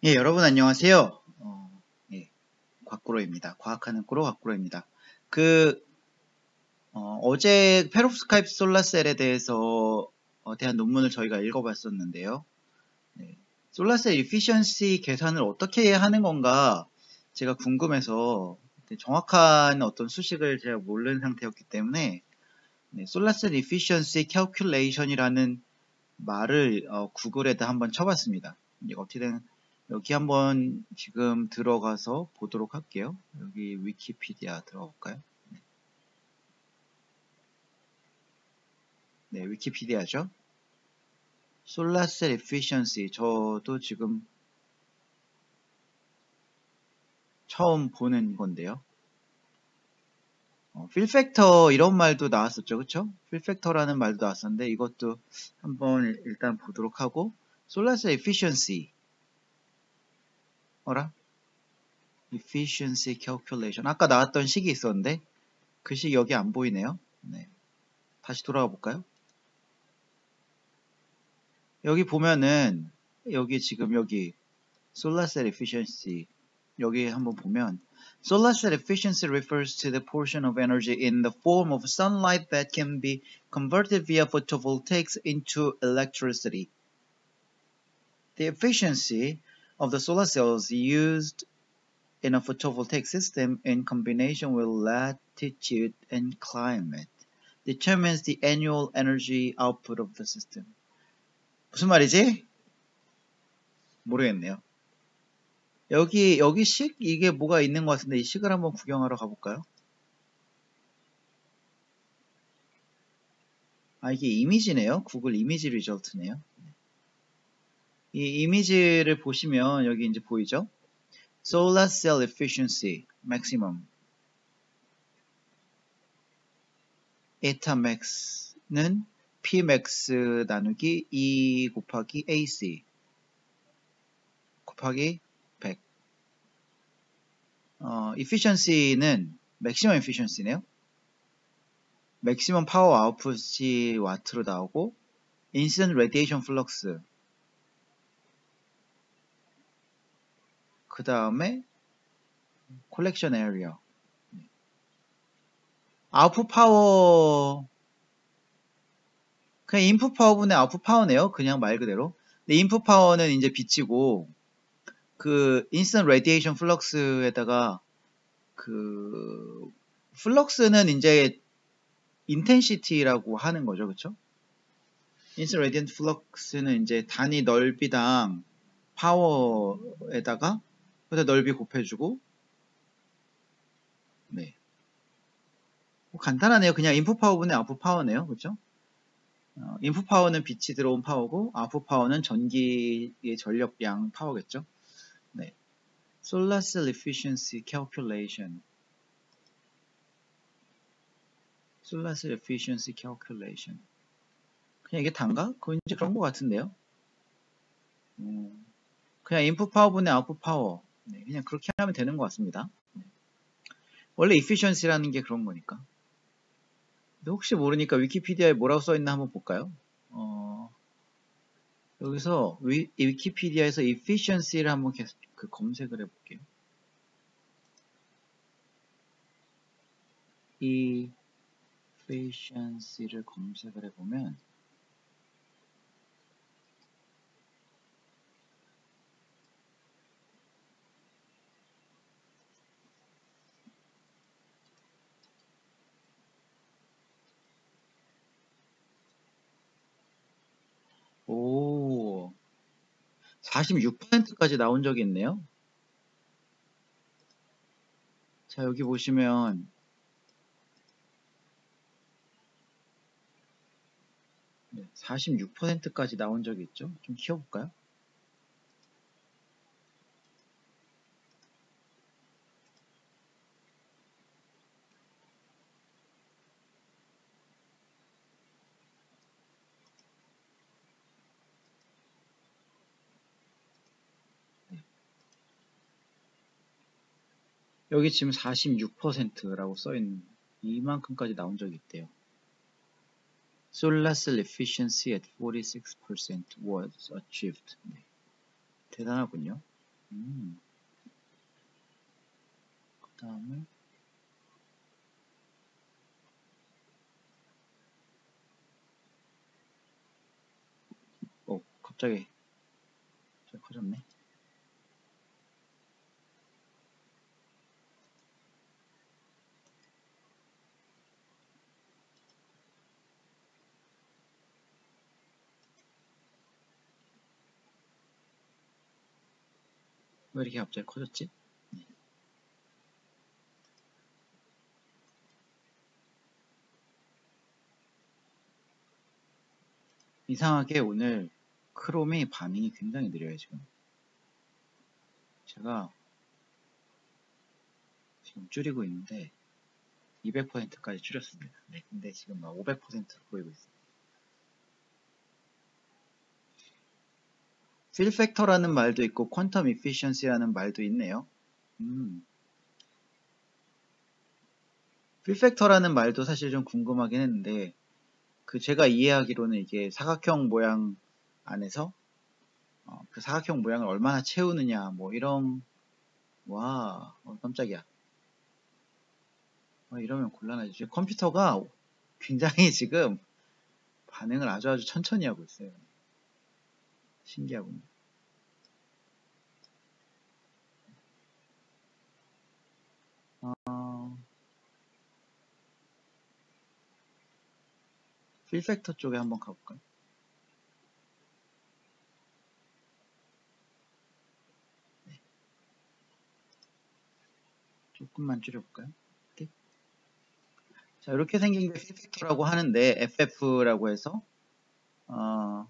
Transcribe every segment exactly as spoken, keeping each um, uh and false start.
예, 여러분 안녕하세요. 어, 예, 곽구로입니다. 과학하는 꾸로 곽구로입니다. 그 어, 제 페롭스카이프 솔라셀에 대해서 어, 대한 논문을 저희가 읽어봤었는데요. 네, 솔라셀 이피션시 계산을 어떻게 하는 건가 제가 궁금해서 정확한 어떤 수식을 제가 모르는 상태였기 때문에 네, 솔라셀 이피션시 캘큘레이션이라는 말을 어, 구글에다 한번 쳐봤습니다. 이게 어떻게 된 여기 한번 지금 들어가서 보도록 할게요. 여기 위키피디아 들어갈까요? 네, 위키피디아죠. 솔라셀 에피션시 저도 지금 처음 보는 건데요. 어, 필팩터 이런 말도 나왔었죠, 그쵸? 필팩터라는 말도 나왔었는데 이것도 한번 일단 보도록 하고 솔라셀 에피션시 어라? efficiency calculation 아까 나왔던 식이 있었는데 그 식 여기 안 보이네요. 네. 다시 돌아가 볼까요? 여기 보면은 여기 지금 여기 solar cell efficiency 여기 한번 보면 solar cell efficiency refers to the portion of energy in the form of sunlight that can be converted via photovoltaics into electricity. The efficiency of the solar cells used in a photovoltaic system in combination with latitude and climate determines the annual energy output of the system. 무슨 말이지? 모르겠네요. 여기 여기 식 이게 뭐가 있는 것 같은데 이 식을 한번 구경하러 가볼까요? 아 이게 이미지네요. 구글 이미지 리절트네요. 이 이미지를 보시면 여기 이제 보이죠? Solar Cell Efficiency Maximum Eta Max는 Pmax 나누기 E 곱하기 에이씨 곱하기 백. 어, Efficiency는 Maximum Efficiency네요. Maximum Power Output이 와트로 나오고 Incident Radiation Flux 그 다음에 콜렉션 에리어 아웃풋 파워 그냥 인풋 파워분의 아웃풋 파워네요. 그냥 말 그대로. 근데 인풋 파워는 이제 빛이고 그 인스턴트 레디에이션 플럭스에다가 그 플럭스는 이제 인텐시티라고 하는 거죠. 그쵸? 인스턴트 레디에이션 플럭스는 이제 단위 넓이당 파워에다가 그다 넓이 곱해주고 네. 뭐 간단하네요. 그냥 인풋 파워분의 아웃풋 파워네요. 그쵸? 어, 인풋 파워는 빛이 들어온 파워고 아웃풋 파워는 전기의 전력량 파워겠죠. 네. Solar Cell Efficiency Calculation Solar Cell Efficiency Calculation 그냥 이게 단가? 그건 이제 그런 것 같은데요. 음, 그냥 인풋 파워분의 아웃풋 파워 네, 그냥 그렇게 하면 되는 것 같습니다. 네. 원래 efficiency라는 게 그런 거니까. 근데 혹시 모르니까 위키피디아에 뭐라고 써있나 한번 볼까요? 어, 여기서 위, 위키피디아에서 efficiency를 한번 계속 그 검색을 해볼게요. efficiency를 검색을 해보면 오 사십육 퍼센트까지 나온 적이 있네요. 자 여기 보시면 네, 사십육 퍼센트까지 나온 적이 있죠. 좀 키워볼까요? 네. 여기 지금 사십육 퍼센트라고 써있는 이만큼까지 나온 적이 있대요. Solar cell efficiency at forty-six percent was achieved. 네. 대단하군요. 음. 그 다음에 어 갑자기 잘 커졌네. 왜 이렇게 갑자기 커졌지? 네. 이상하게 오늘 크롬이 반응이 굉장히 느려요. 지금 제가 지금 줄이고 있는데 이백 퍼센트까지 줄였습니다. 네, 근데 지금 막 오백 퍼센트로 보이고 있어요. 필팩터라는 말도 있고 퀀텀 이피션시라는 말도 있네요. 음. 필팩터라는 말도 사실 좀 궁금하긴 했는데 그 제가 이해하기로는 이게 사각형 모양 안에서 어, 그 사각형 모양을 얼마나 채우느냐 뭐 이런 와 어, 깜짝이야. 어, 이러면 곤란하죠. 컴퓨터가 굉장히 지금 반응을 아주 아주 천천히 하고 있어요. 신기하군요. 어, 필팩터 쪽에 한번 가볼까요? 네. 조금만 줄여볼까요? 이렇게. 자, 이렇게 생긴 게 필팩터라고 하는데 에프에프라고 해서 어,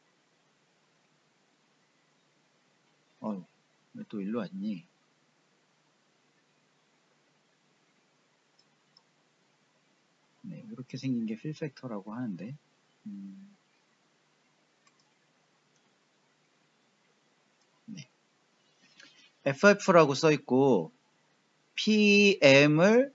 어, 왜 또 일로 왔니? 네, 이렇게 생긴 게 필팩터라고 하는데 음, 네. 에프에프라고 써 있고 피엠을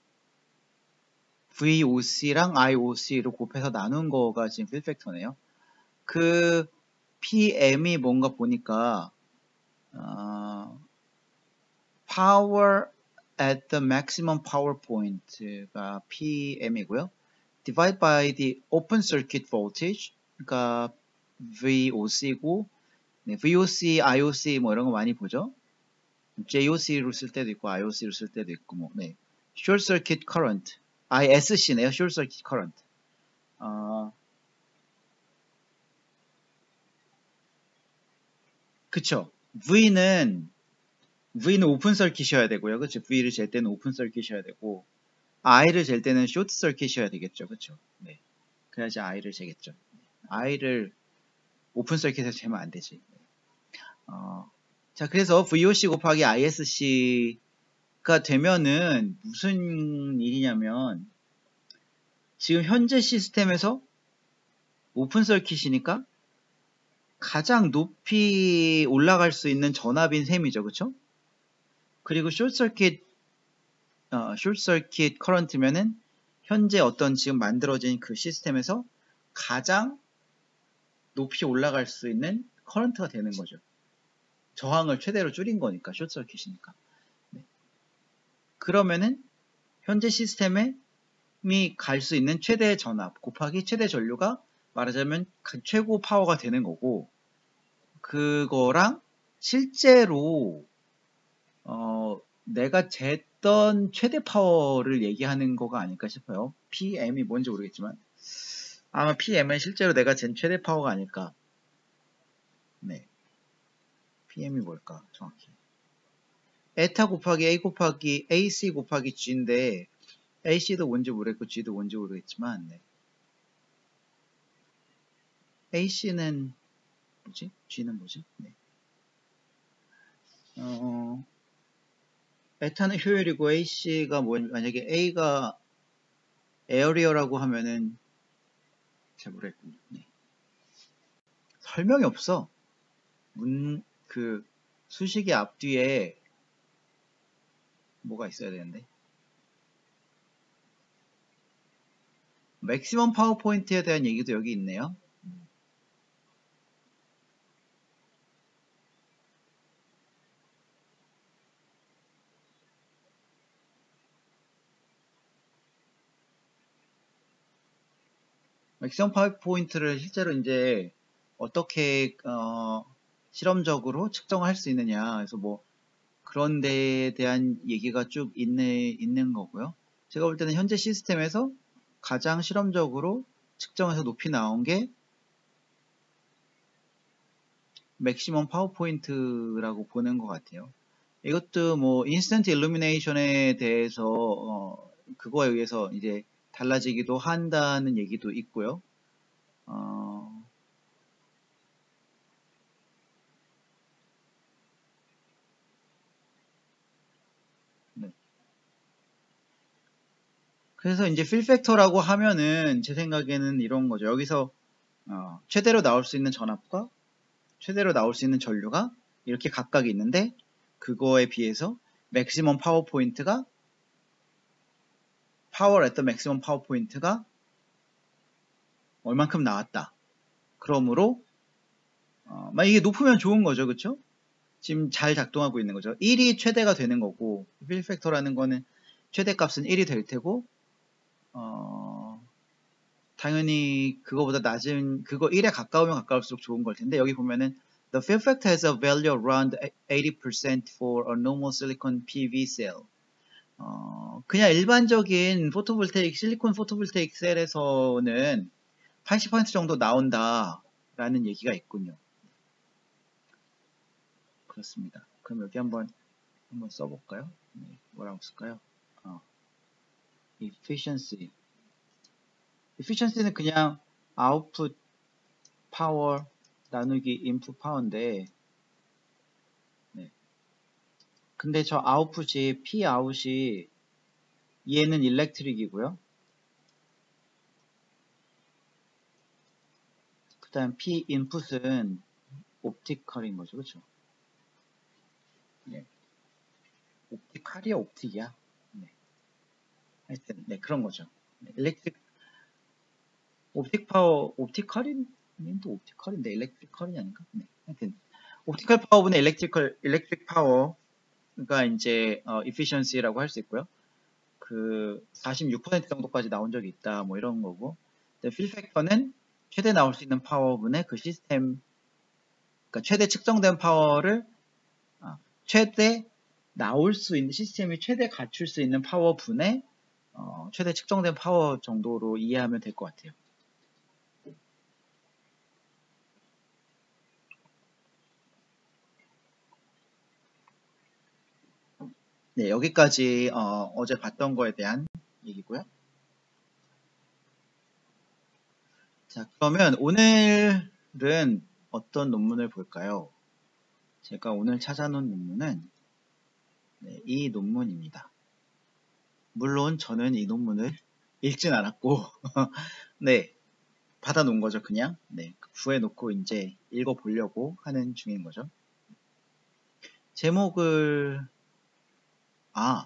브이오씨랑 아이오씨로 곱해서 나눈 거가 지금 필팩터네요. 그 피엠이 뭔가 보니까 어, power at the maximum power point가 피엠이고요. divide by the open circuit voltage 그러니까 브이오씨고 네, 브이오씨, 아이오씨 뭐 이런 거 많이 보죠. 제이오씨로 쓸 때도 있고 아이오씨로 쓸 때도 있고 뭐 네. short circuit current 아이에스씨네요. short circuit current 어, 그쵸. V는 V는 오픈 서킷이어야 되고요. 그쵸. V를 잴 때는 오픈 서킷이어야 되고 I를 잴 때는 쇼트 서킷이어야 되겠죠. 그쵸. 네. 그래야지 I를 재겠죠. I를 오픈 서킷에서 재면 안 되지. 어, 자, 그래서 브이오씨 곱하기 아이에스씨가 되면은 무슨 일이냐면 지금 현재 시스템에서 오픈 서킷이니까 가장 높이 올라갈 수 있는 전압인 셈이죠. 그쵸? 그리고 쇼트 서킷 어, 숏 서킷 커런트면은 현재 어떤 지금 만들어진 그 시스템에서 가장 높이 올라갈 수 있는 커런트가 되는 거죠. 저항을 최대로 줄인 거니까 숏 서킷이니까. 네. 그러면은 현재 시스템에 갈 수 있는 최대 전압 곱하기 최대 전류가 말하자면 그 최고 파워가 되는 거고 그거랑 실제로 어, 내가 쟀던 최대 파워를 얘기하는 거가 아닐까 싶어요. 피엠이 뭔지 모르겠지만 아마 피엠은 실제로 내가 잰 최대 파워가 아닐까. 네. 피엠이 뭘까 정확히. 에타 곱하기 A 곱하기 에이씨 곱하기 G인데 에이씨도 뭔지 모르겠고 G도 뭔지 모르겠지만 네. 에이씨는 뭐지? G는 뭐지? 네. 어, 에타는 효율이고 에이씨가 뭐 만약에 A가 에어리어라고 하면은 잘 모르겠군요. 네. 설명이 없어. 문, 그, 수식의 앞뒤에 뭐가 있어야 되는데. 맥시멈 파워 포인트에 대한 얘기도 여기 있네요. 맥시멈 파워 포인트를 실제로 이제 어떻게 어, 실험적으로 측정할 수 있느냐. 그래서 뭐 그런 데에 대한 얘기가 쭉 있네, 있는 거고요. 제가 볼 때는 현재 시스템에서 가장 실험적으로 측정해서 높이 나온 게 맥시멈 파워 포인트라고 보는 것 같아요. 이것도 뭐 인스턴트 일루미네이션에 대해서 어, 그거에 의해서 이제 달라지기도 한다는 얘기도 있고요. 어, 네. 그래서 이제 필 팩터라고 하면은 제 생각에는 이런 거죠. 여기서 어, 최대로 나올 수 있는 전압과 최대로 나올 수 있는 전류가 이렇게 각각 있는데 그거에 비해서 맥시멈 파워 포인트가 파워 at the maximum 파워 포인트가 얼만큼 나왔다. 그러므로 어, 막 이게 높으면 좋은 거죠, 그렇죠? 지금 잘 작동하고 있는 거죠. 일이 최대가 되는 거고 필 팩터라는 거는 최대값은 일이 될 테고 어, 당연히 그거보다 낮은 그거 일에 가까우면 가까울수록 좋은 걸 텐데 여기 보면은 The fill factor has a value around eighty percent for a normal silicon 피브이 cell. 어, 그냥 일반적인 포토볼테이크 실리콘 포토볼테이크 셀에서는 팔십 퍼센트 정도 나온다라는 얘기가 있군요. 그렇습니다. 그럼 여기 한번 한번 써볼까요? 네, 뭐라고 쓸까요? 어, efficiency. efficiency는 그냥 output power 나누기 input power인데, 네. 근데 저 output이 P out이 얘는 일렉트릭이고요. 그 다음 P input은 옵티컬인 거죠, 그렇죠? 네. 옵티컬이야, 옵틱이야? 네. 하여튼 네 그런 거죠. 네, 일렉트릭 옵틱 파워 옵티컬인 또 옵티컬인데 일렉트리컬이 아닌가? 네. 하여튼 옵티컬 파워분의 일렉트리컬 일렉트릭 파워가 이제 어, efficiency라고 할 수 있고요. 그 사십육 퍼센트 정도까지 나온 적이 있다. 뭐 이런 거고. 필 팩터는 최대 나올 수 있는 파워분의 그 시스템 그러니까 최대 측정된 파워를 아, 최대 나올 수 있는 시스템이 최대 갖출 수 있는 파워분의 어, 최대 측정된 파워 정도로 이해하면 될 것 같아요. 네, 여기까지 어, 어제 봤던 거에 대한 얘기고요. 자, 그러면 오늘은 어떤 논문을 볼까요? 제가 오늘 찾아놓은 논문은 네, 이 논문입니다. 물론 저는 이 논문을 읽진 않았고 네, 받아놓은 거죠, 그냥. 네, 구해놓고 이제 읽어보려고 하는 중인 거죠. 제목을 아,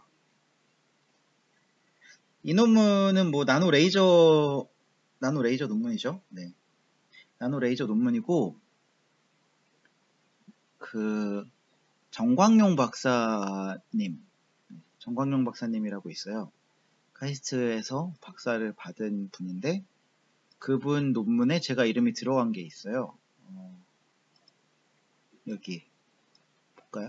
이 논문은 뭐 나노 레이저 나노 레이저 논문이죠. 네, 나노 레이저 논문이고 그 정광용 박사님, 정광용 박사님이라고 있어요. 카이스트에서 박사를 받은 분인데 그분 논문에 제가 이름이 들어간 게 있어요. 어, 여기 볼까요?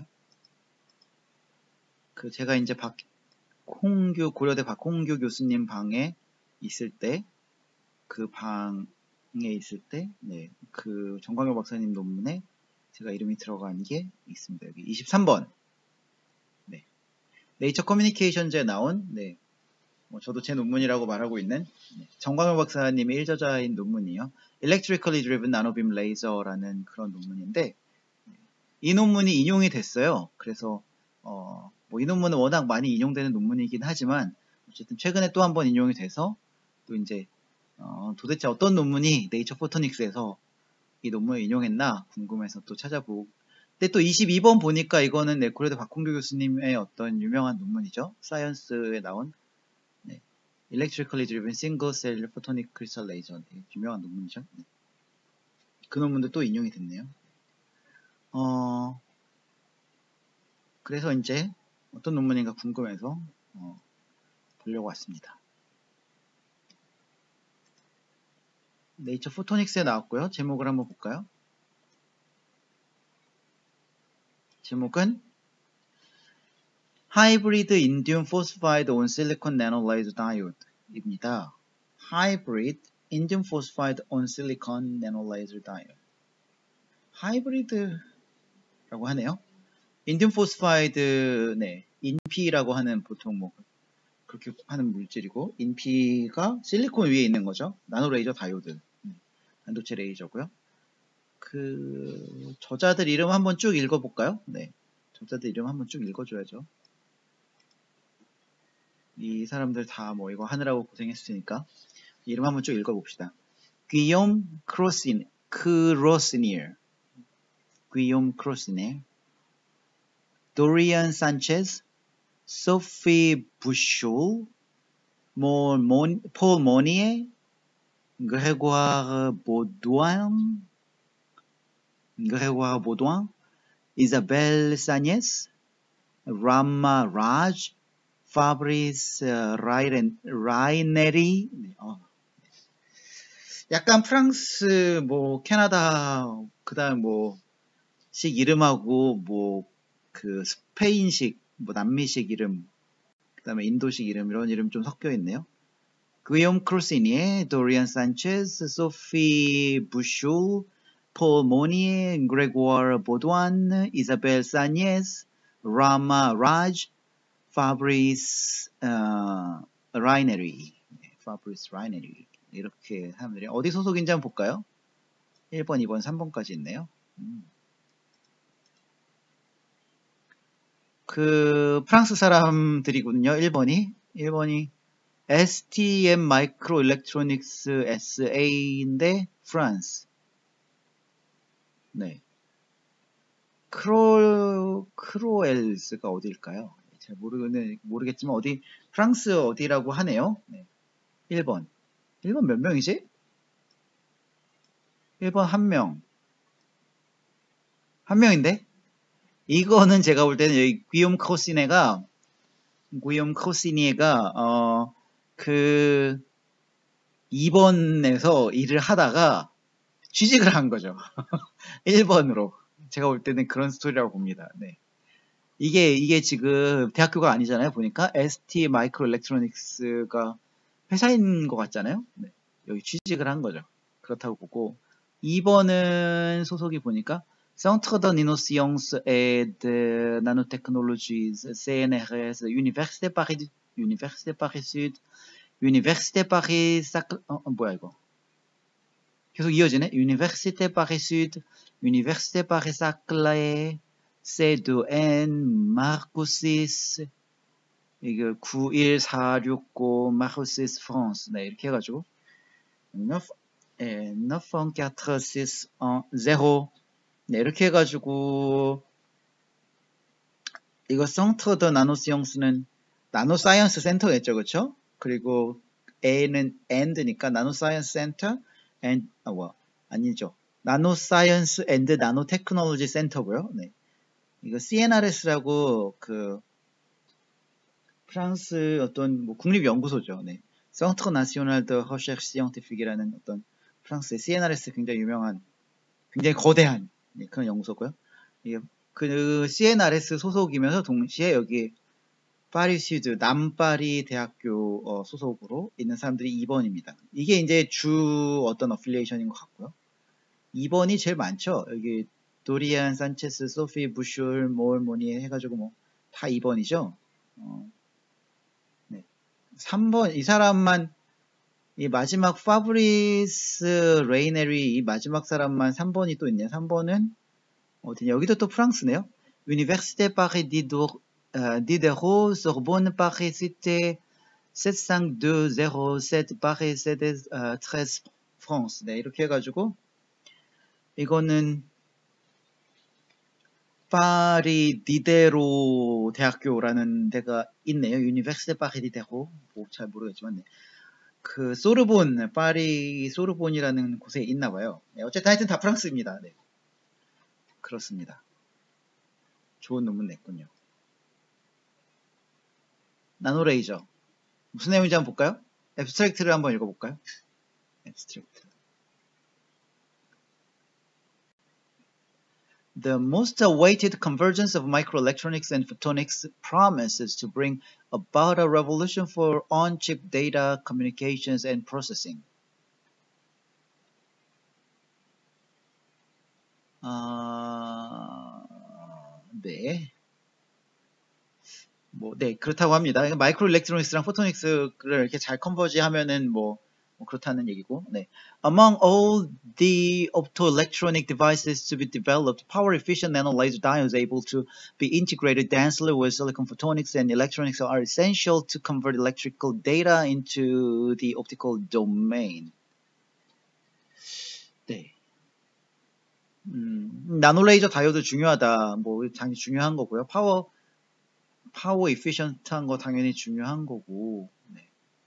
그 제가 이제 박홍규 고려대 박홍규 교수님 방에 있을 때 그 방에 있을 때 네, 그 정광용 박사님 논문에 제가 이름이 들어간 게 있습니다. 여기 이십삼 번. 네. 네이처 커뮤니케이션즈에 나온 네. 뭐 저도 제 논문이라고 말하고 있는 네. 정광용 박사님의 일저자인 논문이요. Electrically Driven Nanobeam Laser라는 그런 논문인데 이 논문이 인용이 됐어요. 그래서 어, 뭐 이 논문은 워낙 많이 인용되는 논문이긴 하지만 어쨌든 최근에 또 한 번 인용이 돼서 또 이제 어, 도대체 어떤 논문이 네이처 포토닉스에서 이 논문을 인용했나 궁금해서 또 찾아보고 근데 또 이십이 번 보니까 이거는 네, 고려대 박홍규 교수님의 어떤 유명한 논문이죠. 사이언스에 나온 네, Electrically Driven Single Cell Photonic Crystal Laser 네, 유명한 논문이죠. 네. 그 논문도 또 인용이 됐네요. 어, 그래서 이제 어떤 논문인가 궁금해서 어, 보려고 왔습니다. 네이처 포토닉스에 나왔고요. 제목을 한번 볼까요? 제목은 Hybrid Indium Phosphide on Silicon Nanolaser Diode 입니다. Hybrid Indium Phosphide on Silicon Nanolaser Diode. 하이브리드라고 하네요. 인디움 포스파이드, 네, 인피라고 하는 보통 뭐 그렇게 하는 물질이고, 인피가 실리콘 위에 있는 거죠. 나노레이저 다이오드, 반도체 레이저고요. 그 저자들 이름 한번 쭉 읽어볼까요? 네, 저자들 이름 한번 쭉 읽어줘야죠. 이 사람들 다 뭐 이거 하느라고 고생했으니까 이름 한번 쭉 읽어봅시다. Guillaume Crosinier, Guillaume Crosinier, Dorian Sanchez, Sophie Bouchot, Paul Monnier, Grégoire Baudouin, Grégoire Baudouin, Isabelle Sagnès, Rama Raj, Fabrice Raineri. 어. 약간 프랑스, 뭐 캐나다, 그다음 뭐식 이름하고 뭐 그 스페인식, 뭐 남미식 이름, 그 다음에 인도식 이름, 이런 이름 좀 섞여 있네요. Guillaume Crosinier, Dorian Sanchez, Sophie Bouchot, Paul Monnier, Grégoire Baudouin, Isabelle Sagnès, Rama Raj, Fabrice uh, Raineri. Fabrice Raineri. 이렇게 사람들이 어디 소속인지 한번 볼까요? 일 번, 이 번, 삼 번까지 있네요. 음. 그 프랑스 사람들이거든요. 일 번이 일 번이 에스티엠 마이크로 일렉트로닉스 에스에이인데 프랑스. 네. 크로 크로엘스가 어디일까요? 잘 모르는 모르겠지만 어디 프랑스 어디라고 하네요. 네. 일 번. 일 번 몇 명이지? 일 번 한 명. 한 명인데? 이거는 제가 볼 때는 여기 귀욤 코시네가 귀욤 코시니에가 어 그 이 번에서 일을 하다가 취직을 한 거죠. 일 번으로. 제가 볼 때는 그런 스토리라고 봅니다. 네. 이게, 이게 지금 대학교가 아니잖아요. 보니까 에스티 마이크로 일렉트로닉스가 회사인 것 같잖아요. 네. 여기 취직을 한 거죠. 그렇다고 보고. 이 번은 소속이 보니까 Centre de Neurosciences et de Nanotechnologies, 씨엔알에스, Université Paris, Université Paris Sud, Université Paris Saclay, 어, 어, 뭐야 이거? 계속 이어지네. Université Paris Sud, Université Paris Saclay, C2N, Marcoussis, 이거 구일사육구 Marcoussis France. 네, 이렇게 해가지고 구 사육육 네, 이렇게 해가지고 이거 Centre de Nanoscience는 나노사이언스 센터겠죠, 그렇죠? 그리고 A는 and니까 나노사이언스 센터 and 아, 뭐 아니죠. 나노사이언스 and 나노테크놀로지 센터고요. 네. 이거 씨엔알에스라고 그 프랑스 어떤 뭐 국립연구소죠. 네. Centre National de Recherche Scientifique이라는 어떤 프랑스의 씨엔알에스 굉장히 유명한, 굉장히 거대한 네, 그런 연구소고요. 이게 그 씨엔알에스 소속이면서 동시에 여기 파리시드 남파리 대학교 어, 소속으로 있는 사람들이 이 번입니다. 이게 이제 주 어떤 어필리에이션인 것 같고요. 이 번이 제일 많죠. 여기 도리안, 산체스, 소피, 부슐, 몰, 모니 해가지고 뭐 다 이 번이죠. 어, 네. 삼 번 이 사람만 이 마지막 파브리스 레이네리 이 마지막 사람만 삼 번이 또 있네요. 삼 번은 어디냐? 여기도 또 프랑스네요. Université Paris Diderot, Diderot, Sorbonne Paris Cité 칠오이이공칠 Paris 십삼 France. 네, 이렇게 해가지고 이거는 파리 디데로 대학교라는 데가 있네요. Université Paris Diderot. 뭐 잘 모르겠지만 네. 그 소르본, 파리 소르본이라는 곳에 있나 봐요. 네, 어쨌든 하여튼 다 프랑스입니다. 네. 그렇습니다. 좋은 논문 냈군요. 나노레이저. 무슨 내용인지 한번 볼까요? 앱스트랙트를 한번 읽어볼까요? 앱스트랙트. The most awaited convergence of microelectronics and photonics promises to bring about a revolution for on-chip data communications and processing. 아, 네. 뭐, 네, 그렇다고 합니다. 마이크로 일렉트로닉스랑 포토닉스를 이렇게 잘 컨버지 하면은 뭐, 뭐 그렇다는 얘기고. 네. Among all the optoelectronic devices to be developed, power efficient nano laser diodes able to be integrated densely with silicon photonics and electronics are essential to convert electrical data into the optical domain. 네. 음, 나노 레이저 다이오드 중요하다. 뭐 당연히 중요한 거고요. 파워 파워 이피션트한 거 당연히 중요한 거고. 네.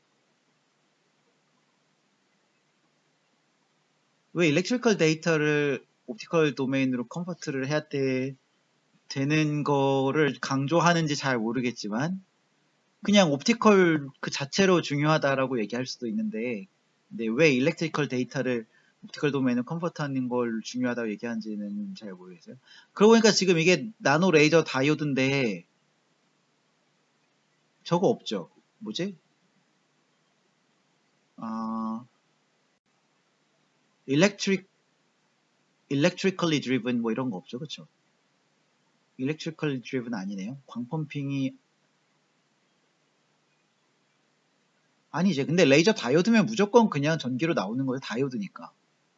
왜 일렉트리컬 데이터를 옵티컬 도메인으로 컨버트를 해야 돼, 되는 거를 강조하는지 잘 모르겠지만 그냥 옵티컬 그 자체로 중요하다라고 얘기할 수도 있는데, 근데 왜 일렉트리컬 데이터를 옵티컬 도메인으로 컨버트하는 걸 중요하다고 얘기하는지는 잘 모르겠어요. 그러고 보니까 지금 이게 나노 레이저 다이오드인데 저거 없죠. 뭐지? 아, electric, electrically driven 뭐 이런 거 없죠. 그쵸? electrically driven 아니네요. 광펌핑이 아니지. 근데 레이저 다이오드면 무조건 그냥 전기로 나오는 거예요. 다이오드니까.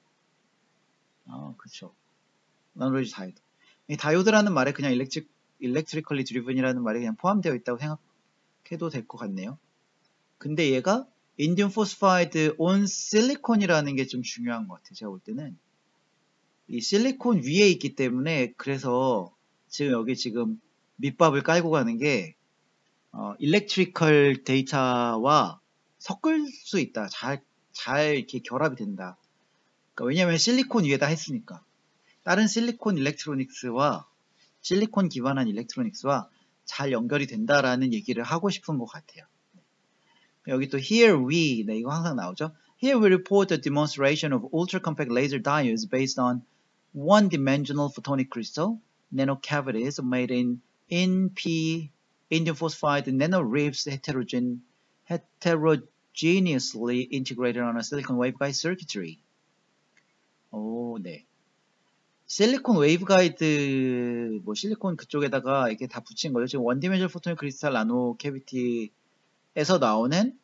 아, 그쵸. 나노레이저 다이오드. 이 다이오드라는 말에 그냥 electric, electrically driven이라는 말이 그냥 포함되어 있다고 생각해도 될 것 같네요. 근데 얘가 indium phosphide on silicon이라는 게 좀 중요한 것 같아요. 제가 볼 때는. 이 실리콘 위에 있기 때문에, 그래서 지금 여기 지금 밑밥을 깔고 가는 게 어, 일렉트리컬 데이터와 섞을 수 있다. 잘, 잘 이렇게 결합이 된다. 그러니까 왜냐면 실리콘 위에다 했으니까. 다른 실리콘 일렉트로닉스와 실리콘 기반한 일렉트로닉스와 잘 연결이 된다라는 얘기를 하고 싶은 것 같아요. 여기 또 here we, 네, 이거 항상 나오죠. Here we report a demonstration of ultra-compact laser diodes based on one-dimensional photonic crystal nanocavities made in N P indium phosphide nanoribs heterogen, heterogeneously integrated on a silicon waveguide circuitry. 오, 네. 실리콘 웨이브가이드, 뭐 실리콘 그쪽에다가 이렇게 다 붙인 거죠. 지금 원디멘션 포토닉 크리스탈 나노 캐비티에서 나오는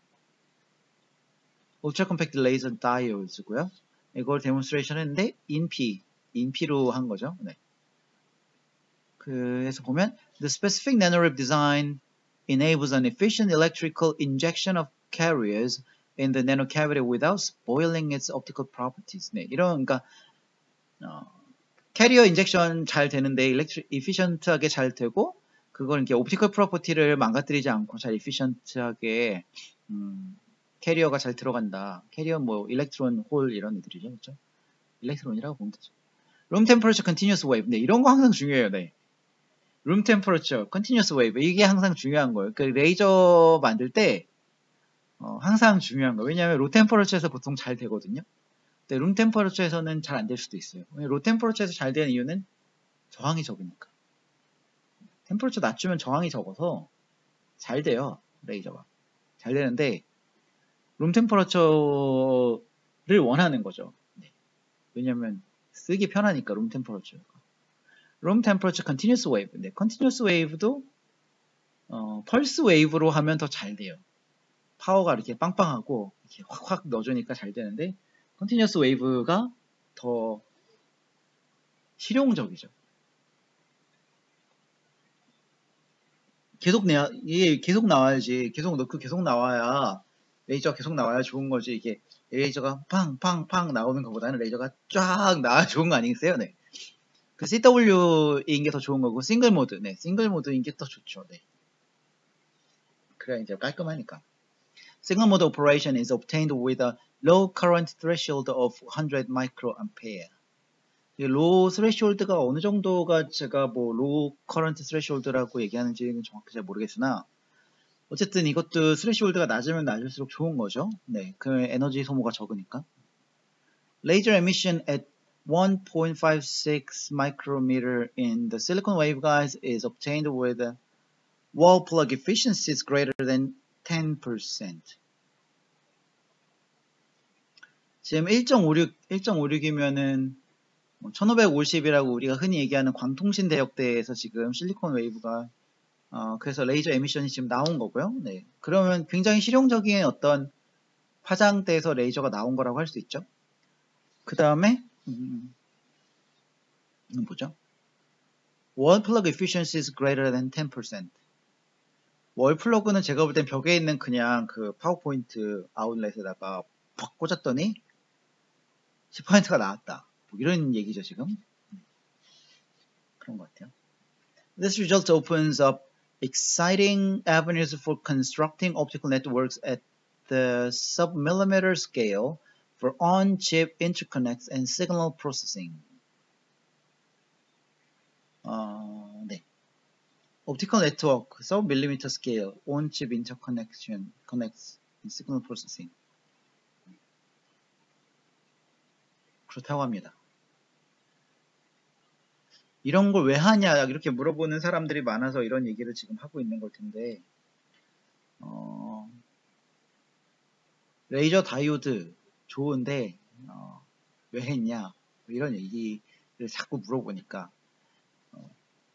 울트라 컴팩트 레이저 다이오드고요. 이걸 데몬스트레이션 했는데 인피, 인피로 한 거죠. 네. 그래서 보면 the specific nanorib design enables an efficient electrical injection of carriers in the nanocavity without spoiling its optical properties. 네, 이런 그러니까 어, 캐리어 인젝션 잘 되는데 일렉트리 이피션트하게 잘 되고 그걸 이렇게 옵티컬 프로퍼티를 망가뜨리지 않고 잘 이피션트하게 음, 캐리어가 잘 들어간다. 캐리어 뭐 일렉트론 홀 이런 애들이죠, 그렇죠? 일렉트론이라고 보면 되죠. 룸 템퍼러처 컨티뉴어스 웨이브. 네, 이런 거 항상 중요해요. 네. 룸 템퍼러처 컨티뉴어스 웨이브. 이게 항상 중요한 거예요. 그 레이저 만들 때 어, 항상 중요한 거예요. 왜냐하면 로 템퍼러처에서 보통 잘 되거든요. 근데 룸 템퍼러처에서는 잘 안 될 수도 있어요. 로 템퍼러처에서 잘 되는 이유는 저항이 적으니까. 템퍼러처 낮추면 저항이 적어서 잘 돼요. 레이저가. 잘 되는데 룸 템퍼러처를 원하는 거죠. 네. 왜냐면 쓰기 편하니까 룸 템퍼러처. 룸 템퍼러처 컨티뉴스 웨이브. 네, 컨티뉴스 웨이브도 어, 펄스 웨이브로 하면 더 잘 돼요. 파워가 이렇게 빵빵하고 이렇게 확확 넣어주니까 잘 되는데 컨티뉴스 웨이브가 더 실용적이죠. 계속 내야 이게 계속 나와야지. 계속 넣고 계속 나와야 레이저가 계속 나와야 좋은 거지. 이게 레이저가 팡팡팡 나오는 것보다는 레이저가 쫙 나와야 좋은 거 아니겠어요? 네. 그 씨더블유인 게 더 좋은 거고 싱글 모드, 네, 싱글 모드인 게 더 좋죠. 네. 그래야 이제 깔끔하니까. Single mode operation is obtained with a low current threshold of one hundred microampere. 로우 스레시홀드가 어느 정도가 제가 뭐 로우 커런트 스레시홀드라고 얘기하는지는 정확히 잘 모르겠으나 어쨌든 이것도 스레시홀드가 낮으면 낮을수록 좋은 거죠. 네, 그 에너지 소모가 적으니까. Laser emission at one point five six micrometer in the silicon waveguides is obtained with wall plug efficiencies greater than ten percent. 지금 일 점 오육, 일 점 오육이면은 천오백오십이라고 우리가 흔히 얘기하는 광통신 대역대에서 지금 실리콘 웨이브가 어, 그래서 레이저 에미션이 지금 나온 거고요. 네. 그러면 굉장히 실용적인 어떤 화장대에서 레이저가 나온 거라고 할 수 있죠. 그 다음에 음, 이건 뭐죠? Wall plug efficiency is greater than ten percent. 월 플러그는 제가 볼 땐 벽에 있는 그냥 그 파워포인트 아웃렛에다가 팍 꽂았더니 십 퍼센트가 나왔다. 뭐 이런 얘기죠 지금. 그런 것 같아요. This result opens up exciting avenues for constructing optical networks at the sub-millimeter scale for on-chip interconnects and signal processing. 어, 네. Optical network, sub-millimeter scale, on-chip interconnection, connects, and signal processing. 그렇다고 합니다. 이런 걸 왜 하냐 이렇게 물어보는 사람들이 많아서 이런 얘기를 지금 하고 있는 걸 텐데 어, 레이저 다이오드 좋은데 어, 왜 했냐 이런 얘기를 자꾸 물어보니까 어,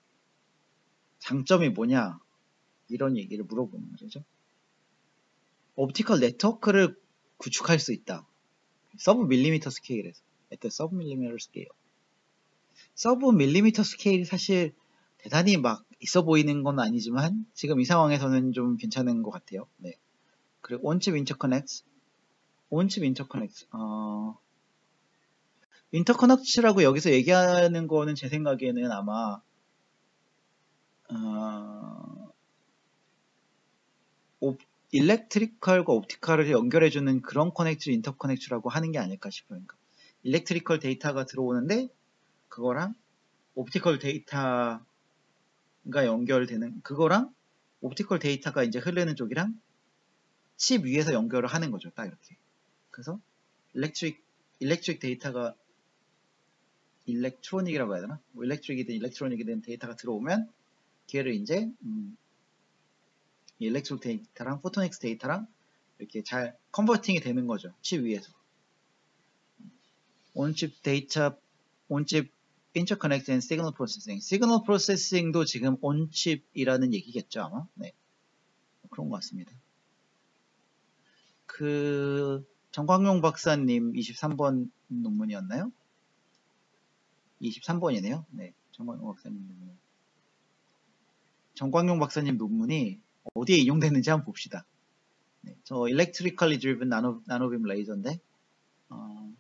장점이 뭐냐 이런 얘기를 물어보는 거죠. 옵티컬 네트워크를 구축할 수 있다. 서브 밀리미터 스케일에서 at the sub millimeter scale. 서브 밀리미터 스케일이 사실 대단히 막 있어 보이는 건 아니지만 지금 이 상황에서는 좀 괜찮은 것 같아요. 네. 그리고 온칩 인터커넥트, 온칩 인터커넥트, 어, 인터커넥트라고 여기서 얘기하는 거는 제 생각에는 아마 어, 오, 일렉트리컬과 옵티컬을 연결해주는 그런 커넥트 인터커넥트라고 하는 게 아닐까 싶어요. 그러니까 일렉트리컬 데이터가 들어오는데 그거랑 옵티컬 데이터가 연결되는 그거랑 옵티컬 데이터가 이제 흐르는 쪽이랑 칩 위에서 연결을 하는 거죠. 딱 이렇게. 그래서 일렉트릭 일렉트릭 데이터가 일렉트로닉이라고 해야 되나? 뭐 일렉트릭이든 일렉트로닉이든 데이터가 들어오면 걔를 이제 음, 일렉트릭 데이터랑 포토닉스 데이터랑 이렇게 잘 컨버팅이 되는 거죠. 칩 위에서. 온칩 데이터, 온칩 인터커넥트 앤 시그널 프로세싱. 시그널 프로세싱도 지금 온칩이라는 얘기겠죠, 아마. 네. 그런 것 같습니다. 그 정광용 박사님 이십삼 번 논문이었나요? 이십삼 번이네요. 네. 정광용 박사님 논문. 정광용 박사님 논문이 어디에 인용됐는지 한번 봅시다. 네. 저 electrically driven nano, nanobeam 레이저인데 어,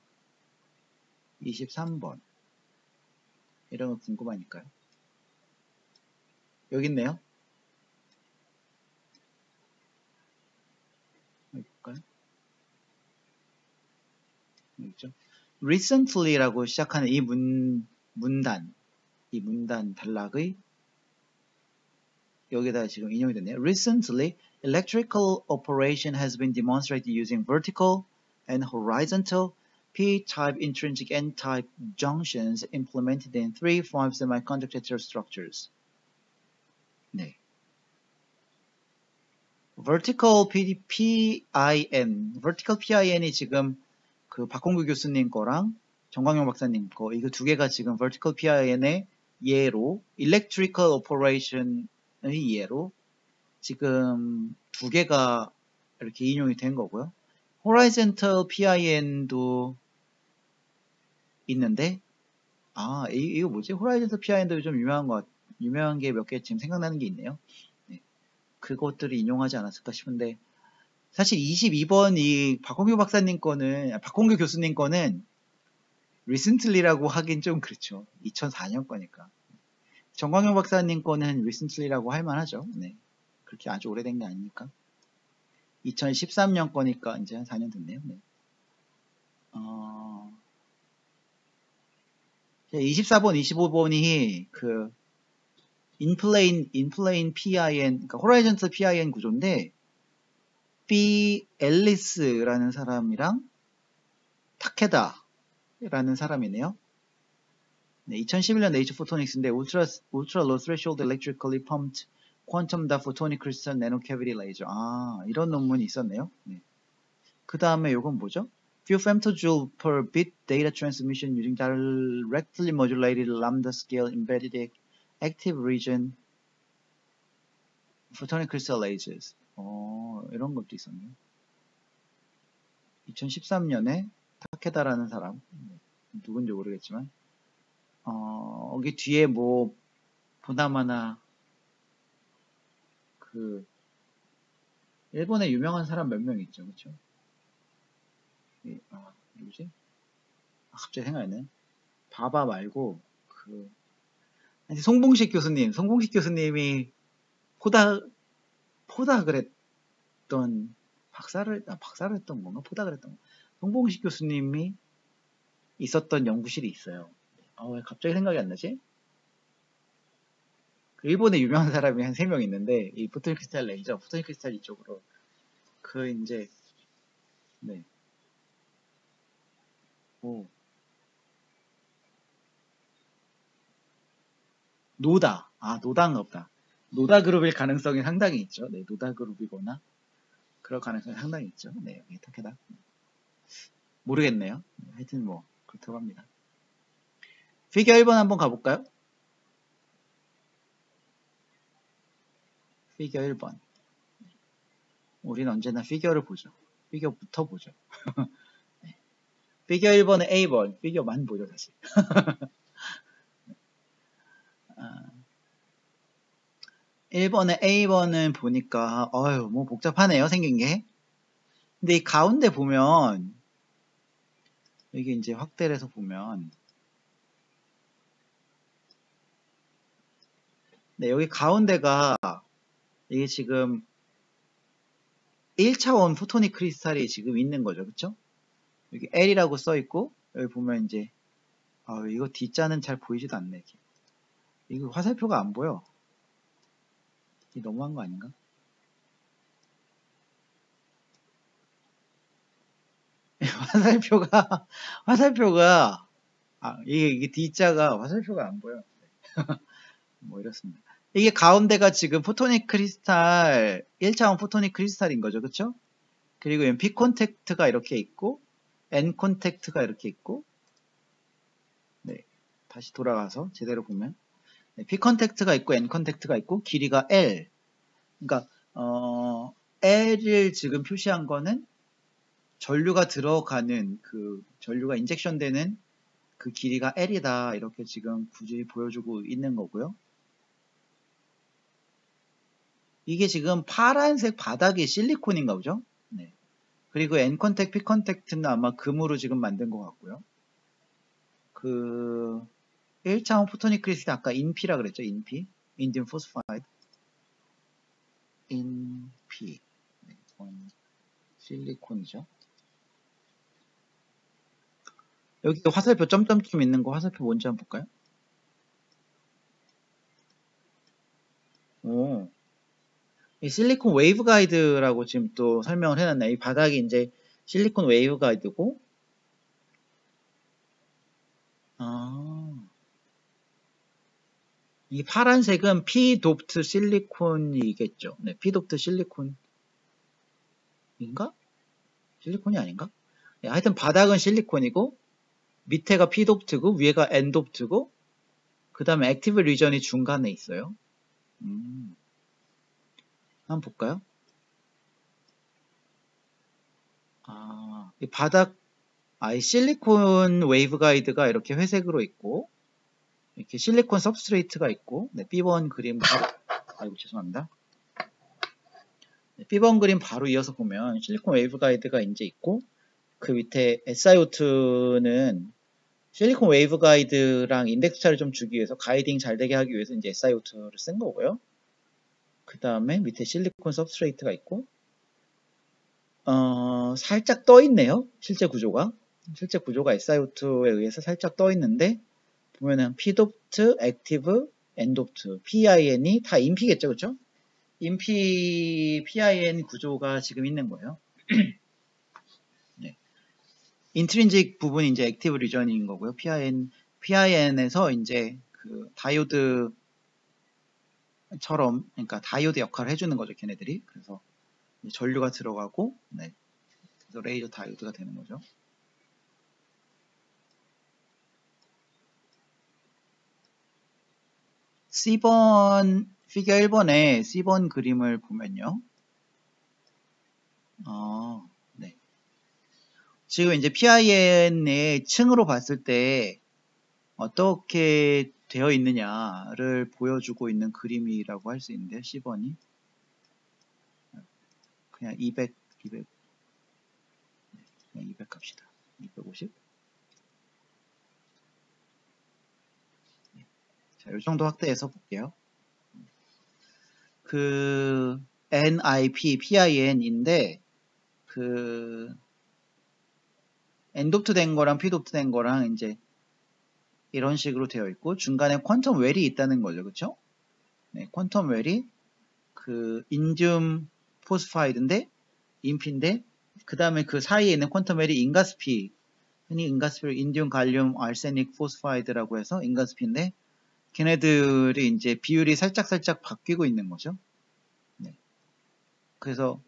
이십삼 번 이런 거 궁금하니까요. 여기 있네요. 여기 볼까요? 여기 있죠. recently라고 시작하는 이 문, 문단, 이 문단 단락의 여기다 지금 인용이 됐네요. Recently, electrical operation has been demonstrated using vertical and horizontal P-type intrinsic N-type junctions implemented in three five semiconductor structures. 네. vertical P, PIN, vertical PIN이 지금 그 박홍규 교수님 거랑 정광용 박사님 거 이거 두 개가 지금 vertical PIN의 예로 electrical operation의 예로 지금 두 개가 이렇게 인용이 된 거고요. horizontal PIN도 있는데 아 이, 이거 뭐지? horizontal PIN도 좀 유명한 것 유명한 게 몇 개 지금 생각나는 게 있네요. 네. 그것들이 인용하지 않았을까 싶은데 사실 이십이 번 이 박홍규 박사님 거는 박홍규 교수님 거는 recently라고 하긴 좀 그렇죠. 이천사 년 거니까. 정광용 박사님 거는 recently라고 할 만하죠. 네. 그렇게 아주 오래된 게 아니니까. 이천십삼 년 거니까 이제 한 사 년 됐네요. 네. 어... 이십사 번, 이십오 번이 그 인플레인, 인플레인 피아이엔, 그러니까 호라이전털 피아이엔 구조인데 B 앨리스라는 사람이랑 타케다라는 사람이네요. 네, 이천십일 년 네이처 포토닉스인데 울트라 울트라 low threshold electrically pumped quantum dot photonic crystal nanocavity laser. 아, 이런 논문이 있었네요. 네. 그 다음에 이건 뭐죠? Few femtojoule per bit data transmission using directly modulated lambda scale embedded active region photonic crystal lasers. 어, 이런 것도 있었네요. 이천십삼 년에 타케다라는 사람, 누군지 모르겠지만, 어, 여기 뒤에 뭐 보나마나 그 일본에 유명한 사람 몇 명 있죠, 그렇죠? 아, 누구지? 아, 갑자기 생각이 안 나네. 바바 말고 그 송봉식 교수님, 송봉식 교수님이 포다 포다 그랬던 박사를 아, 박사를 했던 건가? 포다 그랬던 거. 송봉식 교수님이 있었던 연구실이 있어요. 아, 왜 갑자기 생각이 안 나지? 그 일본에 유명한 사람이 한 세 명 있는데 이 포토닉 크리스탈 레이저, 포토닉 크리스탈 이쪽으로 그 이제 네. 오. 노다. 아, 노다인가 보다. 노다 그룹일 가능성이 상당히 있죠. 네, 노다 그룹이거나 그럴 가능성이 상당히 있죠. 네, 여기 타케다. 모르겠네요. 하여튼 뭐 그렇다고 합니다. 피겨 일 번 한번 가볼까요? 피겨 일 번. 우리는 언제나 피겨를 보죠. 피겨부터 보죠. 네. 피겨 일 번은 에이 번. 피겨만 보죠, 사실. 아, 일 번에 에이 번은 보니까 어휴 뭐 복잡하네요, 생긴 게. 근데 이 가운데 보면 이게 이제 확대를 해서 보면 네, 여기 가운데가 이게 지금 일 차원 포토닉 크리스탈이 지금 있는 거죠. 그쵸? 여기 L이라고 써 있고 여기 보면 이제 아, 이거 D자는 잘 보이지도 않네. 이거 화살표가 안 보여. 이게 너무한 거 아닌가? 화살표가 화살표가 아, 이게, 이게 D자가 화살표가 안 보여. 뭐 이렇습니다. 이게 가운데가 지금 포토닉 크리스탈 일 차원 포토닉 크리스탈인 거죠. 그쵸? 그리고 P 콘택트가 이렇게 있고 N 콘택트가 이렇게 있고 네, 다시 돌아가서 제대로 보면 네, P 콘택트가 있고 N 콘택트가 있고 길이가 L. 그러니까 어, L을 지금 표시한 거는 전류가 들어가는 그 전류가 인젝션 되는 그 길이가 L이다. 이렇게 지금 굳이 보여주고 있는 거고요. 이게 지금 파란색 바닥이 실리콘인가 보죠? 네. 그리고 N 컨택, P 컨택트는 아마 금으로 지금 만든 것 같고요. 그 일 차원 포토닉 크리스탈 아까 인피라 그랬죠? 인피. 인디움 포스파이드. 인피. 네, 실리콘이죠. 여기 화살표 점점점 있는 거 화살표 뭔지 한번 볼까요? 오. 이 실리콘 웨이브 가이드라고 지금 또 설명을 해놨네. 이 바닥이 이제 실리콘 웨이브 가이드고, 아, 이 파란색은 P 도프트 실리콘이겠죠. 네, P 도프트 실리콘인가? 실리콘이 아닌가? 네, 하여튼 바닥은 실리콘이고, 밑에가 P 도프트고, 위에가 N 도프트고, 그 다음에 액티브 리전이 중간에 있어요. 음, 한번 볼까요? 아, 이 바닥, 아, 이 실리콘 웨이브 가이드가 이렇게 회색으로 있고, 이렇게 실리콘 सब스트레이트가 있고, 네, 비 번 그림 바로, 아이고, 죄송합니다. 네, 비 번 그림 바로 이어서 보면 실리콘 웨이브 가이드가 이제 있고, 그 밑에 에스 아이 오 투는 실리콘 웨이브 가이드랑 인덱스 차를 좀 주기 위해서, 가이딩 잘 되게 하기 위해서 이제 에스 아이 오 투를 쓴 거고요. 그 다음에 밑에 실리콘 सब스트레이트가 있고, 어, 살짝 떠 있네요. 실제 구조가. 실제 구조가 에스 아이 오 투에 의해서 살짝 떠 있는데, 보면은 P 도프트, 액티브, N 도프트, 피 아이 엔이 다 인피겠죠, 그쵸? 인피, 피 아이 엔 구조가 지금 있는 거예요. 네. 인트린직 부분이 이제 액티브 리전인 거고요. 피 아이 엔 피아이엔에서 이제 그 다이오드처럼, 그러니까 다이오드 역할을 해주는 거죠, 걔네들이. 그래서 전류가 들어가고, 네. 그래서 레이저 다이오드가 되는 거죠. C번, 피겨 일 번에 C번 그림을 보면요. 어, 네. 지금 이제 피아이엔의 층으로 봤을 때 어떻게 되어 있느냐를 보여주고 있는 그림이라고 할 수 있는데요. C번이. 그냥 이백, 이백, 그냥 이백 합시다. 이백오십. 자, 이 정도 확대해서 볼게요. 그 엔아이피, 피아이엔인데 그 엔도프트 된 거랑 피도프트 된 거랑 이제 이런 식으로 되어 있고 중간에 퀀텀 웰이 있다는 거죠. 그쵸? 네, 퀀텀 웰이 그 인듐 포스파이드인데 인피인데 그 다음에 그 사이에 있는 퀀텀 웰이 인가스피, 흔히 인가스피를 인듐 갈륨 알세닉 포스파이드라고 해서 인가스피인데 걔네들이 이제 비율이 살짝 살짝 바뀌고 있는 거죠. 네. 그래서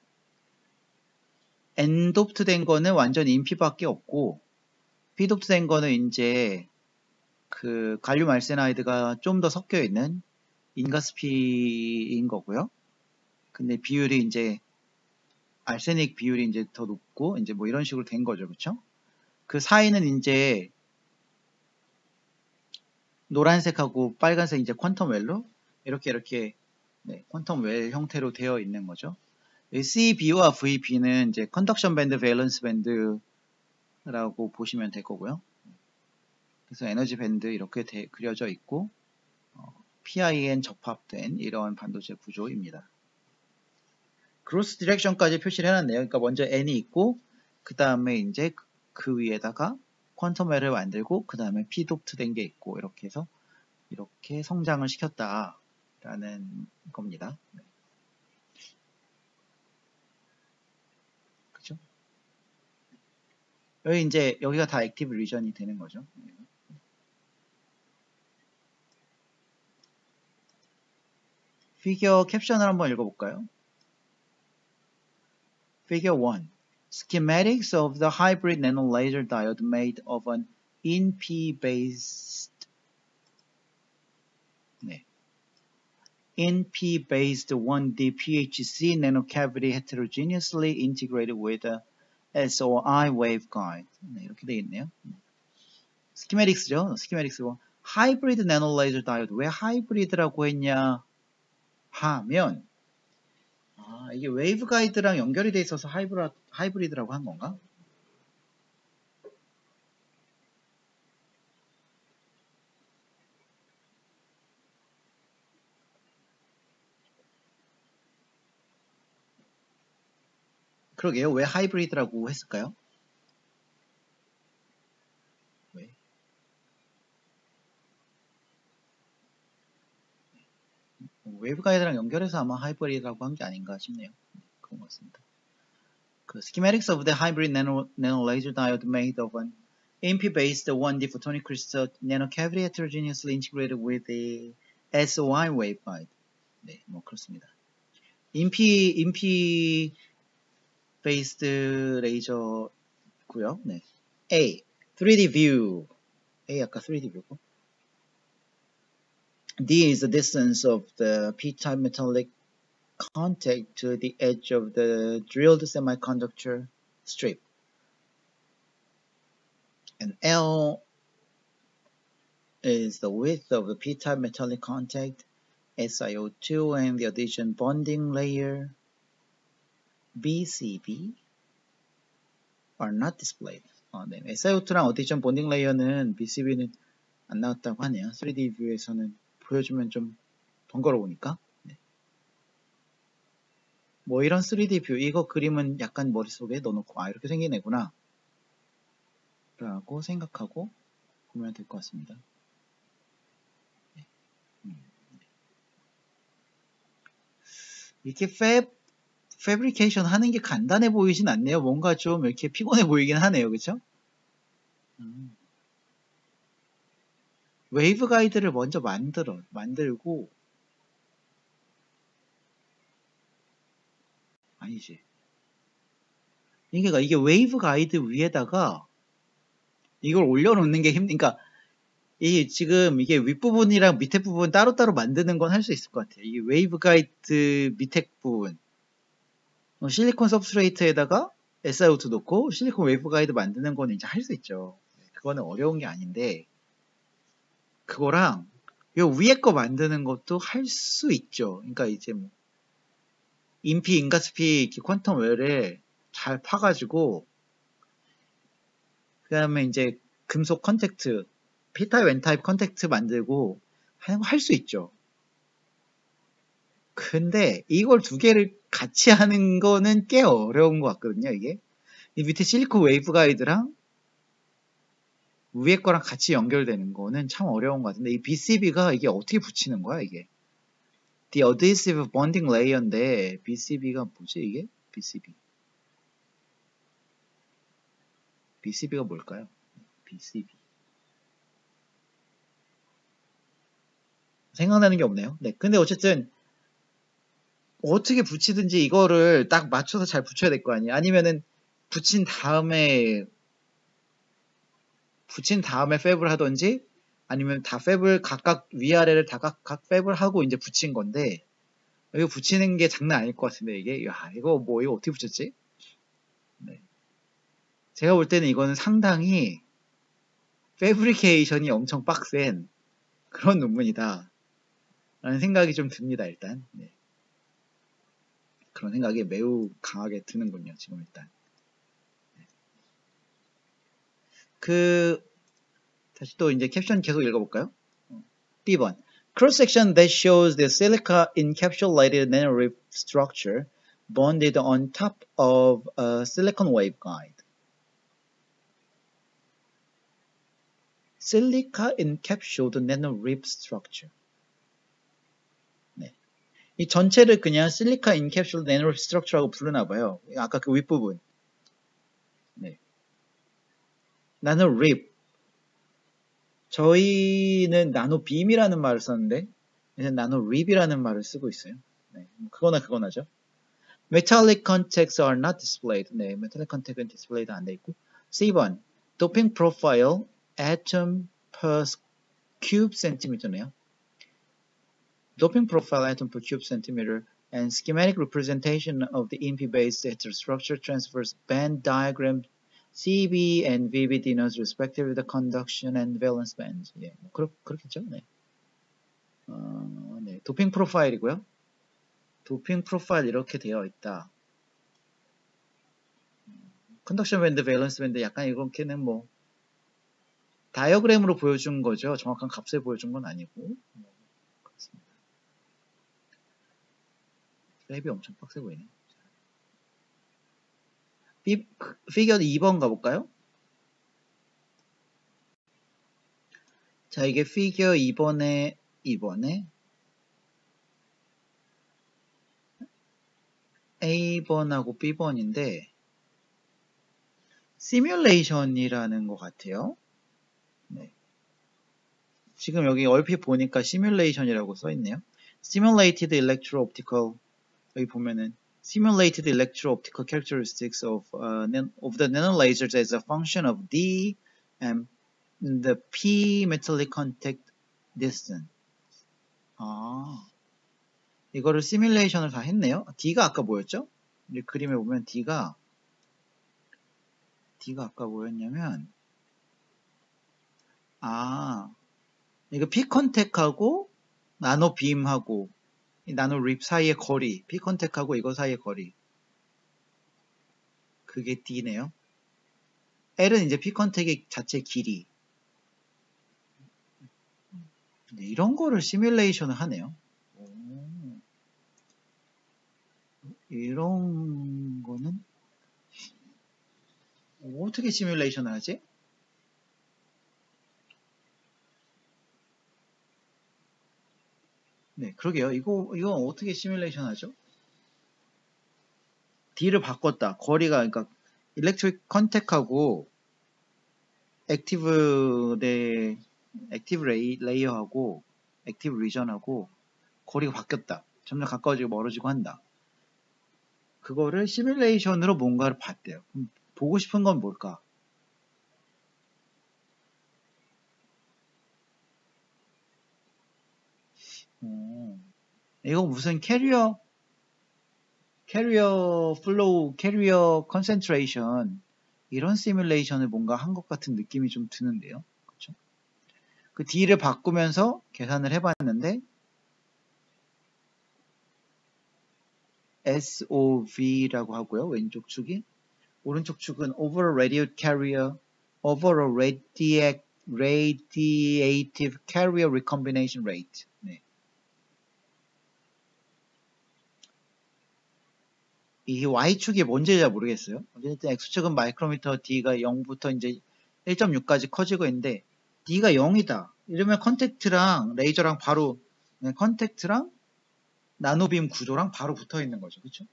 엔도프트 된 거는 완전 인피밖에 없고 피도프트 된 거는 이제 그 갈륨 알세나이드가 좀 더 섞여 있는 인가스피인 거고요. 근데 비율이 이제 알세닉 비율이 이제 더 높고 이제 뭐 이런 식으로 된 거죠. 그쵸? 그 사이는 이제 노란색하고 빨간색 이제 퀀텀 웰로 이렇게 이렇게 네, 퀀텀 웰 형태로 되어 있는 거죠. 씨비와 브이비는 이제 컨덕션 밴드, 밸런스 밴드라고 보시면 될 거고요. 그래서 에너지 밴드 이렇게 대, 그려져 있고 어, 피아이엔 접합된 이런 반도체 구조입니다. 크로스 디렉션까지 표시를 해놨네요. 그러니까 먼저 N이 있고 그 다음에 이제 그 위에다가 퀀텀 웰을 만들고 그 다음에 P도프트 된 게 있고 이렇게 해서 이렇게 성장을 시켰다라는 겁니다. 그죠? 여기 이제 여기가 다 액티브 리전이 되는 거죠. 피겨 캡션을 한번 읽어볼까요? Figure one. Schematics of the hybrid nanolaser diode made of an N P-based 네. N P-based one D P H C nanocavity heterogeneously integrated with a S O I waveguide. 네, 이렇게 되어 있네요. 스키메틱스죠. 스키메틱스고 하이브리드 나노레이저 다이오드. 왜 하이브리드라고 했냐 하면 아, 이게 웨이브 가이드랑 연결이 돼 있어서 하이브라, 하이브리드라고 한 건가? 그러게요. 왜 하이브리드라고 했을까요? 왜? 웨이브 가이드랑 연결해서 아마 하이브리드라고 한 게 아닌가 싶네요. 그런 것 같습니다. 그 schematics of the hybrid nano, nano laser diode made of an N P-based one D photonic crystal nanocavity heterogeneously integrated with the S O I waveguide. 네, 뭐 그렇습니다. 인피 인피 베이스드 레이저고요. 네. A. 쓰리디 view. A 아까 쓰리디 view고. D is the distance of the p-type metallic contact to the edge of the drilled semiconductor strip. And L is the width of the p-type metallic contact, S i O two, and the addition bonding layer, B C B, are not displayed. 어, 네. 에스 아이 오 투랑 어디션 본딩 레이어는 비 씨 비는 안 나왔다고 하네요. 쓰리디 뷰에서는 보여주면 좀 번거로우니까. 네. 뭐 이런 쓰리디 뷰, 이거 그림은 약간 머릿속에 넣어놓고 아 이렇게 생긴 애구나 라고 생각하고 보면 될 것 같습니다. 네. 음. 이렇게 팹 패브리케이션 하는 게 간단해 보이진 않네요. 뭔가 좀 이렇게 피곤해 보이긴 하네요. 그쵸? 음. 웨이브 가이드를 먼저 만들어, 만들고, 아니지. 이게, 이게 웨이브 가이드 위에다가 이걸 올려놓는 게 힘, 그러니까, 이 지금 이게 윗부분이랑 밑에 부분 따로따로 만드는 건 할 수 있을 것 같아요. 이 웨이브 가이드 밑에 부분. 어, 실리콘 서브스트레이트에다가 에스아이오투 넣고 실리콘 웨이브 가이드 만드는 거는 이제 할 수 있죠. 그거는 어려운 게 아닌데, 그거랑 요 위에 거 만드는 것도 할 수 있죠. 그러니까 이제 뭐 인피, 인가스피, 퀀텀 웰을 잘 파가지고 그 다음에 이제 금속 컨택트, P타입, N타입 컨택트 만들고 할 수 있죠. 근데 이걸 두 개를 같이 하는 거는 꽤 어려운 것 같거든요. 이게 이 밑에 실리콘 웨이브 가이드랑 위에 거랑 같이 연결되는 거는 참 어려운 것 같은데 이 비씨비가 이게 어떻게 붙이는 거야 이게? The Adhesive Bonding Layer인데 비씨비가 뭐지 이게? 비씨비 비씨비가 뭘까요? 비씨비 생각나는 게 없네요. 네, 근데 어쨌든 어떻게 붙이든지 이거를 딱 맞춰서 잘 붙여야 될 거 아니에요. 아니면은 붙인 다음에 붙인 다음에 팹을 하던지 아니면 다 팹을 각각 위아래를 다 각 각 팹을 하고 이제 붙인 건데 이거 붙이는 게 장난 아닐 것 같은데 이게 야 이거 뭐 이거 어떻게 붙였지? 네. 제가 볼 때는 이거는 상당히 패브리케이션이 엄청 빡센 그런 논문이다 라는 생각이 좀 듭니다 일단. 네. 그런 생각이 매우 강하게 드는군요 지금 일단. 그 다시 또 이제 캡션 계속 읽어볼까요? B 번 cross section that shows the silica encapsulated nanorib structure bonded on top of a silicon waveguide. Silica encapsulated nanorib structure. 네. 이 전체를 그냥 silica encapsulated nanorib structure라고 부르나봐요. 아까 그 윗부분. 네. nanorib. 저희는 나노빔이라는 말을 썼는데 이제 나노립이라는 말을 쓰고 있어요. 네, 그거나 그거나죠. Metallic contacts are not displayed. 네, metallic contact은 디스플레이도 안 돼 있고. C 번 doping profile atom per cube centimeter네요. Doping profile atom per cube centimeter and schematic representation of the 인피-based heterostructure transverse band diagram C B and V B denotes respectively the conduction and valence bands. 예, 뭐 그렇, 그렇겠죠. 네. 어, 네. 도핑 프로파일이고요. 도핑 프로파일 이렇게 되어 있다. 컨덕션 밴드, 밸런스 밴드 약간 이렇게는 뭐 다이어그램으로 보여준 거죠. 정확한 값을 보여준 건 아니고. 뭐, 그렇습니다. 랩이 엄청 빡세 보이네. 피, 피겨 이 번 가볼까요? 자, 이게 피겨 이 번에 이 번에 A 번하고 B 번인데 시뮬레이션이라는 것 같아요. 네. 지금 여기 얼핏 보니까 시뮬레이션이라고 써있네요. Simulated electro-optical 여기 보면은 Simulated electro-optical characteristics of, uh, of the nanolasers as a function of D and the P metallic contact distance. 아, 이거를 시뮬레이션을 다 했네요. D가 아까 뭐였죠? 이 그림에 보면 D가 D가 아까 뭐였냐면 아 이거 P 컨택하고 나노 빔하고 나노 립 사이의 거리, P 컨택하고 이거 사이의 거리 그게 D네요. L은 이제 P 컨택의 자체 길이. 네, 이런 거를 시뮬레이션을 하네요. 오, 이런 거는 어떻게 시뮬레이션을 하지? 네, 그러게요. 이거 이거 어떻게 시뮬레이션 하죠? D를 바꿨다. 거리가 그러니까 일렉트릭 컨택하고 액티브 대 액티브 레이, 레이어하고 액티브 리전하고 거리가 바뀌었다. 점점 가까워지고 멀어지고 한다. 그거를 시뮬레이션으로 뭔가를 봤대요. 그럼 보고 싶은 건 뭘까? 오, 이거 무슨 캐리어 캐리어 플로우, 캐리어 컨센트레이션 이런 시뮬레이션을 뭔가 한 것 같은 느낌이 좀 드는데요. 그렇죠? 그 D를 바꾸면서 계산을 해봤는데 에스오브이라고 하고요. 왼쪽 축이. 오른쪽 축은 Overall Radiative Carrier, Overall Radiative, Radiative Carrier Recombination Rate. 네. 이 Y축이 뭔지 잘 모르겠어요. 어쨌든 X축은 마이크로미터, D가 영부터 이제 일 점 육까지 커지고 있는데 D가 영이다. 이러면 컨택트랑 레이저랑 바로 컨택트랑 나노빔 구조랑 바로 붙어 있는 거죠. 그렇죠?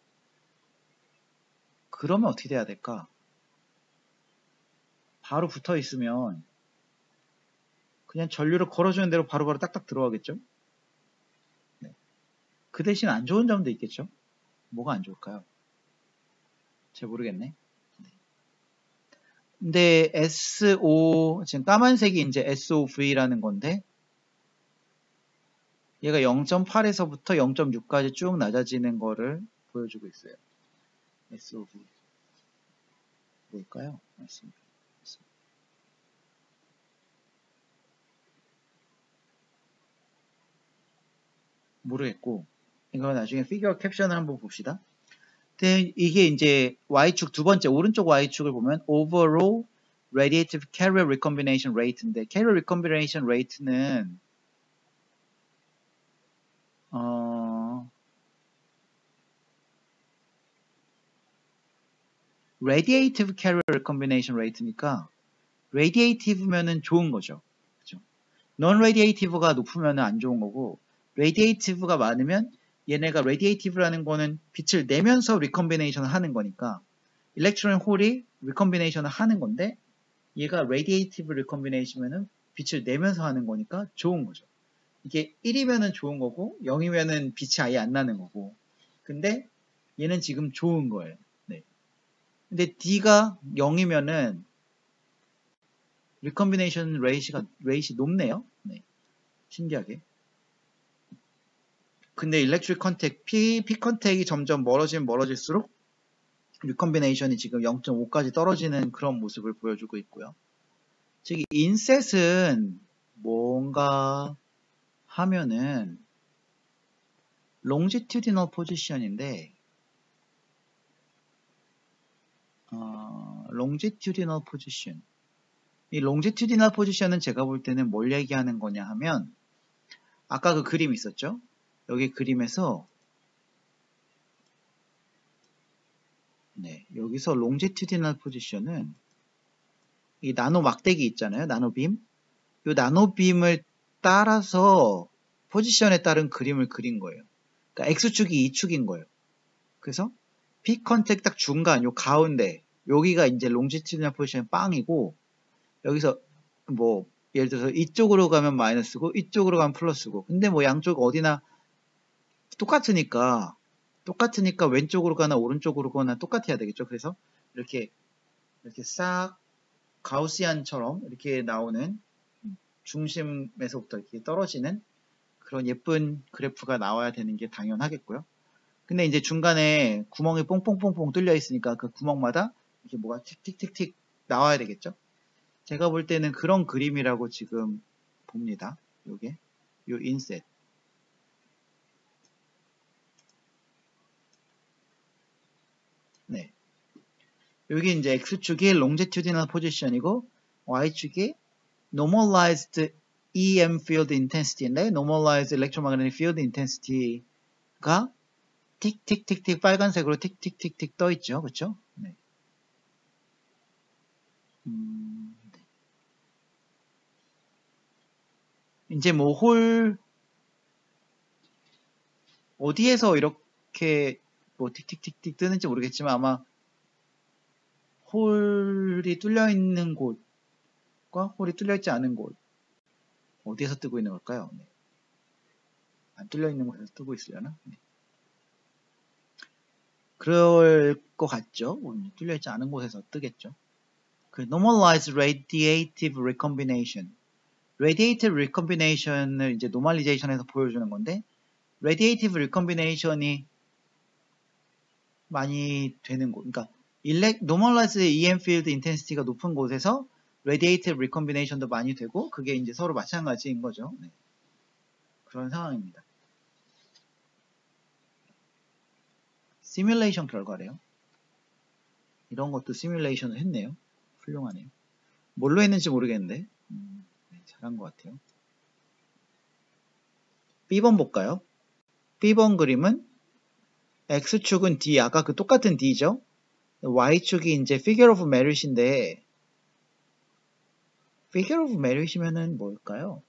그러면 어떻게 돼야 될까? 바로 붙어 있으면 그냥 전류를 걸어주는 대로 바로바로 딱딱 들어가겠죠? 네. 그 대신 안 좋은 점도 있겠죠? 뭐가 안 좋을까요? 잘 모르겠네. 근데 에스오, 지금 까만색이 이제 에스오브이라는 건데 얘가 영 점 팔에서부터 영 점 육까지 쭉 낮아지는 거를 보여주고 있어요. 에스오브이. 뭘까요? 맞습니다. 모르겠고 이거 나중에 피규어 캡션을 한번 봅시다. 근데 이게 이제 Y축 두 번째 오른쪽 Y축을 보면 Overall Radiative Carrier Recombination Rate인데 Carrier Recombination Rate는 어, Radiative Carrier Recombination Rate니까 Radiative면은 좋은 거죠. 그죠? Non-Radiative가 높으면 안 좋은 거고 Radiative가 많으면 얘네가 Radiative라는 거는 빛을 내면서 Recombination을 하는 거니까 일렉트론 홀이 Recombination을 하는 건데 얘가 Radiative Recombination면은 빛을 내면서 하는 거니까 좋은 거죠. 이게 일이면은 좋은 거고 영이면은 빛이 아예 안 나는 거고 근데 얘는 지금 좋은 거예요. 네. 근데 D가 영이면은 Recombination rate가, rate이 높네요. 네. 신기하게. 근데 Electric Contact, P, P Contact이 점점 멀어지면 멀어질수록 Recombination이 지금 영 점 오까지 떨어지는 그런 모습을 보여주고 있고요. 즉 인셋은 뭔가 하면은 longitudinal position인데 어, longitudinal position 이 longitudinal position은 제가 볼 때는 뭘 얘기하는 거냐 하면 아까 그 그림 있었죠? 여기 그림에서 네, 여기서 longitudinal position은 이 나노 막대기 있잖아요. 나노빔 이 나노빔을 따라서 포지션에 따른 그림을 그린 거예요. 그러니까 X축이 이 축인 거예요. 그래서 P 컨택 딱 중간 요 가운데 여기가 이제 롱지튜디널 포지션 빵이고 여기서 뭐 예를 들어서 이쪽으로 가면 마이너스고 이쪽으로 가면 플러스고 근데 뭐 양쪽 어디나 똑같으니까 똑같으니까 왼쪽으로 가나 오른쪽으로 가나 똑같아야 되겠죠. 그래서 이렇게 이렇게 싹 가우시안처럼 이렇게 나오는 중심에서부터 이렇게 떨어지는 그런 예쁜 그래프가 나와야 되는 게 당연하겠고요. 근데 이제 중간에 구멍이 뽕뽕뽕뽕 뚫려 있으니까 그 구멍마다 이렇게 뭐가 틱틱틱틱 나와야 되겠죠. 제가 볼 때는 그런 그림이라고 지금 봅니다. 요게 요 인셋. 네. 여기 이제 X축이 longitudinal position이고 Y축이 normalized 이엠 field intensity인데 normalized electromagnetic field intensity가 틱틱틱틱 빨간색으로 틱틱틱틱 떠 있죠. 그렇죠? 네. 음, 이제 뭐 홀 어디에서 이렇게 뭐 틱틱틱틱 뜨는지 모르겠지만 아마 홀이 뚫려 있는 곳과 홀이 뚫려 있지 않은 곳 어디에서 뜨고 있는 걸까요? 네. 안 뚫려 있는 곳에서 뜨고 있으려나? 네. 그럴 것 같죠? 뚫려 있지 않은 곳에서 뜨겠죠. 그 normalize radiative recombination. radiative recombination을 이제 normalization에서 보여주는 건데, radiative recombination이 많이 되는 곳, 그러니까 normalize 이엠 field intensity가 높은 곳에서 radiative recombination도 많이 되고, 그게 이제 서로 마찬가지인 거죠. 네. 그런 상황입니다. 시뮬레이션 결과래요. 이런 것도 시뮬레이션을 했네요. 훌륭하네요. 뭘로 했는지 모르겠는데 음, 네, 잘한 것 같아요. B번 볼까요? B번 그림은 X축은 D, 아까 그 똑같은 D죠? Y축이 이제 figure of merit인데, figure of merit이면은 뭘까요?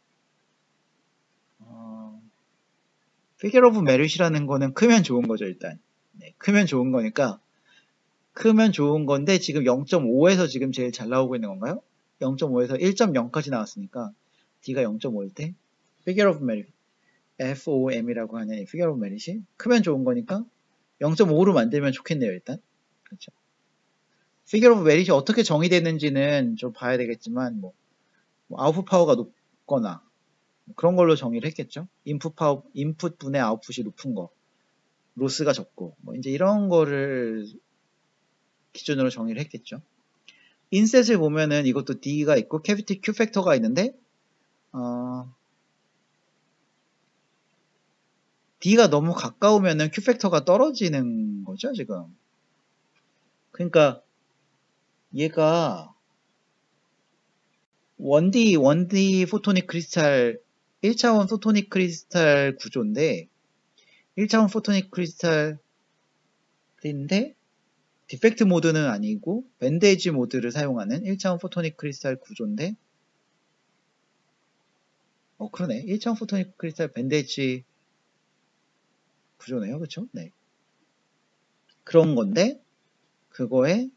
어, figure of merit이라는 거는 크면 좋은 거죠, 일단. 네, 크면 좋은 거니까, 크면 좋은 건데, 지금 영 점 오에서 지금 제일 잘 나오고 있는 건가요? 영 점 오에서 일 점 영까지 나왔으니까, D가 영 점 오일 때, figure of merit, 에프오엠이라고 하는 이 figure of merit이 크면 좋은 거니까, 영 점 오로 만들면 좋겠네요, 일단. 그렇죠. figure of merit이 어떻게 정의되는지는 좀 봐야 되겠지만, 뭐, 뭐 아웃풋 파워가 높거나, 그런 걸로 정의를 했겠죠. 인풋 파워, 인풋 분의 아웃풋이 높은 거, 로스가 적고, 뭐 이제 이런 거를 기준으로 정의를 했겠죠. 인셋을 보면은 이것도 D가 있고, 캐비티 Q 팩터가 있는데, 어, D가 너무 가까우면은 Q 팩터가 떨어지는 거죠, 지금. 그러니까, 얘가 원디, 원디 포토닉 크리스탈, 일 차원 포토닉 크리스탈 구조인데, 일 차원 포토닉 크리스탈인데, 디펙트 모드는 아니고, 밴데이지 모드를 사용하는 일 차원 포토닉 크리스탈 구조인데, 어, 그러네. 일 차원 포토닉 크리스탈 밴데이지 구조네요. 그쵸? 네. 그런 건데, 그거에,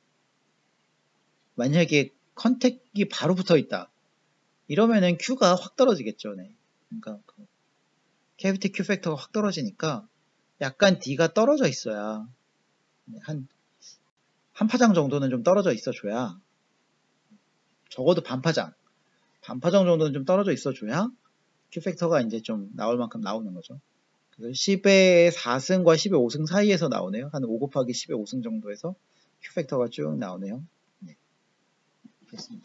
만약에 컨택이 바로 붙어 있다. 이러면은 Q가 확 떨어지겠죠. 네. 그러니까, 그 캐비티 Q 팩터가 확 떨어지니까, 약간 D가 떨어져 있어야, 한, 한 파장 정도는 좀 떨어져 있어줘야, 적어도 반파장, 반파장 정도는 좀 떨어져 있어줘야 Q 팩터가 이제 좀 나올 만큼 나오는 거죠. 그래서 십의 사 승과 십의 오 승 사이에서 나오네요. 한 오 곱하기 십의 오 승 정도에서 Q 팩터가 쭉 나오네요. 네, 됐습니다.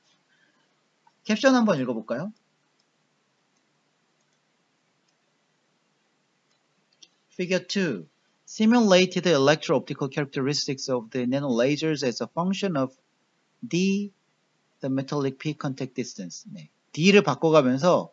캡션 한번 읽어볼까요? Figure two. Simulated electro-optical characteristics of the nanolasers as a function of D, the metallic peak contact distance. 네. D를 바꿔가면서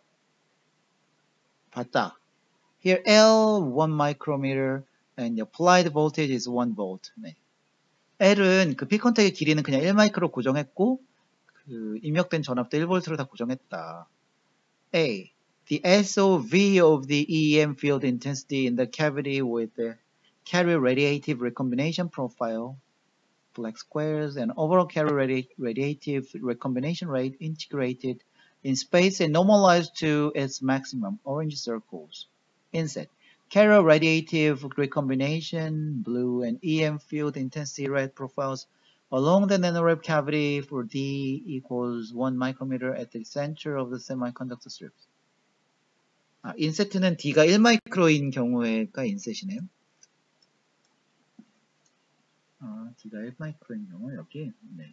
봤다. Here L one micrometer and the applied voltage is one volt. 네. L은 그 peak contact의 길이는 그냥 일 마이크로 고정했고, 그 입력된 전압도 일 볼트로 다 고정했다. A. The S O V of the E M field intensity in the cavity with the carrier radiative recombination profile, black squares, and overall carrier radi radiative recombination rate integrated in space and normalized to its maximum, orange circles. Inset. Carrier radiative recombination, blue, and E M field intensity red profiles along the nanorib cavity for D equals one micrometer at the center of the semiconductor strips. 아, 인셋은 D가 일 마이크로인 경우에가 인셋이네요. 아, D가 일 마이크로인 경우 여기. 네.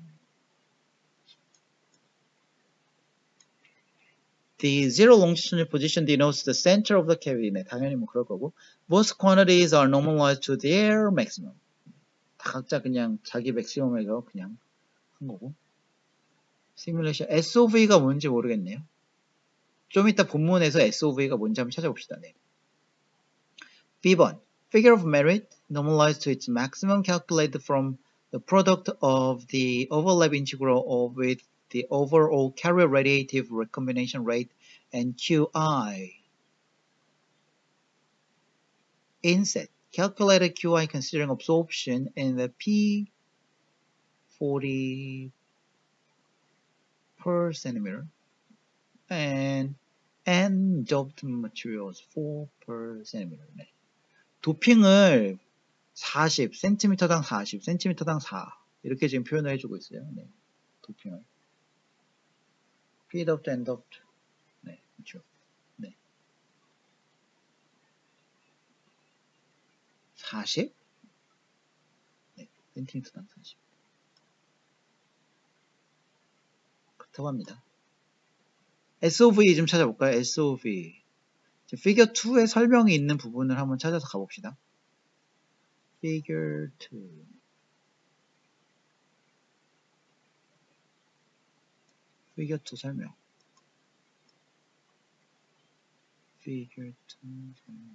The zero longitudinal position denotes the center of the cavity. 네, 당연히 뭐 그럴 거고. Most quantities are normalized to their maximum. 다 각자 그냥 자기 맥시멈에서 그냥 한 거고. 시뮬레이션 에스 오 브이가 뭔지 모르겠네요. 좀 이따 본문에서 에스 오 브이가 뭔지 한번 찾아봅시다. 네. B번. Figure of merit normalized to its maximum calculated from the product of the overlap integral of with the overall carrier radiative recombination rate and Q I. Inset. Calculated Q I considering absorption in the P forty per centimeter. and and doped materials four per centimeter. 네. 도핑을 사십 센티미터당 사십 센티미터당 사 이렇게 지금 표현을 해주고 있어요. 네. 도핑을 pre-doped and doped. 네, 그렇죠. 네. 사십 네, 센티미터당 사십 그렇다고 합니다. 에스오브이 좀 찾아볼까요? 에스오브이 피겨 이에 설명이 있는 부분을 한번 찾아서 가봅시다. 피겨 이 피겨 이 설명 피겨 이 설명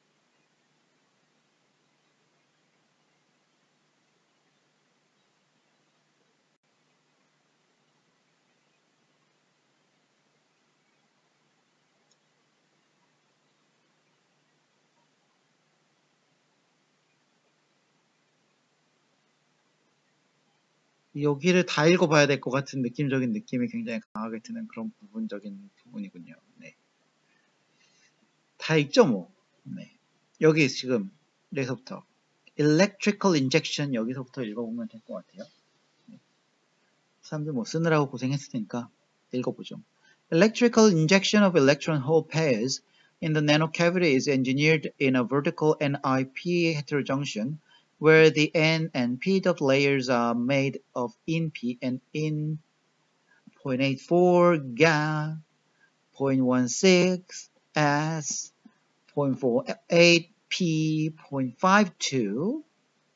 여기를 다 읽어봐야 될 것 같은 느낌적인 느낌이 굉장히 강하게 드는 그런 부분적인 부분이군요. 네. 다 읽죠 뭐. 네. 여기 지금 여기서부터 electrical injection 여기서부터 읽어보면 될 것 같아요. 네. 사람들 뭐 쓰느라고 고생했을 테니까 읽어보죠. Electrical injection of electron hole pairs in the nanocavity is engineered in a vertical N I P heterojunction where the N and P dot layers are made of in P and in zero point eight four Ga, zero point one six S, zero point four eight P, zero point five two,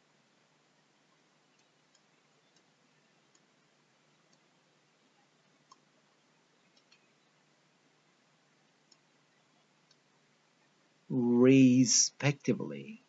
respectively,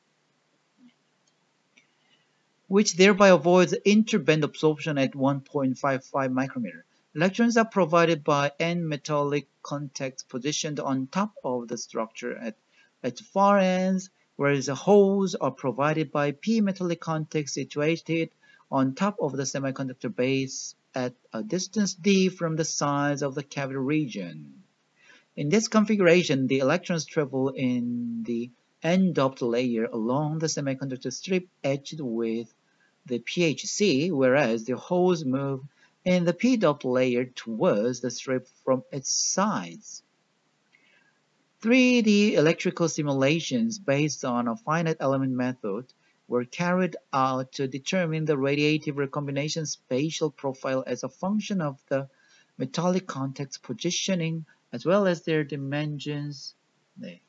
which thereby avoids interband absorption at one point five five micrometer. Electrons are provided by N metallic contacts positioned on top of the structure at its far ends, whereas the holes are provided by P metallic contacts situated on top of the semiconductor base at a distance d from the sides of the cavity region. In this configuration, the electrons travel in the N-doped layer along the semiconductor strip etched with the P H C, whereas the holes move in the P-doped layer towards the strip from its sides. three D electrical simulations based on a finite element method were carried out to determine the radiative recombination spatial profile as a function of the metallic contacts positioning as well as their dimensions. 네.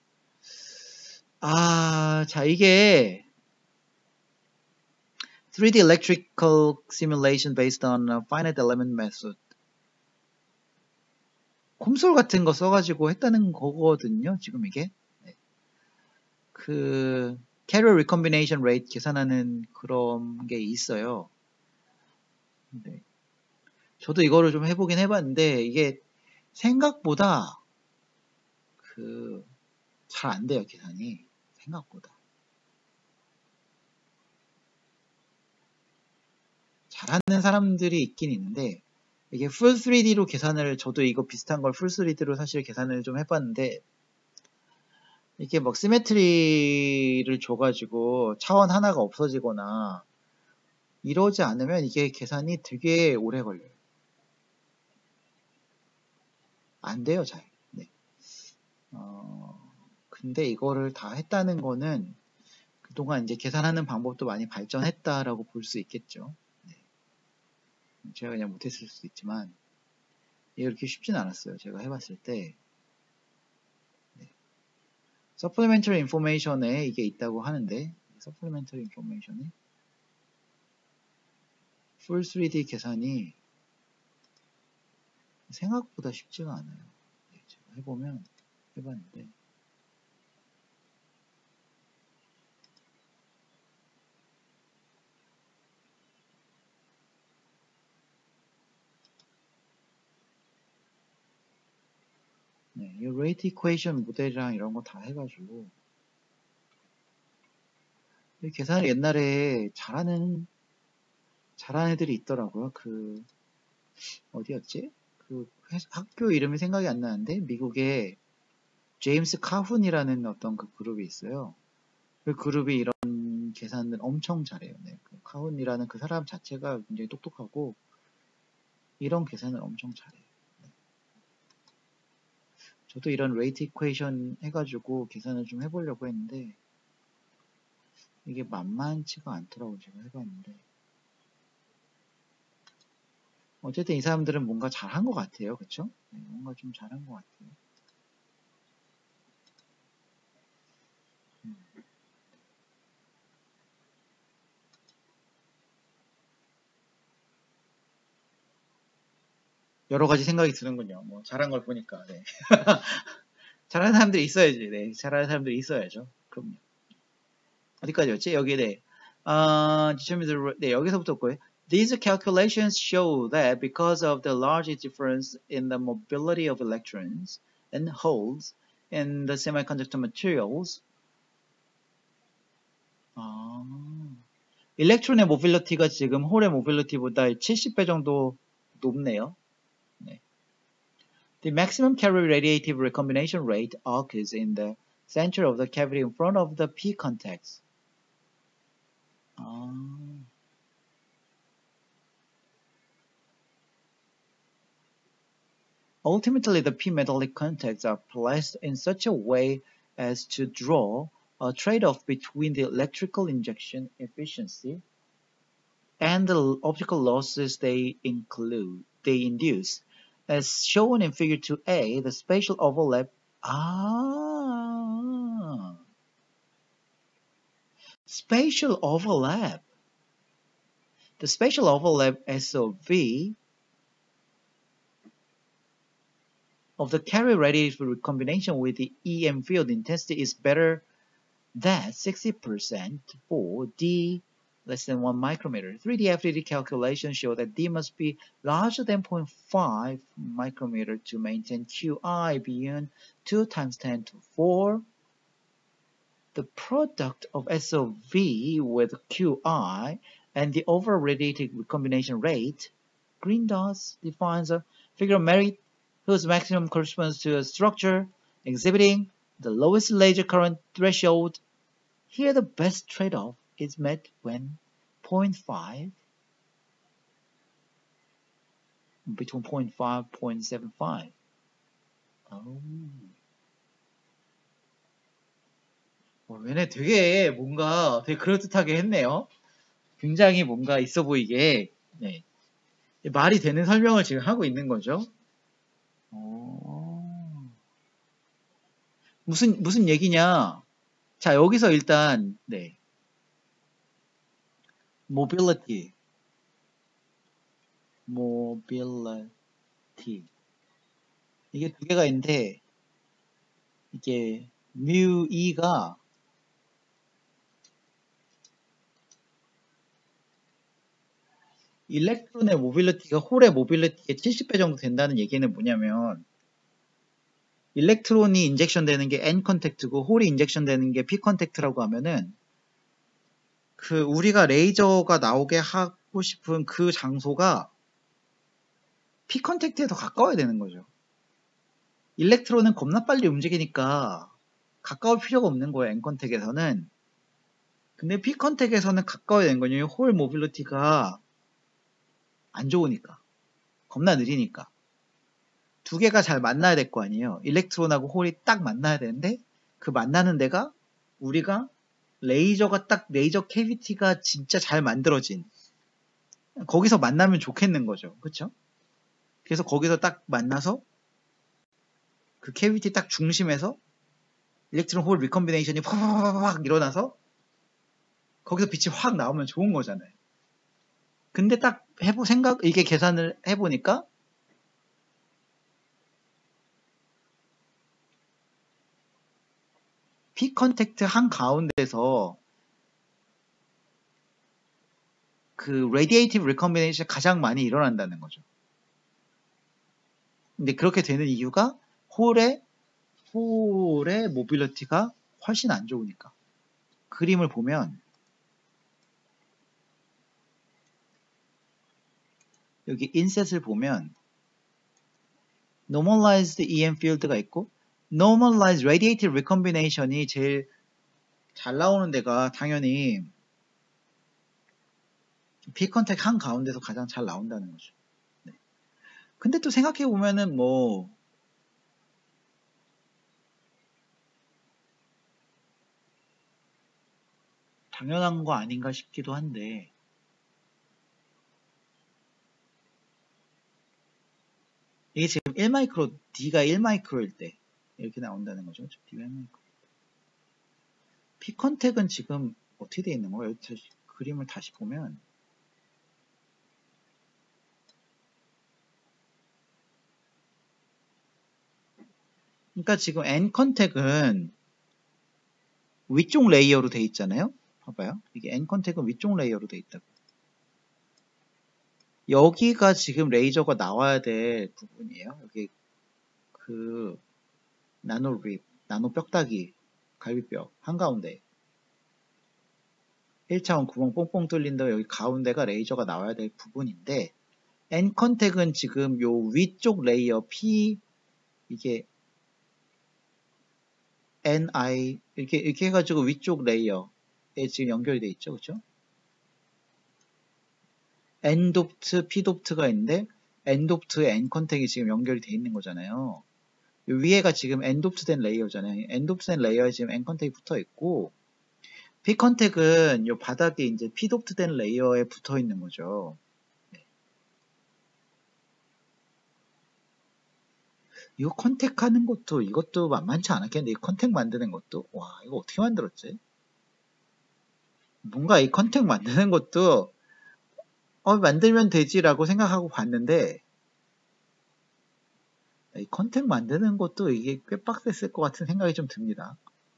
아, 자, 이게 three D electrical simulation based on a finite element method. 콤솔 같은 거 써가지고 했다는 거거든요, 지금 이게. 네. 그, carrier recombination rate 계산하는 그런 게 있어요. 네. 저도 이거를 좀 해보긴 해봤는데, 이게 생각보다 그, 잘 안 돼요, 계산이. 생각보다. 잘하는 사람들이 있긴 있는데, 이게 풀 쓰리디로 계산을, 저도 이거 비슷한 걸 풀 쓰리디로 사실 계산을 좀 해봤는데, 이게 막 시메트리를 줘가지고 차원 하나가 없어지거나 이러지 않으면 이게 계산이 되게 오래 걸려요. 안 돼요, 잘. 네. 어, 근데 이거를 다 했다는 거는 그동안 이제 계산하는 방법도 많이 발전했다라고 볼 수 있겠죠. 네. 제가 그냥 못했을 수도 있지만, 이게 그렇게 쉽진 않았어요. 제가 해봤을 때. 네. supplementary information에 이게 있다고 하는데, supplementary information에 풀 쓰리디 계산이 생각보다 쉽지가 않아요. 네, 제가 해보면 해봤는데 네, 이 rate equation 모델이랑 이런 거 다 해가지고 이 계산을 옛날에 잘하는 잘하는 애들이 있더라고요. 그 어디였지? 그 그 학교 이름이 생각이 안 나는데 미국에 제임스 카훈이라는 어떤 그 그룹이 있어요. 그 그룹이 이런 계산을 엄청 잘해요. 네. 그 카훈이라는 그 사람 자체가 굉장히 똑똑하고 이런 계산을 엄청 잘해요. 네. 저도 이런 레이트 이퀘이션 해가지고 계산을 좀 해보려고 했는데 이게 만만치가 않더라고요. 제가 해봤는데 어쨌든 이 사람들은 뭔가 잘한 것 같아요. 그쵸? 네, 뭔가 좀 잘한 것 같아요. 음. 여러 가지 생각이 드는군요. 뭐 잘한 걸 보니까. 네. 잘하는 사람들이 있어야지. 네. 잘하는 사람들이 있어야죠. 그럼요. 어디까지였지? 여기 네. 아, determine 네, 여기서부터 거예요. These calculations show that because of the large difference in the mobility of electrons and holes in the semiconductor materials, 아, 일렉트론의 모빌리티가 지금 홀의 모빌리티보다 칠십 배 정도 높네요. 네. The maximum carrier radiative recombination rate occurs in the center of the cavity in front of the P contacts. 아. Ultimately, the p-metallic contacts are placed in such a way as to draw a trade-off between the electrical injection efficiency and the optical losses they include, they induce. As shown in figure two A, the spatial overlap, ah, spatial overlap. The spatial overlap S O V of the carrier radiative recombination with the E M field intensity is better than sixty percent for D less than one micrometer. three D F D D calculations show that D must be larger than zero point five micrometer to maintain Q I beyond two times ten to the four. The product of S O V with Q I and the overall radiative recombination rate, green dots, defines a figure of merit whose maximum corresponds to a structure exhibiting the lowest laser current threshold. Here the best trade-off is met when zero point five, between zero point five and zero point seven five. Oh. 얘네 되게 뭔가 되게 그럴듯하게 했네요. 굉장히 뭔가 있어 보이게 네. 말이 되는 설명을 지금 하고 있는 거죠. 오. 무슨 무슨 얘기냐? 자 여기서 일단 네. mobility, mobility 이게 두 개가 있는데 이게 mu e가 일렉트론의 모빌리티가 홀의 모빌리티의 칠십 배 정도 된다는 얘기는 뭐냐면 일렉트론이 인젝션 되는 게 N 컨택트고 홀이 인젝션 되는 게 P 컨택트라고 하면은 그 우리가 레이저가 나오게 하고 싶은 그 장소가 P 컨택트에 더 가까워야 되는 거죠. 일렉트론은 겁나 빨리 움직이니까 가까울 필요가 없는 거예요. N 컨택에서는. 근데 P 컨택에서는 가까워야 되는 거예요. 홀 모빌리티가 안 좋으니까. 겁나 느리니까. 두 개가 잘 만나야 될 거 아니에요. 일렉트론하고 홀이 딱 만나야 되는데 그 만나는 데가 우리가 레이저가 딱 레이저 캐비티가 진짜 잘 만들어진 거기서 만나면 좋겠는 거죠. 그쵸? 그래서 거기서 딱 만나서 그 캐비티 딱 중심에서 일렉트론 홀 리컴비네이션이 확 일어나서 거기서 빛이 확 나오면 좋은 거잖아요. 근데 딱 해보 생각 이게 계산을 해보니까 P 컨택트 한 가운데서 그 radiative recombination 가장 많이 일어난다는 거죠. 근데 그렇게 되는 이유가 홀의 홀의 모빌리티가 훨씬 안 좋으니까. 그림을 보면 여기 인셋을 보면 normalized 이엠 field가 있고 normalized radiative recombination이 제일 잘 나오는 데가 당연히 P컨택 한 가운데서 가장 잘 나온다는 거죠. 네. 근데 또 생각해 보면은 뭐 당연한 거 아닌가 싶기도 한데 이게 지금 일 마이크로, D가 일 마이크로일 때 이렇게 나온다는 거죠. D가 일 마이크로. P컨택은 지금 어떻게 되어 있는 거예요? 다시, 그림을 다시 보면 그러니까 지금 N컨택은 위쪽 레이어로 되어 있잖아요. 봐봐요. 이게 N컨택은 위쪽 레이어로 되어 있다고. 여기가 지금 레이저가 나와야 될 부분이에요. 여기 그 나노 립, 나노 뼈다귀, 갈비뼈 한가운데 일 차원 구멍 뽕뽕 뚫린다. 여기 가운데가 레이저가 나와야 될 부분인데 N컨택은 지금 요 위쪽 레이어 P 이게 Ni 이렇게 이렇게 해가지고 위쪽 레이어에 지금 연결이 돼 있죠, 그렇죠? N도프트, P도프트가 있는데 N도프트에 N컨택이 지금 연결이 돼 있는 거잖아요. 위에가 지금 N도프트 된 레이어잖아요. N도프트 된 레이어에 지금 N컨택이 붙어 있고 P컨택은 요 바닥에 이제 P도프트 된 레이어에 붙어 있는 거죠. 네. 이거 컨택 하는 것도 이것도 만만치 않았겠는데 이 컨택 만드는 것도 와 이거 어떻게 만들었지? 뭔가 이 컨택 만드는 것도 어 만들면 되지라고 생각하고 봤는데 이 컨택 만드는 것도 이게 꽤 빡셌을 것 같은 생각이 좀 듭니다.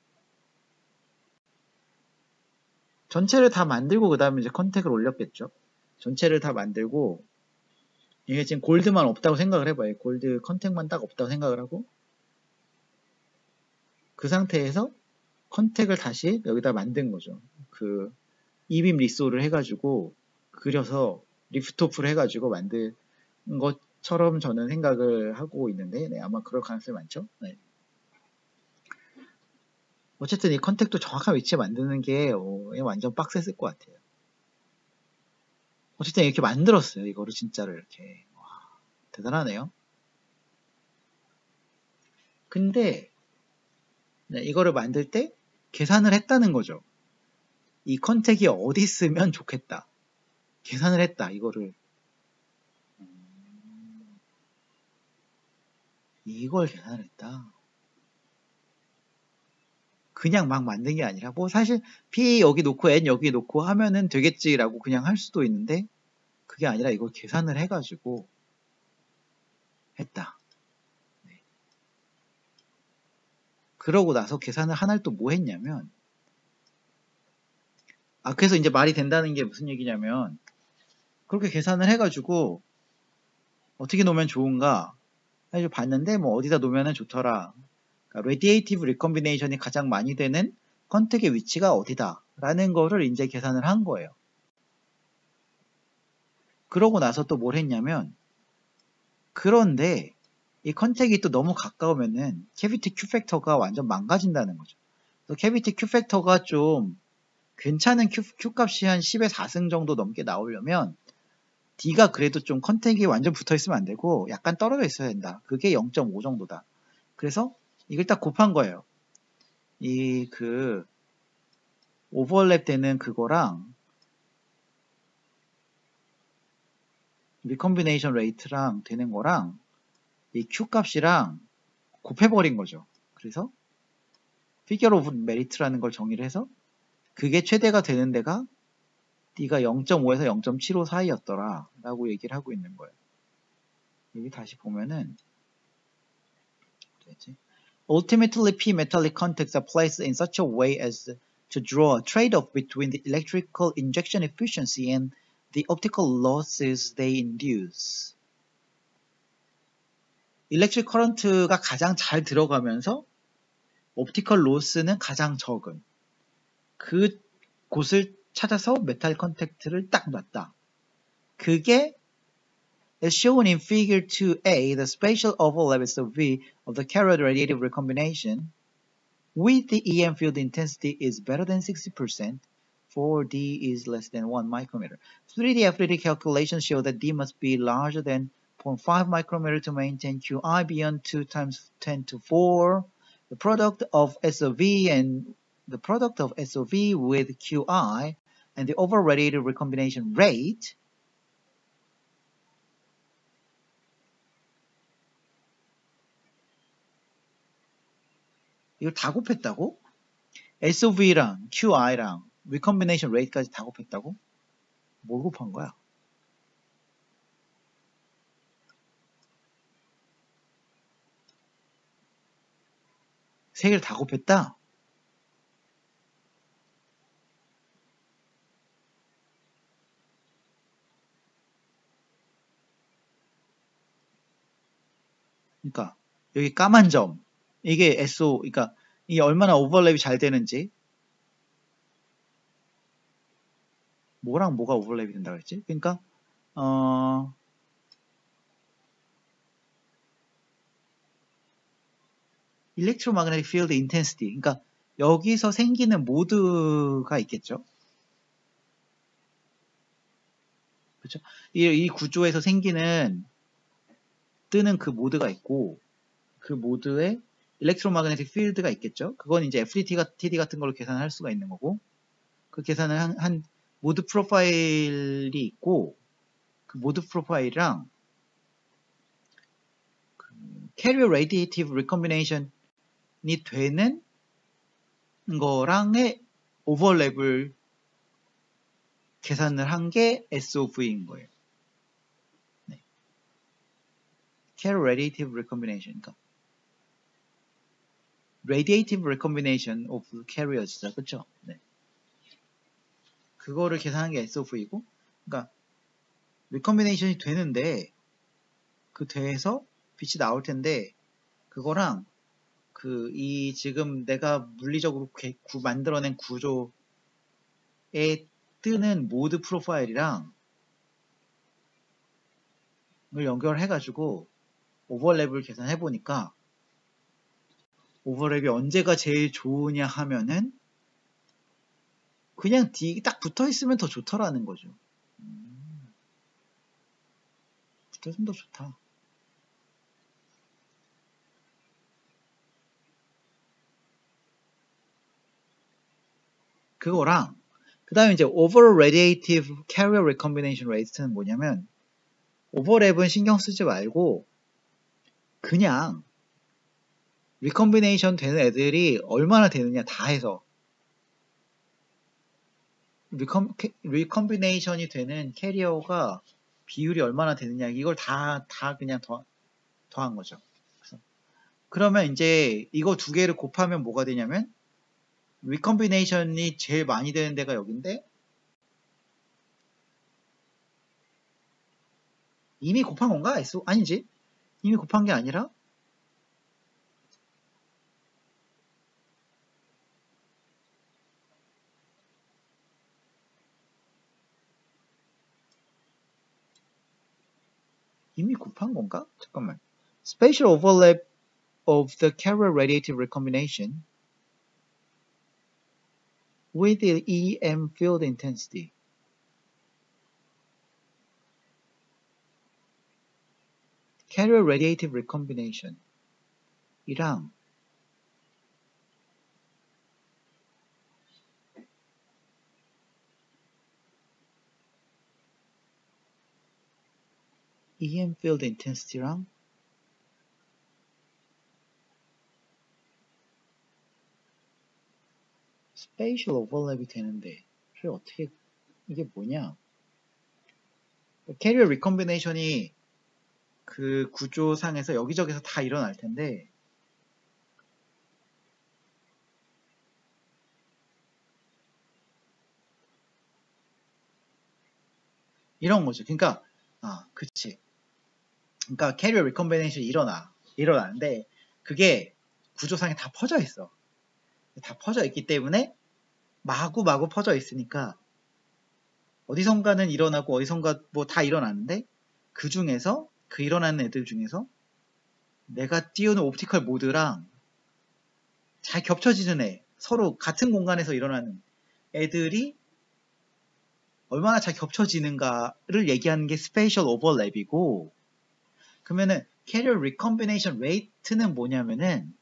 전체를 다 만들고 그 다음에 이제 컨택을 올렸겠죠. 전체를 다 만들고 이게 지금 골드만 없다고 생각을 해봐요. 골드 컨택만 딱 없다고 생각을 하고 그 상태에서 컨택을 다시 여기다 만든 거죠. 그 이빔 리소를 해가지고 그려서 리프트오프를 해가지고 만든 것처럼 저는 생각을 하고 있는데 네, 아마 그럴 가능성이 많죠. 네. 어쨌든 이 컨택도 정확한 위치에 만드는 게 어, 완전 빡셌을 것 같아요. 어쨌든 이렇게 만들었어요. 이거를 진짜로 이렇게. 와, 대단하네요. 근데 네, 이거를 만들 때 계산을 했다는 거죠. 이 컨택이 어디 쓰면 좋겠다. 계산을 했다. 이거를. 이걸 계산을 했다. 그냥 막 만든 게 아니라 뭐 사실 P 여기 놓고 N 여기 놓고 하면은 되겠지라고 그냥 할 수도 있는데 그게 아니라 이걸 계산을 해가지고 했다. 네. 그러고 나서 계산을 하나를 또 뭐 했냐면 아 그래서 이제 말이 된다는 게 무슨 얘기냐면 그렇게 계산을 해가지고 어떻게 놓으면 좋은가 해서 봤는데 뭐 어디다 놓으면 좋더라. 그러니까 radiative recombination이 가장 많이 되는 컨택의 위치가 어디다 라는 거를 이제 계산을 한 거예요. 그러고 나서 또 뭘 했냐면 그런데 이 컨택이 또 너무 가까우면은 캐비티 Q 팩터가 완전 망가진다는 거죠. 그래서 캐비티 Q 팩터가 좀 괜찮은 Q, Q 값이 한 십의 사 승 정도 넘게 나오려면 D가 그래도 좀 컨택이 완전 붙어 있으면 안 되고 약간 떨어져 있어야 된다. 그게 영 점 오 정도다. 그래서 이걸 딱 곱한 거예요. 이 그 오버랩 되는 그거랑 리컴비네이션 레이트랑 되는 거랑 이 Q 값이랑 곱해버린 거죠. 그래서 피겨 오브 메리트라는 걸 정의를 해서 그게 최대가 되는 데가 D가 영 점 오에서 영 점 칠오 사이였더라 라고 얘기를 하고 있는 거예요. 여기 다시 보면은 뭐지? Ultimately, P metallic contacts are placed in such a way as to draw a trade-off between the electrical injection efficiency and the optical losses they induce. 일렉트릭 커런트가 가장 잘 들어가면서 옵티컬 로스는 가장 적은 그 곳을 찾아서 메탈 컨택트를 딱 놨다. 그게 As shown in figure two A, the spatial overlap S O V of the carrier radiative recombination with the E M field intensity is better than sixty percent. for D is less than one micrometer. three D F D calculations show that D must be larger than zero point five micrometer to maintain Q I beyond two times ten to four. The product of S O V and the product of S O V with Q I and the overall radiative recombination rate 이걸 다 곱했다고? S O V랑 Q I랑 recombination rate까지 다 곱했다고? 뭘 곱한 거야? 세 개를 다 곱했다? 그러니까 여기 까만 점 이게 에스오 그러니까 이게 얼마나 오버랩이 잘 되는지 뭐랑 뭐가 오버랩이 된다고 했지? 그러니까 어 electromagnetic field intensity 그러니까 여기서 생기는 모드가 있겠죠. 그렇죠? 이, 이 구조에서 생기는 뜨는 그 모드가 있고 그 모드에 electromagnetic field가 있겠죠. 그건 이제 에프디티 티디 같은 걸로 계산할 수가 있는 거고 그 계산을 한, 한 모드 프로파일이 있고 그 모드 프로파일이랑 그 carrier radiative recombination이 되는 거랑의 오버랩을 계산을 한 게 에스 오 브이인 거예요. 네. carrier radiative recombination 그러니까 radiative recombination of carriers죠. 그쵸? 네. 그거를 계산한 게 에스 오 브이고 그러니까 recombination이 되는데 그 돼서 빛이 나올 텐데 그거랑 그 이 지금 내가 물리적으로 구, 만들어낸 구조에 뜨는 모드 프로파일이랑 을 연결해가지고 오버랩을 계산해 보니까 오버랩이 언제가 제일 좋으냐 하면은 그냥 D 딱 붙어 있으면 더 좋더라는 거죠. 음, 붙어 있으면 더 좋다. 그거랑 그 다음에 이제 overall radiative carrier recombination rate는 뭐냐면 오버랩은 신경 쓰지 말고 그냥 recombination 되는 애들이 얼마나 되느냐 다 해서 recombination이 되는 캐리어가 비율이 얼마나 되느냐 이걸 다, 다 그냥 더, 더한 거죠. 그래서 그러면 이제 이거 두 개를 곱하면 뭐가 되냐면 recombination이 제일 많이 되는 데가 여긴데 이미 곱한 건가? 아니지. 이미 곱한 게 아니라 이미 곱한 건가? 잠깐만. Spatial overlap of the carrier radiative recombination with the E M field intensity. carrier radiative recombination 이랑 E M field intensity랑 spatial overlap이 되는데 그래 어떻게 이게 뭐냐? carrier recombination이 그 구조상에서 여기저기서 다 일어날 텐데 이런 거죠. 그러니까 아 그치. 그러니까 carrier recombination이 일어나 일어나는데 그게 구조상에 다 퍼져 있어. 다 퍼져 있기 때문에 마구마구 퍼져 있으니까 어디선가는 일어나고 어디선가 뭐 다 일어나는데 그 중에서 그 일어나는 애들 중에서 내가 띄우는 옵티컬 모드랑 잘 겹쳐지는 애, 서로 같은 공간에서 일어나는 애들이 얼마나 잘 겹쳐지는가를 얘기하는 게 스페이셜 오버랩이고, 그러면은 캐리어 리컴비네이션 레이트는 뭐냐면은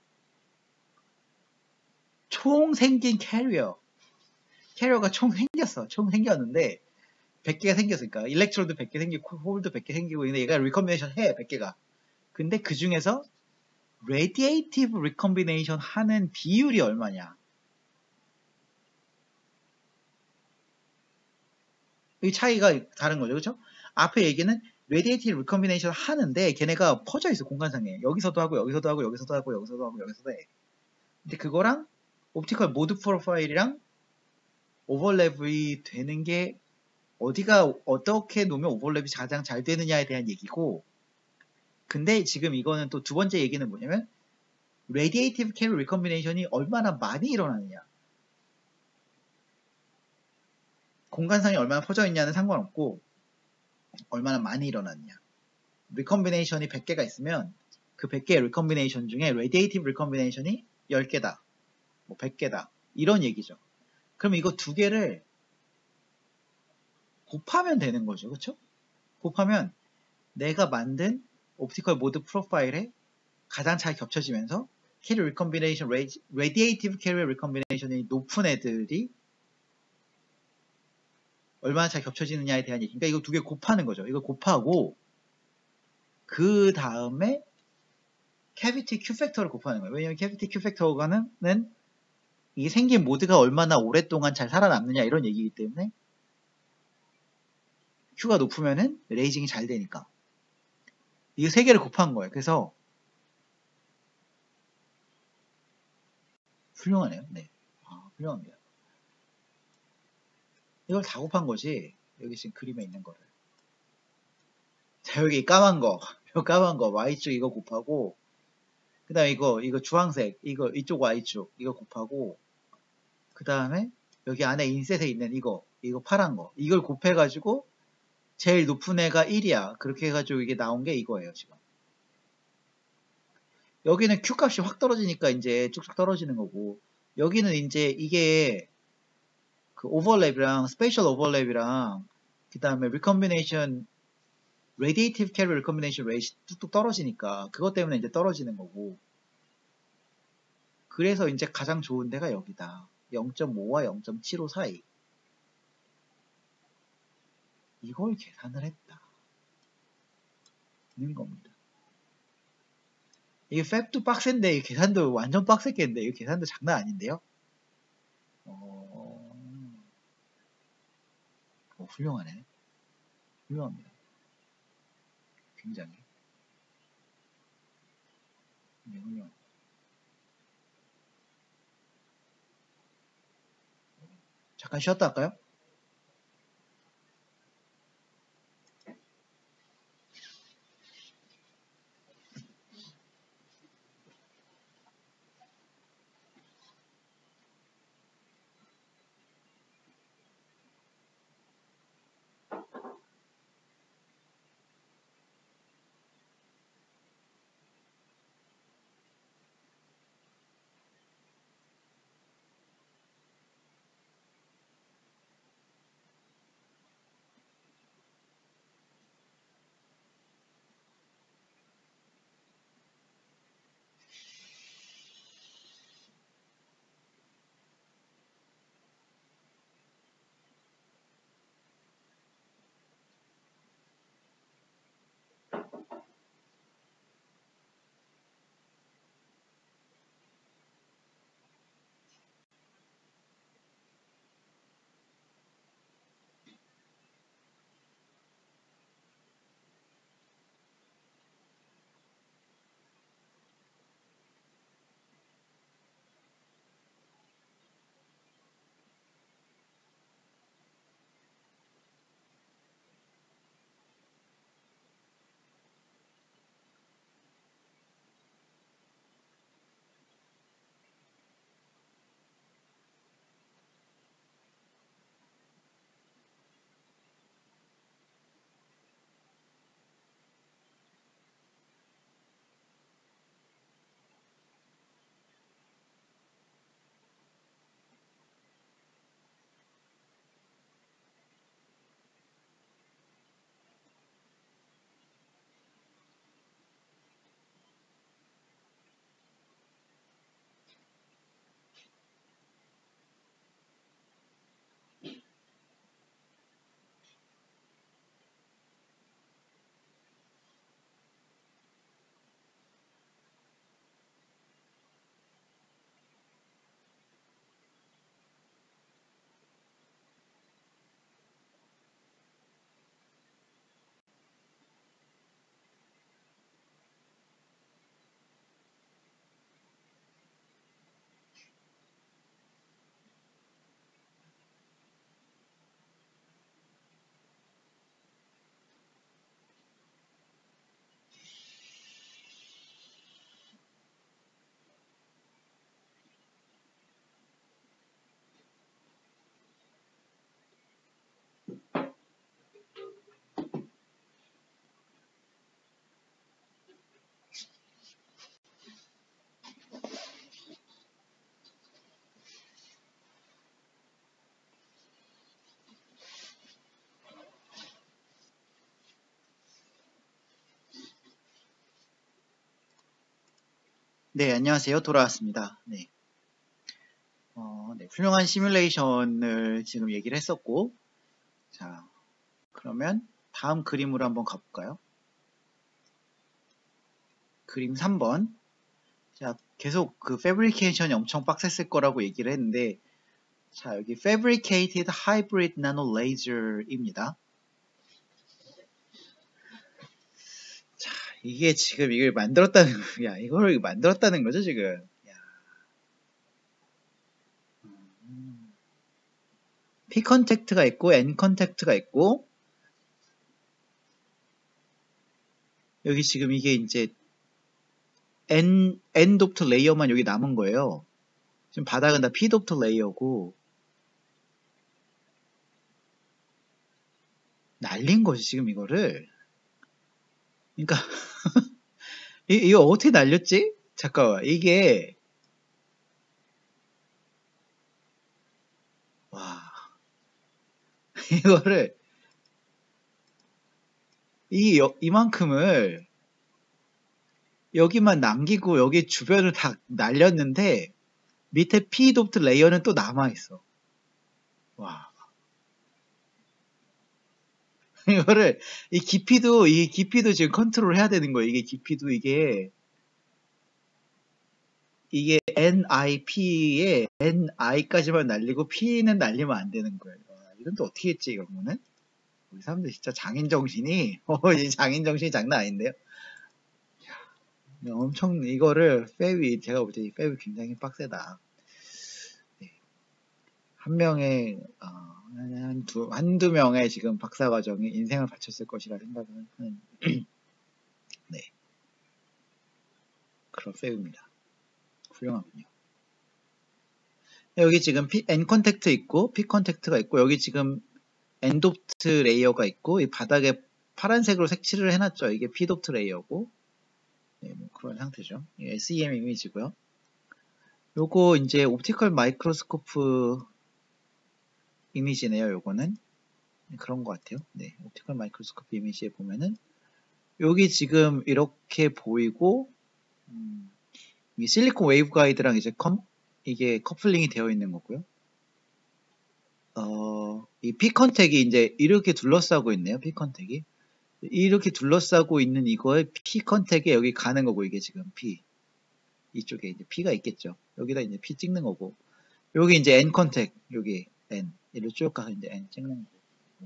총 생긴 캐리어 캐리어가 총 생겼어. 총 생겼는데 백 개가 생겼으니까 일렉트로드 백 개 생기고 홀도 백 개 생기고 있는데 얘가 리컴비네이션 해 백 개가. 근데 그 중에서 레디에이티브 리컴비네이션 하는 비율이 얼마냐, 이 차이가 다른 거죠. 그렇죠? 앞에 얘기는 레디에이티브 리컴비네이션 하는데 걔네가 퍼져 있어. 공간상에 여기서도 하고 여기서도 하고 여기서도 하고 여기서도 하고 여기서도 해. 근데 그거랑 옵티컬 모드 프로파일이랑 오버랩이 되는 게 어디가 어떻게 놓으면 오버랩이 가장 잘 되느냐에 대한 얘기고, 근데 지금 이거는 또 두 번째 얘기는 뭐냐면 레디에이티브 캐리어 리컴비네이션이 얼마나 많이 일어나느냐, 공간상에 얼마나 퍼져 있냐는 상관없고 얼마나 많이 일어나느냐. 리컴비네이션이 백 개가 있으면 그 백 개의 리컴비네이션 중에 레디에이티브 리컴비네이션이 십 개다, 뭐 백 개다, 이런 얘기죠. 그럼 이거 두 개를 곱하면 되는 거죠. 그쵸? 곱하면 내가 만든 옵티컬 모드 프로파일에 가장 잘 겹쳐지면서 캐리어 리컴비네이션, 레디에이티브 캐리어 리컴비네이션이 높은 애들이 얼마나 잘 겹쳐지느냐에 대한 얘기. 그러니까 이거 두 개 곱하는 거죠. 이거 곱하고 그 다음에 캐비티 Q 팩터를 곱하는 거예요. 왜냐면 캐비티 Q 팩터가는 이 생긴 모드가 얼마나 오랫동안 잘 살아남느냐 이런 얘기이기 때문에 Q가 높으면은 레이징이 잘 되니까 이 세 개를 곱한 거예요. 그래서 훌륭하네요. 네, 아, 훌륭합니다. 이걸 다 곱한 거지. 여기 지금 그림에 있는 거를. 자, 여기 까만 거, 요 까만 거 Y축 이거 곱하고, 그 다음에 이거 이거 주황색 이거 이쪽 Y축 이거 곱하고, 그 다음에 여기 안에 인셋에 있는 이거 이거 파란 거 이걸 곱해가지고 제일 높은 애가 일이야. 그렇게 해가지고 이게 나온 게 이거예요. 지금 여기는 Q 값이 확 떨어지니까 이제 쭉쭉 떨어지는 거고, 여기는 이제 이게 그 오버랩이랑 스페이셜 오버랩이랑 그 다음에 리컴비네이션 레디에이티브 캐리어 리컴비네이션 레이트 뚝뚝 떨어지니까 그것 때문에 이제 떨어지는 거고, 그래서 이제 가장 좋은 데가 여기다. 영 점 오와 영 점 칠오 사이. 이걸 계산을 했다 는 겁니다. 이게 팹도 빡센데 계산도 완전 빡셌겠는데, 이 계산도 장난 아닌데요. 어... 어, 훌륭하네. 훌륭합니다. 굉장히. 굉장히 훌륭합니다. 잠깐 쉬었다 할까요? 네, 안녕하세요. 돌아왔습니다. 네. 어, 네, 훌륭한 시뮬레이션을 지금 얘기를 했었고, 자, 그러면 다음 그림으로 한번 가볼까요? 그림 삼 번. 자, 계속 그 패브리케이션이 엄청 빡셌을 거라고 얘기를 했는데, 자, 여기 Fabricated Hybrid Nano Laser입니다. 자, 이게 지금 이걸 만들었다는, 야, 이걸 만들었다는 거죠, 지금. 야. 음. P 컨택트가 있고, N 컨택트가 있고, 여기 지금 이게 이제 N, N 도프트 레이어만 여기 남은 거예요. 지금 바닥은 다 P 도프트 레이어고, 날린 거지, 지금 이거를. 그러니까, 이, 이거 어떻게 날렸지? 잠깐만, 이게, 와, 이거를, 이, 여- 이만큼을 여기만 남기고 여기 주변을 다 날렸는데, 밑에 P 도프트 레이어는 또 남아있어. 와. 이거를, 이 깊이도, 이 깊이도 지금 컨트롤 해야 되는 거예요. 이게 깊이도 이게, 이게 엔아이피에 엔아이까지만 날리고 P는 날리면 안 되는 거예요. 와, 이건 또 어떻게 했지, 이런 거는? 우리 사람들 진짜 장인 정신이, 어, 이 장인 정신이 장난 아닌데요? 엄청, 이거를, 페이, 제가 볼 때 이 페이 굉장히 빡세다. 네. 한 명의, 어, 한 두, 한두 명의 지금 박사과정이 인생을 바쳤을 것이라 생각을 하는, 네. 그런 페이입니다. 훌륭하군요. 여기 지금 P, N 컨택트 있고, P 컨택트가 있고, 여기 지금 N 도프트 레이어가 있고, 이 바닥에 파란색으로 색칠을 해놨죠. 이게 P 도프트 레이어고, 네, 뭐 그런 상태죠. 에스이엠 이미지고요. 요거 이제 옵티컬 마이크로스코프 이미지네요. 요거는 그런 것 같아요. 네, 옵티컬 마이크로스코프 이미지에 보면은 여기 지금 이렇게 보이고, 음, 이 실리콘 웨이브 가이드랑 이제 컴, 이게 커플링이 되어 있는 거고요. 어, 이 P 컨택이 이제 이렇게 둘러싸고 있네요. P 컨택이 이렇게 둘러싸고 있는 이거에 P 컨택에 여기 가는 거고, 이게 지금 P 이쪽에 이제 P가 있겠죠. 여기다 이제 P 찍는 거고, 여기 이제 N 컨택, 여기 N 이리로 쭉 가서 이제 N 찍는 거고.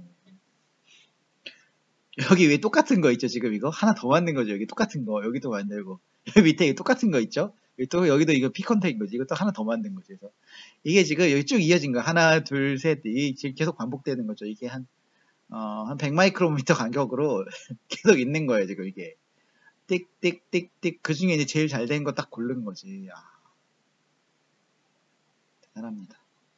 여기 왜 똑같은 거 있죠? 지금 이거 하나 더 만든 거죠. 여기 똑같은 거 여기도 만들고, 여기 밑에 이 똑같은 거 있죠? 여기 또 여기도 이거 P 컨택인 거지. 이것도 하나 더 만든 거죠. 그래서 이게 지금 여기 쭉 이어진 거, 하나 둘 셋, 이 지금 계속 반복되는 거죠. 이게 한 어, 한 백 마이크로미터 간격으로 계속 있는 거예요. 지금 이게 띡띡띡띡, 그 중에 이제 제일 잘 된 거 딱 고른 거지. 아, 대단합니다.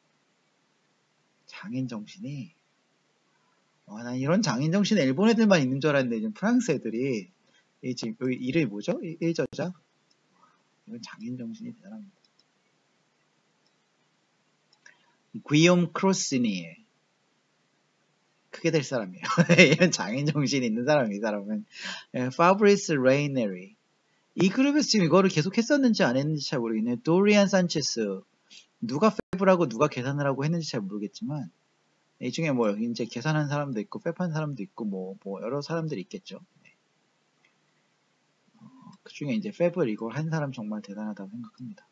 장인 정신이, 와, 난 이런 장인 정신 일본 애들만 있는 줄 알았는데 지금 프랑스 애들이, 이 지금 여기 이름이 뭐죠? 일- 일저자? 이건 장인 정신이 대단합니다. 구이옴 크로시니, 크게 될 사람이에요. 이런 장인 정신이 있는 사람이, 이 사람은. 파브리스 레이네리, 이 그룹에서 지금 이거를 계속 했었는지 안 했는지 잘 모르겠네요. 도리안 산체스, 누가 페브라고 누가 계산을 하고 했는지 잘 모르겠지만, 이 중에 뭐 이제 계산한 사람도 있고 팩한 사람도 있고 뭐, 뭐 여러 사람들이 있겠죠. 그 중에 이제 팩을 이걸 한 사람 정말 대단하다고 생각합니다.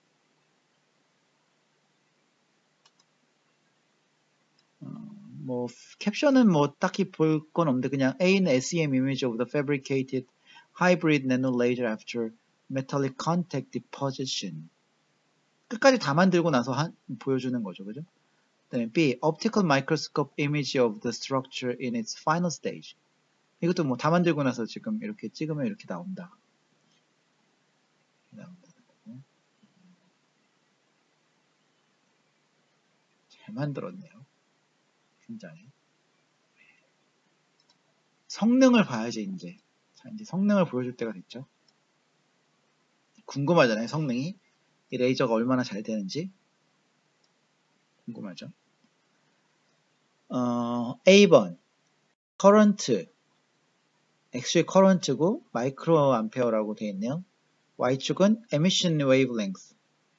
어, 뭐 캡션은 뭐 딱히 볼 건 없는데, 그냥 A는 에스이엠 image of the fabricated hybrid nano laser after metallic contact deposition. 끝까지 다 만들고 나서 한, 보여주는 거죠, 그죠? 그다음에 B, optical microscope image of the structure in its final stage. 이것도 뭐 다 만들고 나서 지금 이렇게 찍으면 이렇게 나온다. 나온다. 잘 만들었네요. 굉장히. 성능을 봐야지, 이제. 자, 이제 성능을 보여줄 때가 됐죠. 궁금하잖아요, 성능이. 이 레이저가 얼마나 잘 되는지. 궁금하죠. 어, A 번. 커런트. 액수의 커런트고, 마이크로 암페어라고 되어 있네요. y축은 emission wavelength는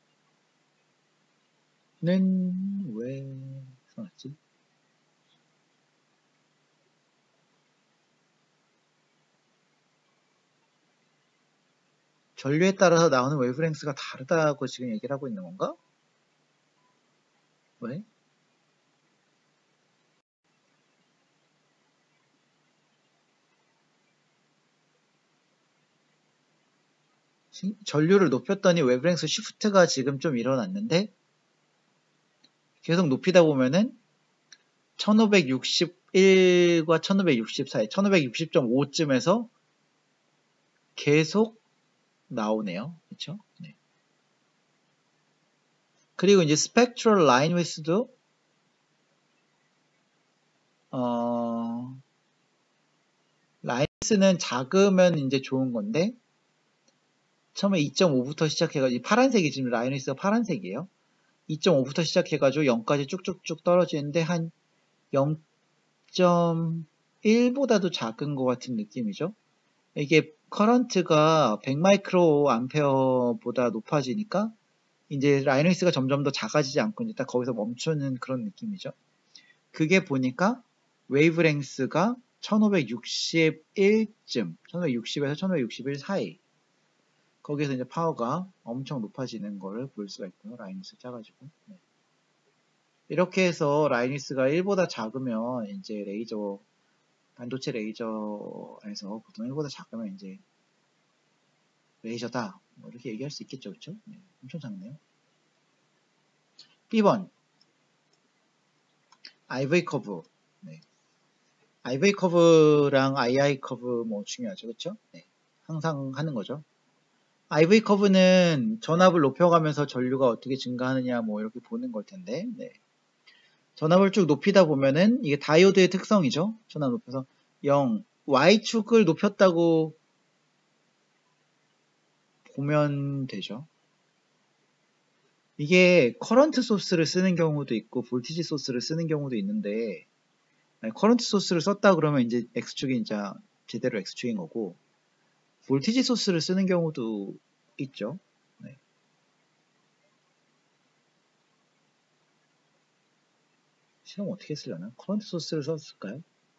왜 써놨지? 전류에 따라서 나오는 웨이브랭스가 다르다고 지금 얘기를 하고 있는 건가? 왜? 전류를 높였더니 웨이브랭스 시프트가 지금 좀 일어났는데 계속 높이다 보면은 천오백육십일과 천오백육십 사이, 천오백육십 점 오쯤에서 계속 나오네요. 그렇죠? 네. 그리고 이제 스펙트럴 라인 위스도 어 라인 위스는 작으면 이제 좋은 건데 처음에 이 점 오부터 시작해가지고 파란색이 지금 라인 위스가 파란색이에요. 이 점 오부터 시작해가지고 영까지 쭉쭉쭉 떨어지는데 한 영 점 일보다도 작은 것 같은 느낌이죠. 이게 커런트가 백 마이크로 암페어보다 높아지니까 이제 라인 위스가 점점 더 작아지지 않고 이제 딱 거기서 멈추는 그런 느낌이죠. 그게 보니까 웨이브랭스가 천오백육십일쯤, 천오백육십에서 천오백육십일 사이 거기에서 이제 파워가 엄청 높아지는 거를 볼 수가 있고요. 라인 위스 작아지고. 네. 이렇게 해서 라인 위스가 일보다 작으면 이제 레이저 반도체 레이저에서 보통 일보다 작으면 이제 레이저다 뭐 이렇게 얘기할 수 있겠죠. 그렇죠? 네, 엄청 작네요. 비 번 아이브이 커브. 네. 아이브이 커브랑 아이아이 커브 뭐 중요하죠. 그렇죠? 네. 항상 하는 거죠. 아이브이 커브는 전압을 높여가면서 전류가 어떻게 증가하느냐 뭐 이렇게 보는 걸 텐데 네. 전압을 쭉 높이다 보면은 이게 다이오드의 특성이죠. 전압 높여서 영, Y축을 높였다고 보면 되죠. 이게 커런트 소스를 쓰는 경우도 있고 볼티지 소스를 쓰는 경우도 있는데 커런트 소스를 썼다 그러면 이제 X축이 이제 제대로 X축인 거고 볼티지 소스를 쓰는 경우도 있죠. 네. 시험 어떻게 쓰려나? 커런트 소스를 썼을까요?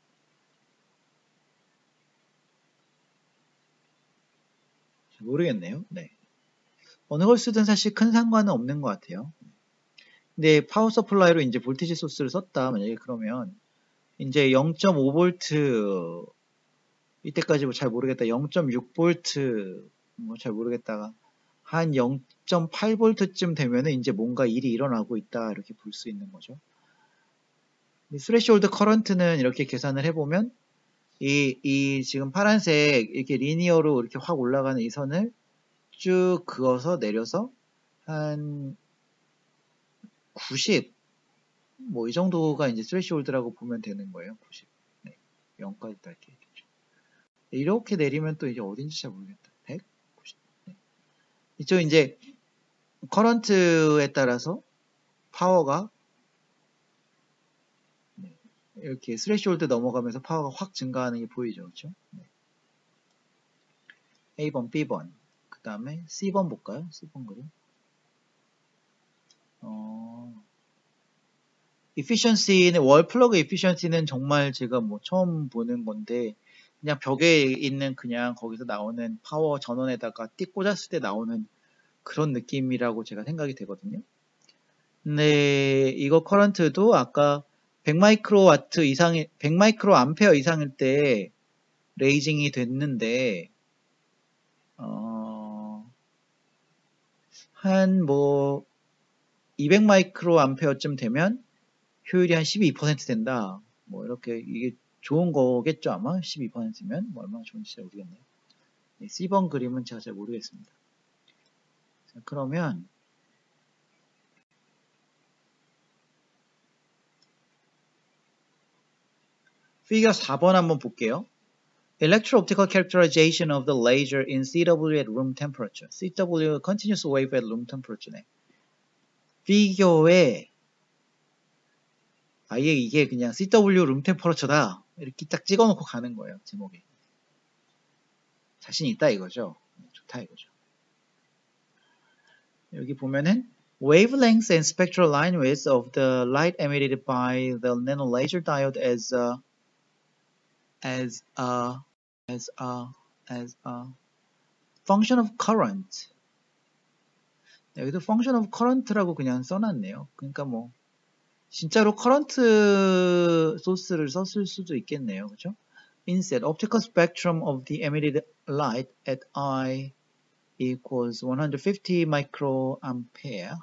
모르겠네요. 네. 어느 걸 쓰든 사실 큰 상관은 없는 것 같아요. 근데 파워 서플라이로 이제 볼티지 소스를 썼다 만약에 그러면 이제 영 점 오 볼트 이때까지 뭐 잘 모르겠다 영 점 육 볼트 뭐 잘 모르겠다가 한 영 점 팔 볼트쯤 되면은 이제 뭔가 일이 일어나고 있다 이렇게 볼 수 있는 거죠. 스레시홀드 커런트는 이렇게 계산을 해보면 이, 이 지금 파란색 이렇게 리니어로 이렇게 확 올라가는 이 선을 쭉 그어서 내려서 한 구십 뭐 이 정도가 이제 스레시홀드라고 보면 되는 거예요. 구십. 네. 영까지 딱 이렇게 있겠죠. 이렇게 내리면 또 이제 어딘지 잘 모르겠다. 백? 구십. 네. 이쪽 이제 커런트에 따라서 파워가 네. 이렇게 스레시홀드 넘어가면서 파워가 확 증가하는 게 보이죠. 그렇죠? 네. 에이 번, 비 번. 그 다음에 씨 번 볼까요? 씨 번 그림. 어, efficiency는 월 플러그 efficiency는 정말 제가 뭐 처음 보는 건데 그냥 벽에 있는 그냥 거기서 나오는 파워 전원에다가 띡 꽂았을 때 나오는 그런 느낌이라고 제가 생각이 되거든요. 근데 이거 커런트도 아까 백 마이크로와트 이상의 백 마이크로 암페어 이상일 때 레이징이 됐는데 어, 한 뭐 이백 마이크로 암페어쯤 되면 효율이 한 십이 퍼센트 된다. 뭐 이렇게 이게 좋은 거겠죠 아마 십이 퍼센트면 뭐 얼마나 좋은지 잘 모르겠네요. 네, 씨 번 그림은 제가 잘 모르겠습니다. 자, 그러면 피겨 사 번 한번 볼게요. Electro-optical characterization of the laser in 씨 더블유 at room temperature. 씨 더블유 continuous wave at room temperature네. 피겨에 아예 이게 그냥 씨 더블유 room temperature다 이렇게 딱 찍어놓고 가는 거예요 제목에. 자신 있다 이거죠. 좋다 이거죠. 여기 보면은 wavelength and spectral line width of the light emitted by the nano laser diode as a as a as a as a function of current. 여기도 function of current라고 그냥 써놨네요. 그러니까 뭐 진짜로 커런트 소스를 썼을 수도 있겠네요. 그죠? Instead, optical spectrum of the emitted light at I equals one hundred fifty microampere.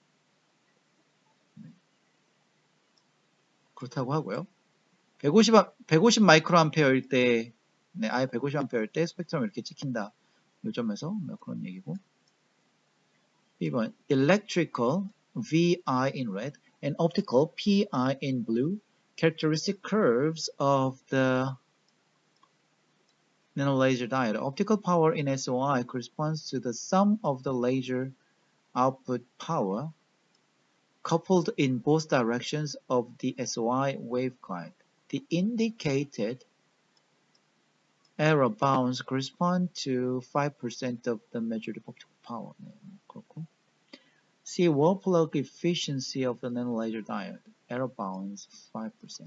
그렇다고 하고요. 백오십, 백오십 마이크로암페어일 때, 네, 아예 백오십 암페어일 때 스펙트럼 이렇게 찍힌다. 요 점에서 뭐 그런 얘기고. 이 번, electrical V I in red and optical P I in blue. Characteristic curves of the nano laser diode. Optical power in S O I corresponds to the sum of the laser output power coupled in both directions of the S O I waveguide. The indicated error bounds correspond to five percent of the measured optical power. 네, 그렇고. See wall plug efficiency of the nano laser diode. Error bounds five percent.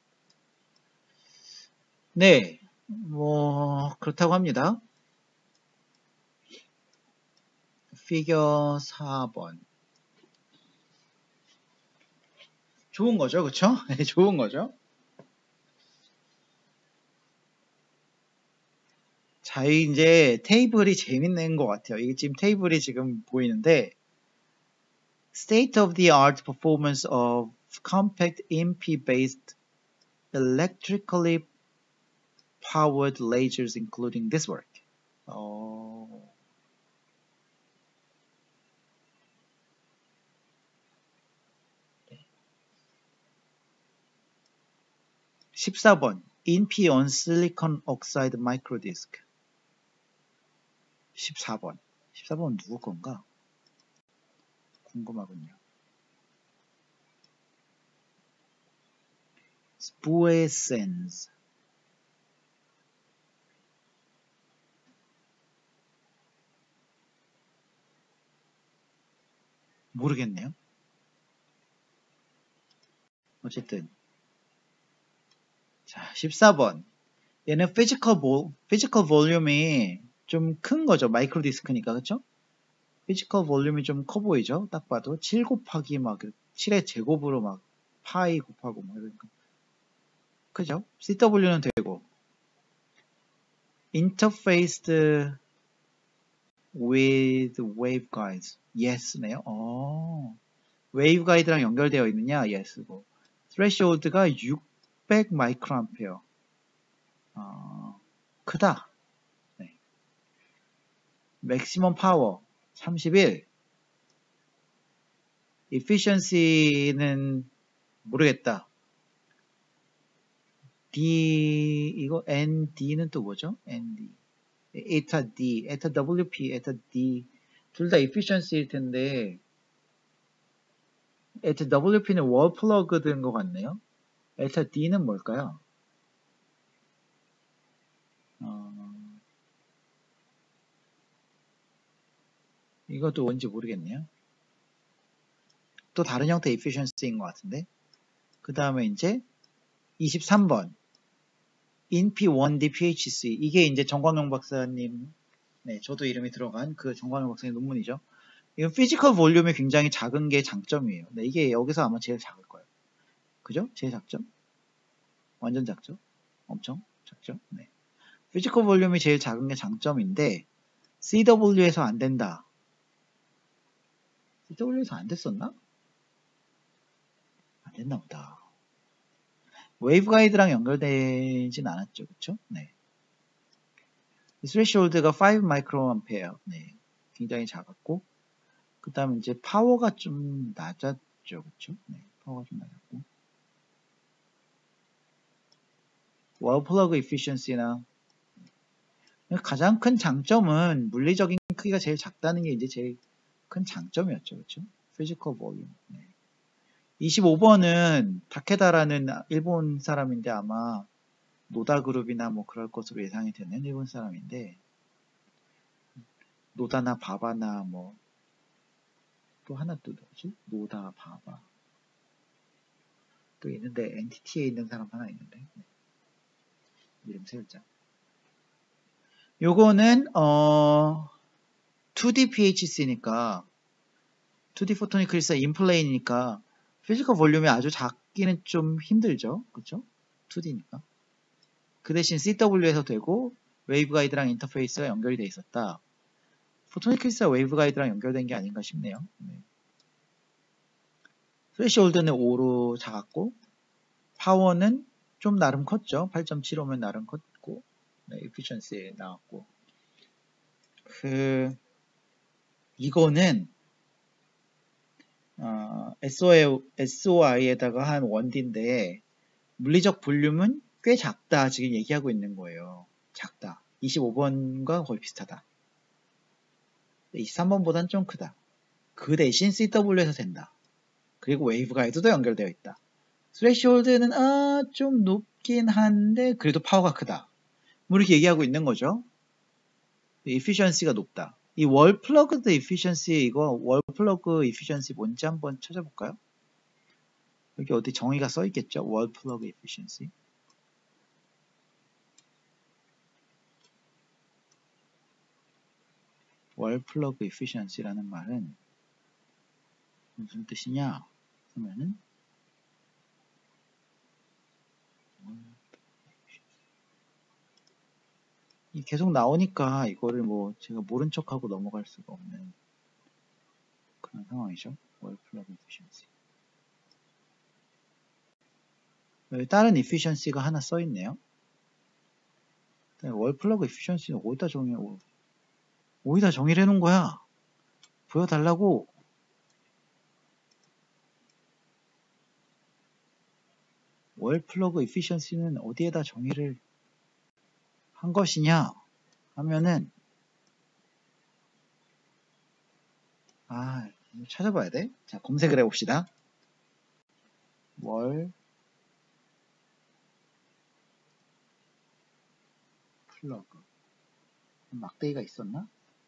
네, 뭐 그렇다고 합니다. 피겨 사 번. 좋은 거죠, 그쵸? 좋은 거죠. 자, 이제 테이블이 재밌는 것 같아요. 이게 지금 테이블이 지금 보이는데 State of the art performance of compact E M P-based electrically powered lasers including this work. 어... 십사 번 E M P on silicon oxide microdisc. 십사 번. 십사 번은 누구 건가? 궁금하군요. Spouessens. 모르겠네요. 어쨌든 자, 십사 번. 얘는 physical, vo, physical volume이 좀 큰 거죠. 마이크로 디스크니까, 그쵸? 피지컬 볼륨이 좀 커 보이죠? 딱 봐도 칠 곱하기 막 칠의 제곱으로 막 파이 곱하고 막 이러니까 그죠? 씨더블유는 되고 interfaced with waveguides. yes네요. 어, waveguide랑 연결되어 있느냐? yes고 threshold가 육백 마이크로암페어. 어, 크다. 네. maximum power 삼십일. efficiency는 모르겠다. D 이거 엔 디는 또 뭐죠? 엔 디, 에타 D, 에타 더블유 피, 에타 D 둘 다 efficiency일 텐데 에타 더블유 피는 월 플러그 된 것 같네요. 에타 D는 뭘까요? 어, 이것도 뭔지 모르겠네요. 또 다른 형태의 efficiency인 것 같은데. 그 다음에 이제 이십삼 번 인피 원 디 피에이치씨. 이게 이제 정광용 박사님, 네, 저도 이름이 들어간 그 정광용 박사님 논문이죠. 이건 피지컬 볼륨이 굉장히 작은 게 장점이에요. 네, 이게 여기서 아마 제일 작을 거예요. 그죠? 제일 작죠? 완전 작죠? 엄청 작죠? 네. 피지컬 볼륨이 제일 작은 게 장점인데 씨더블유에서 안 된다. 씨더블유에서 안 됐었나? 안 됐나 보다. 웨이브 가이드랑 연결되진 않았죠. 그쵸? 네. 스레시홀드가 오 마이크로암페어. 네. 굉장히 작았고 그 다음에 이제 파워가 좀 낮았죠. 그쵸? 네. 파워가 좀 낮았고 월 플러그 이피션시나 가장 큰 장점은 물리적인 크기가 제일 작다는 게 이제 제일 큰 장점이었죠. 그쵸? 피지컬 볼륨. 네. 이십오 번은 다케다라는 일본 사람인데 아마 노다 그룹이나 뭐 그럴 것으로 예상이 되는 일본 사람인데 노다나 바바나 뭐 또 하나 또 누구지? 노다 바바 또 있는데 엔티티에 있는 사람 하나 있는데 네. 이름 세 글자. 요거는 어 투디 피에이치씨니까 투디 포토닉 크리스탈 인플레인이니까 피지컬 볼륨이 아주 작기는 좀 힘들죠. 그쵸? 투디니까. 그 대신 씨더블유에서 되고 웨이브 가이드랑 인터페이스가 연결이 돼 있었다. 포토닉 크리스탈 웨이브 가이드랑 연결된 게 아닌가 싶네요. 네. 스레시홀드는 오로 작았고 파워는 좀 나름 컸죠. 팔 점 칠오면 나름 컸고 네, 에피션시에 나왔고 그 이거는 어, 에스오아이에다가 한 원디인데 물리적 볼륨은 꽤 작다 지금 얘기하고 있는 거예요. 작다. 이십오 번과 거의 비슷하다. 이십삼 번보단 좀 크다. 그 대신 씨더블유에서 된다. 그리고 웨이브 가이드도 연결되어 있다. 스레시홀드는 아, 좀 높긴 한데 그래도 파워가 크다. 뭐 이렇게 얘기하고 있는 거죠. 이피션시가 높다. 이 월 플러그드 이피션시 이거 월 플러그 이피션시 뭔지 한번 찾아볼까요? 여기 어디 정의가 써 있겠죠? 월 플러그 이피션시. 월 플러그 이피션시라는 말은 무슨 뜻이냐? 그러면은 계속 나오니까 이거를 뭐 제가 모른 척하고 넘어갈 수가 없는 그런 상황이죠. 월 플러그 이피션시. 다른 이피션시가 하나 써 있네요. 월 플러그 이피션시는 어디다 정의 어디다 정의를 해놓은 거야? 보여달라고. 월 플러그 이피션시는 어디에다 정의를 한 것이냐 하면은 아 찾아봐야 돼. 자 검색을 해봅시다. 월 플러그 막대기가 있었나?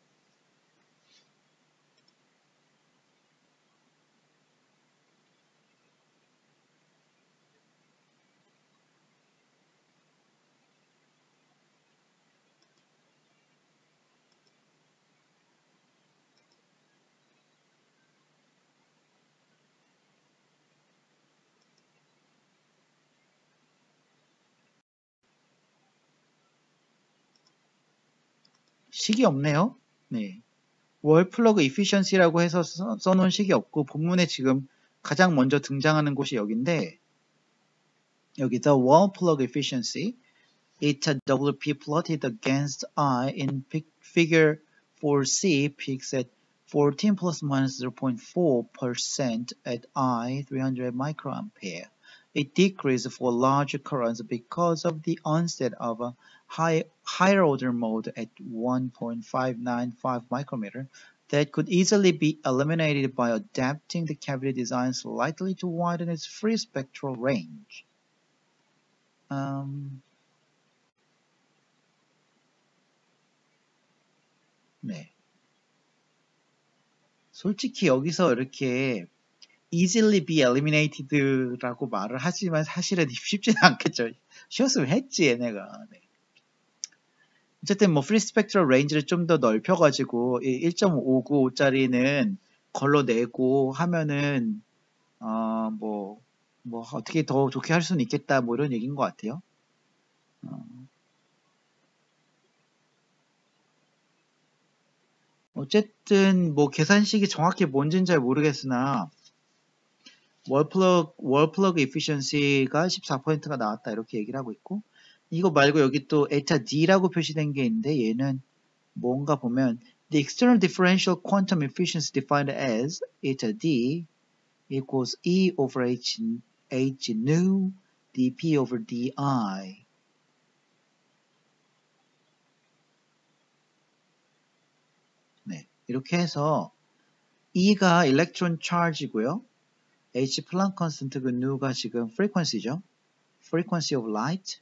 식이 없네요. 네. 월 플러그 이피션시라고 해서 써, 써놓은 식이 없고 본문에 지금 가장 먼저 등장하는 곳이 여기인데 여기 the wall plug efficiency it's a W P plotted against I in figure four C peaks at fourteen plus minus zero point four percent at I three hundred microampere. It decreased for larger currents because of the onset of a high, higher order mode at one point five nine five micrometer that could easily be eliminated by adapting the cavity design slightly to widen its free spectral range. Um, 네. 솔직히 여기서 이렇게 easily be eliminated라고 말을 하지만 사실은 쉽지는 않겠죠. 쉬웠으면 했지 얘네가. 네. 어쨌든 뭐 프리 스펙트럴 레인지를 좀 더 넓혀가지고 일 점 오구오짜리는 걸러내고 하면은 어, 뭐, 뭐 어떻게 더 좋게 할 수는 있겠다 뭐 이런 얘기인 것 같아요. 어. 어쨌든 뭐 계산식이 정확히 뭔지는 잘 모르겠으나 월플러그 월플러그 이피션시가 십사 퍼센트가 나왔다 이렇게 얘기를 하고 있고 이거 말고 여기 또 에타 D라고 표시된 게 있는데 얘는 뭔가 보면 the external differential quantum efficiency defined as eta D equals E over H, H nu dp over di. 네, 이렇게 해서 E가 electron charge이고요. H 플랑크 컨스턴트 그 nu가 지금 frequency죠. frequency of light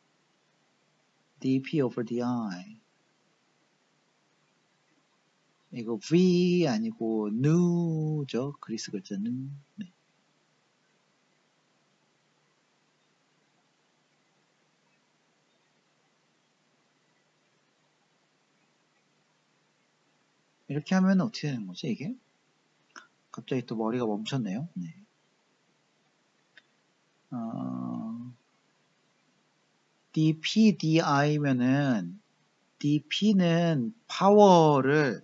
dp over di. 이거 V 아니고 누죠. 그리스 글자는. 네. 이렇게 하면 어떻게 되는 거지, 이게? 갑자기 또 머리가 멈췄네요. 네. 어, 디피, 디아이면은 디피는 파워를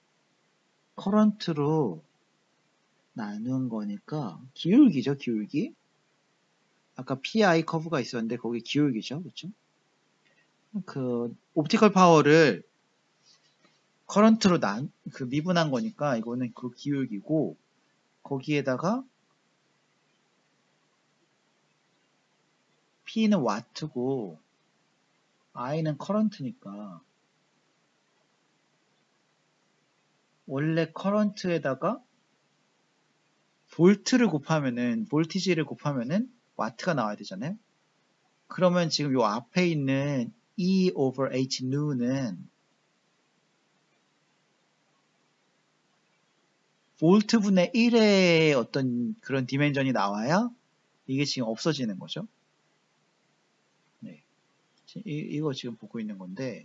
커런트로 나눈 거니까 기울기죠, 기울기. 아까 피아이 커브가 있었는데 거기 기울기죠, 그렇죠? 그 옵티컬 파워를 커런트로 난, 그 미분한 거니까 이거는 그 기울기고 거기에다가 P는 와트고 I는 커런트니까 원래 커런트에다가 볼트를 곱하면은 볼티지를 곱하면은 와트가 나와야 되잖아요. 그러면 지금 요 앞에 있는 E over H 누는 볼트분의 일의 어떤 그런 디멘전이 나와야 이게 지금 없어지는 거죠. 네. 이, 이거 지금 보고 있는 건데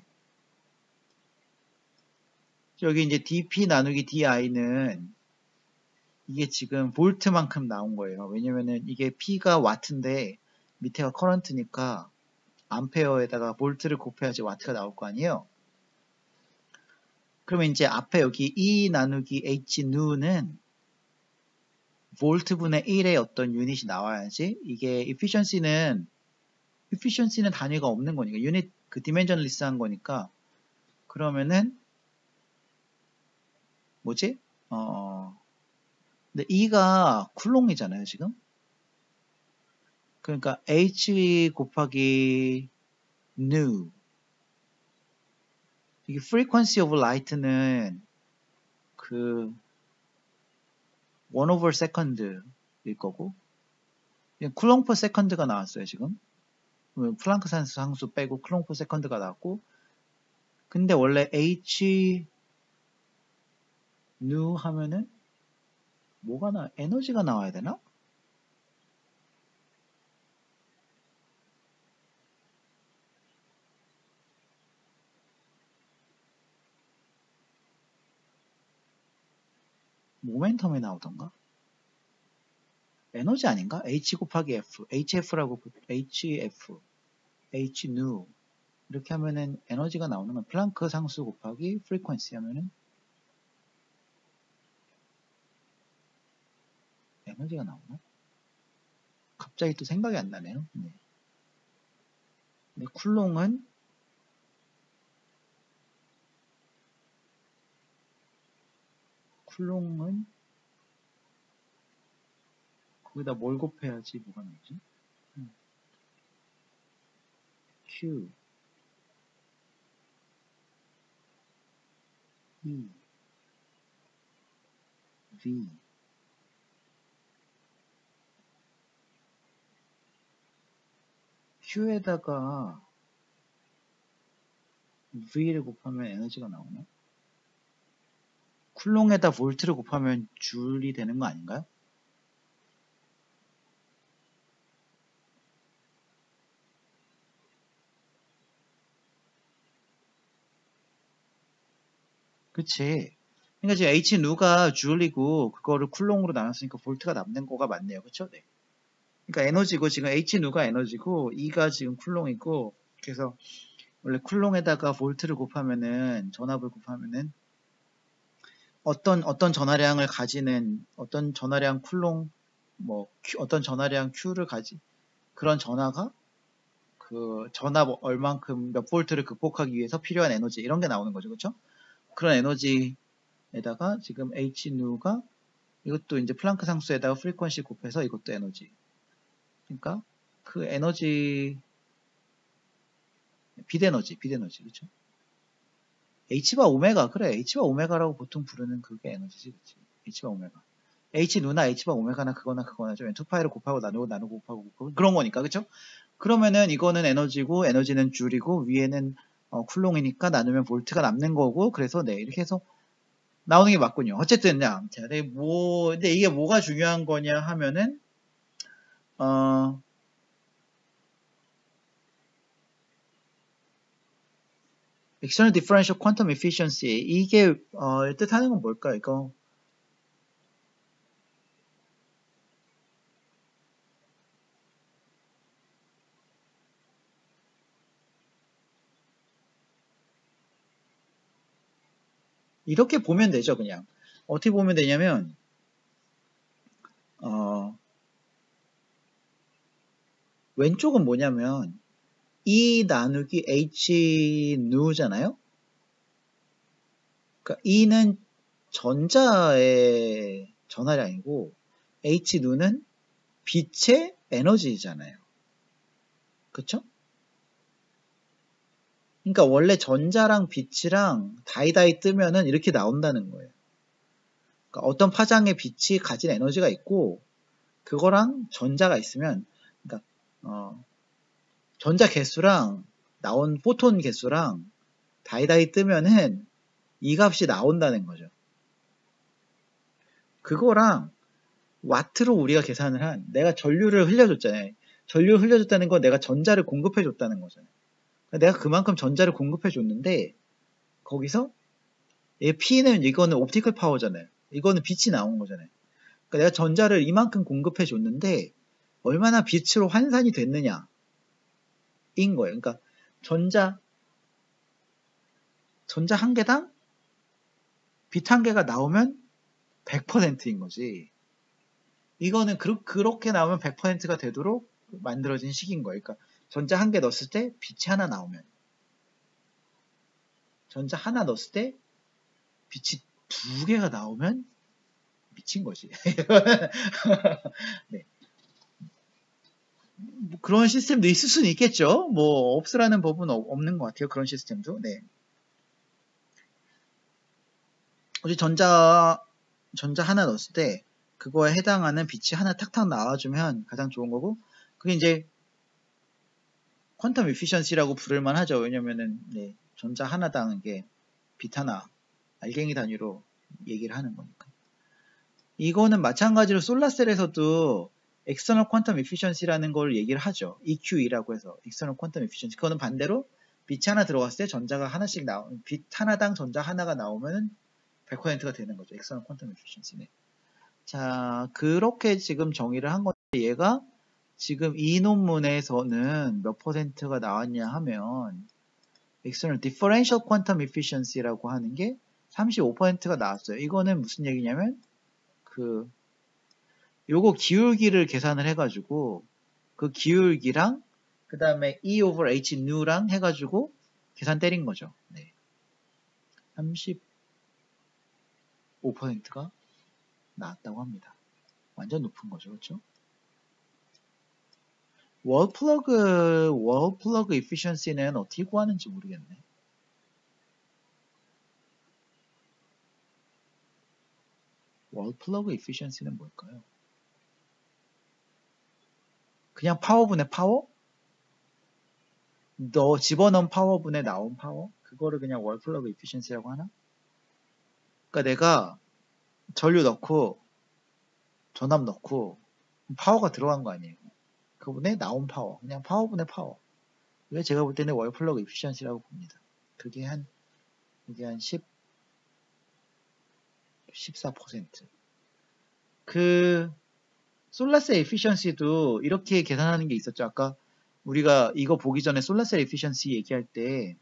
여기 이제 디피 나누기 디아이는 이게 지금 볼트만큼 나온 거예요. 왜냐면은 이게 P가 와트인데 밑에가 커런트니까 암페어에다가 볼트를 곱해야지 와트가 나올 거 아니에요. 그러면 이제 앞에 여기 E 나누기 H 누는 볼트분의 일의 어떤 유닛이 나와야지 이게 efficiency는 efficiency는 단위가 없는 거니까 유닛 그 디멘전리스한 거니까 그러면은 뭐지? 어 근데 E가 쿨롱이잖아요 지금. 그러니까 H 곱하기 nu 이게 frequency of light는 그 원 over second일 거고 쿨롱 per second가 나왔어요 지금. 플랑크 산수 상수 빼고 쿨롱 per second가 나왔고 근데 원래 H nu 하면은 뭐가 나 에너지가 나와야 되나? 모멘텀이 나오던가? 에너지 아닌가? H 곱하기 F, 에이치에프라고 에이치에프, H nu 이렇게 하면은 에너지가 나오는 건 플랑크 상수 곱하기 frequency 하면은 에너지가 나오나? 갑자기 또 생각이 안 나네요. 네. 근데 쿨롱은 쿨롱은 거기다 뭘 곱해야지 뭐가 나오지? 음. Q E V Q에다가 V를 곱하면 에너지가 나오나? 쿨롱에다 볼트를 곱하면 줄이 되는 거 아닌가요? 그치? 그러니까 지금 H 누가 줄이고 그거를 쿨롱으로 나눴으니까 볼트가 남는 거가 맞네요. 그쵸? 네. 그러니까 에너지고 지금 H 누가 에너지고 E가 지금 쿨롱이고 그래서 원래 쿨롱에다가 볼트를 곱하면은 전압을 곱하면은 어떤 어떤 전하량을 가지는 어떤 전하량 쿨롱 뭐 Q, 어떤 전하량 Q를 가지 그런 전하가 그 전압 얼만큼 몇 볼트를 극복하기 위해서 필요한 에너지 이런 게 나오는 거죠. 그렇죠? 그런 에너지에다가 지금 H 누가 이것도 이제 플랑크 상수에다가 프리퀀시 곱해서 이것도 에너지. 그러니까 그 에너지 빛에너지, 빛에너지, 그렇죠? H바 오메가, 그래. H바 오메가라고 보통 부르는 그게 에너지지, 그치? H바 오메가. H 누나 H바 오메가나 그거나 그거나 좀 투 파이를 곱하고 나누고 나누고 곱하고 곱하고 그런 거니까, 그쵸? 그러면은 이거는 에너지고 에너지는 줄이고 위에는 어, 쿨롱이니까 나누면 볼트가 남는 거고 그래서 네 이렇게 해서 나오는 게 맞군요. 어쨌든, 야, 자, 근데 뭐, 근데 이게 뭐가 중요한 거냐 하면은, 어, external differential quantum efficiency. 이게, 어, 뜻하는 건 뭘까, 이거? 이렇게 보면 되죠, 그냥. 어떻게 보면 되냐면, 어, 왼쪽은 뭐냐면, E 나누기 H 누잖아요? 그러니까 E는 전자의 전하량이고, H 누는 빛의 에너지잖아요. 그쵸? 그러니까 원래 전자랑 빛이랑 다이다이 뜨면은 이렇게 나온다는 거예요. 그러니까 어떤 파장의 빛이 가진 에너지가 있고, 그거랑 전자가 있으면, 그러니까, 어, 전자 개수랑 나온 포톤 개수랑 다이다이 뜨면은 이 값이 나온다는 거죠. 그거랑 와트로 우리가 계산을 한 내가 전류를 흘려줬잖아요. 전류를 흘려줬다는 건 내가 전자를 공급해줬다는 거잖아요. 그러니까 내가 그만큼 전자를 공급해줬는데 거기서 얘 P는 이거는 옵티컬 파워잖아요. 이거는 빛이 나온 거잖아요. 그러니까 내가 전자를 이만큼 공급해줬는데 얼마나 빛으로 환산이 됐느냐인 거예요. 그러니까 전자 전자 한 개당 빛 한 개가 나오면 백 퍼센트인 거지. 이거는 그, 그렇게 나오면 백 퍼센트가 되도록 만들어진 식인 거예요. 그러니까 전자 한 개 넣었을 때 빛이 하나 나오면, 전자 하나 넣었을 때 빛이 두 개가 나오면 미친 거지. 네. 뭐 그런 시스템도 있을 수는 있겠죠. 뭐 없으라는 법은 없는 것 같아요. 그런 시스템도. 네. 어제 전자 전자 하나 넣었을 때 그거에 해당하는 빛이 하나 탁탁 나와주면 가장 좋은 거고, 그게 이제 퀀텀 에피션시라고 부를만 하죠. 왜냐면은 네, 전자 하나당 이게 빛 하나 알갱이 단위로 얘기를 하는 거니까. 이거는 마찬가지로 솔라셀에서도 external quantum efficiency라는 걸 얘기를 하죠. 이큐이라고 해서 external quantum efficiency. 그거는 반대로 빛이 하나 들어갔을 때 전자가 하나씩 나오, 빛 하나당 전자 하나가 나오면 백 퍼센트가 되는 거죠. external quantum efficiency는. 자, 그렇게 지금 정의를 한 건데 얘가 지금 이 논문에서는 몇 퍼센트가 나왔냐 하면 external differential quantum efficiency라고 하는 게 삼십오 퍼센트가 나왔어요. 이거는 무슨 얘기냐면 그 요거 기울기를 계산을 해가지고 그 기울기랑 그 다음에 E over H 누랑 해가지고 계산 때린 거죠. 네. 삼십오 퍼센트가 나왔다고 합니다. 완전 높은 거죠. 그렇죠? 월 플러그, 월 플러그 efficiency는 어떻게 구하는지 모르겠네. 월 플러그 efficiency는 뭘까요? 그냥 파워분의 파워? 너 집어넣은 파워분에 나온 파워? 그거를 그냥 월 플러그 efficiency라고 하나? 그러니까 내가 전류 넣고 전압 넣고 파워가 들어간 거 아니에요. 그분에 나온 파워. 그냥 파워분의 파워. 왜 제가 볼 때는 월 플러그 efficiency라고 봅니다. 그게 한, 그게 한 십, 십사 퍼센트. 그, 솔라셀 efficiency도 이렇게 계산하는 게 있었죠. 아까 우리가 이거 보기 전에 솔라셀 efficiency 얘기할 때,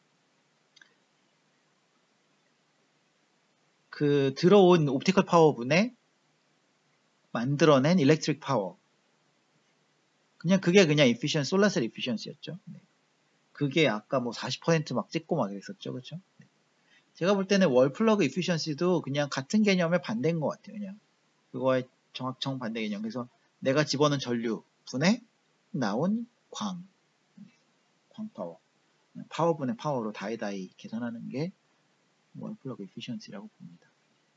그 들어온 옵티컬 파워분에 만들어낸 일렉트릭 파워. 그냥 그게 그냥 efficient, 솔라셀 efficiency였죠. 네. 그게 아까 뭐 사십 퍼센트 막 찍고 막 이랬었죠. 그렇죠? 네. 제가 볼 때는 월 플러그 efficiency도 그냥 같은 개념의 반대인 것 같아요. 그냥 그거의 정확 정반대 개념. 그래서 내가 집어넣은 전류 분에 나온 광, 광파워, 파워분의 파워로 다이다이 계산하는 게 월 플러그 efficiency라고 봅니다.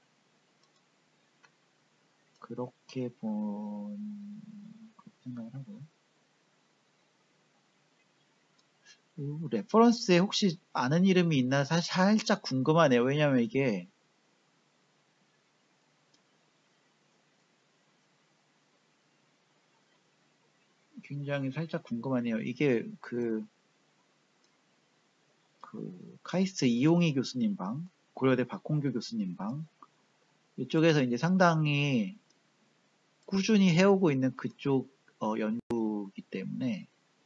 그렇게 본 그렇게 생각을 하고요. 레퍼런스에 혹시 아는 이름이 있나 사실 살짝 궁금하네요. 왜냐면 이게 굉장히 살짝 궁금하네요. 이게 그, 그 카이스트 이용희 교수님 방, 고려대 박홍규 교수님 방 이쪽에서 이제 상당히 꾸준히 해오고 있는 그쪽 어, 연구이기 때문에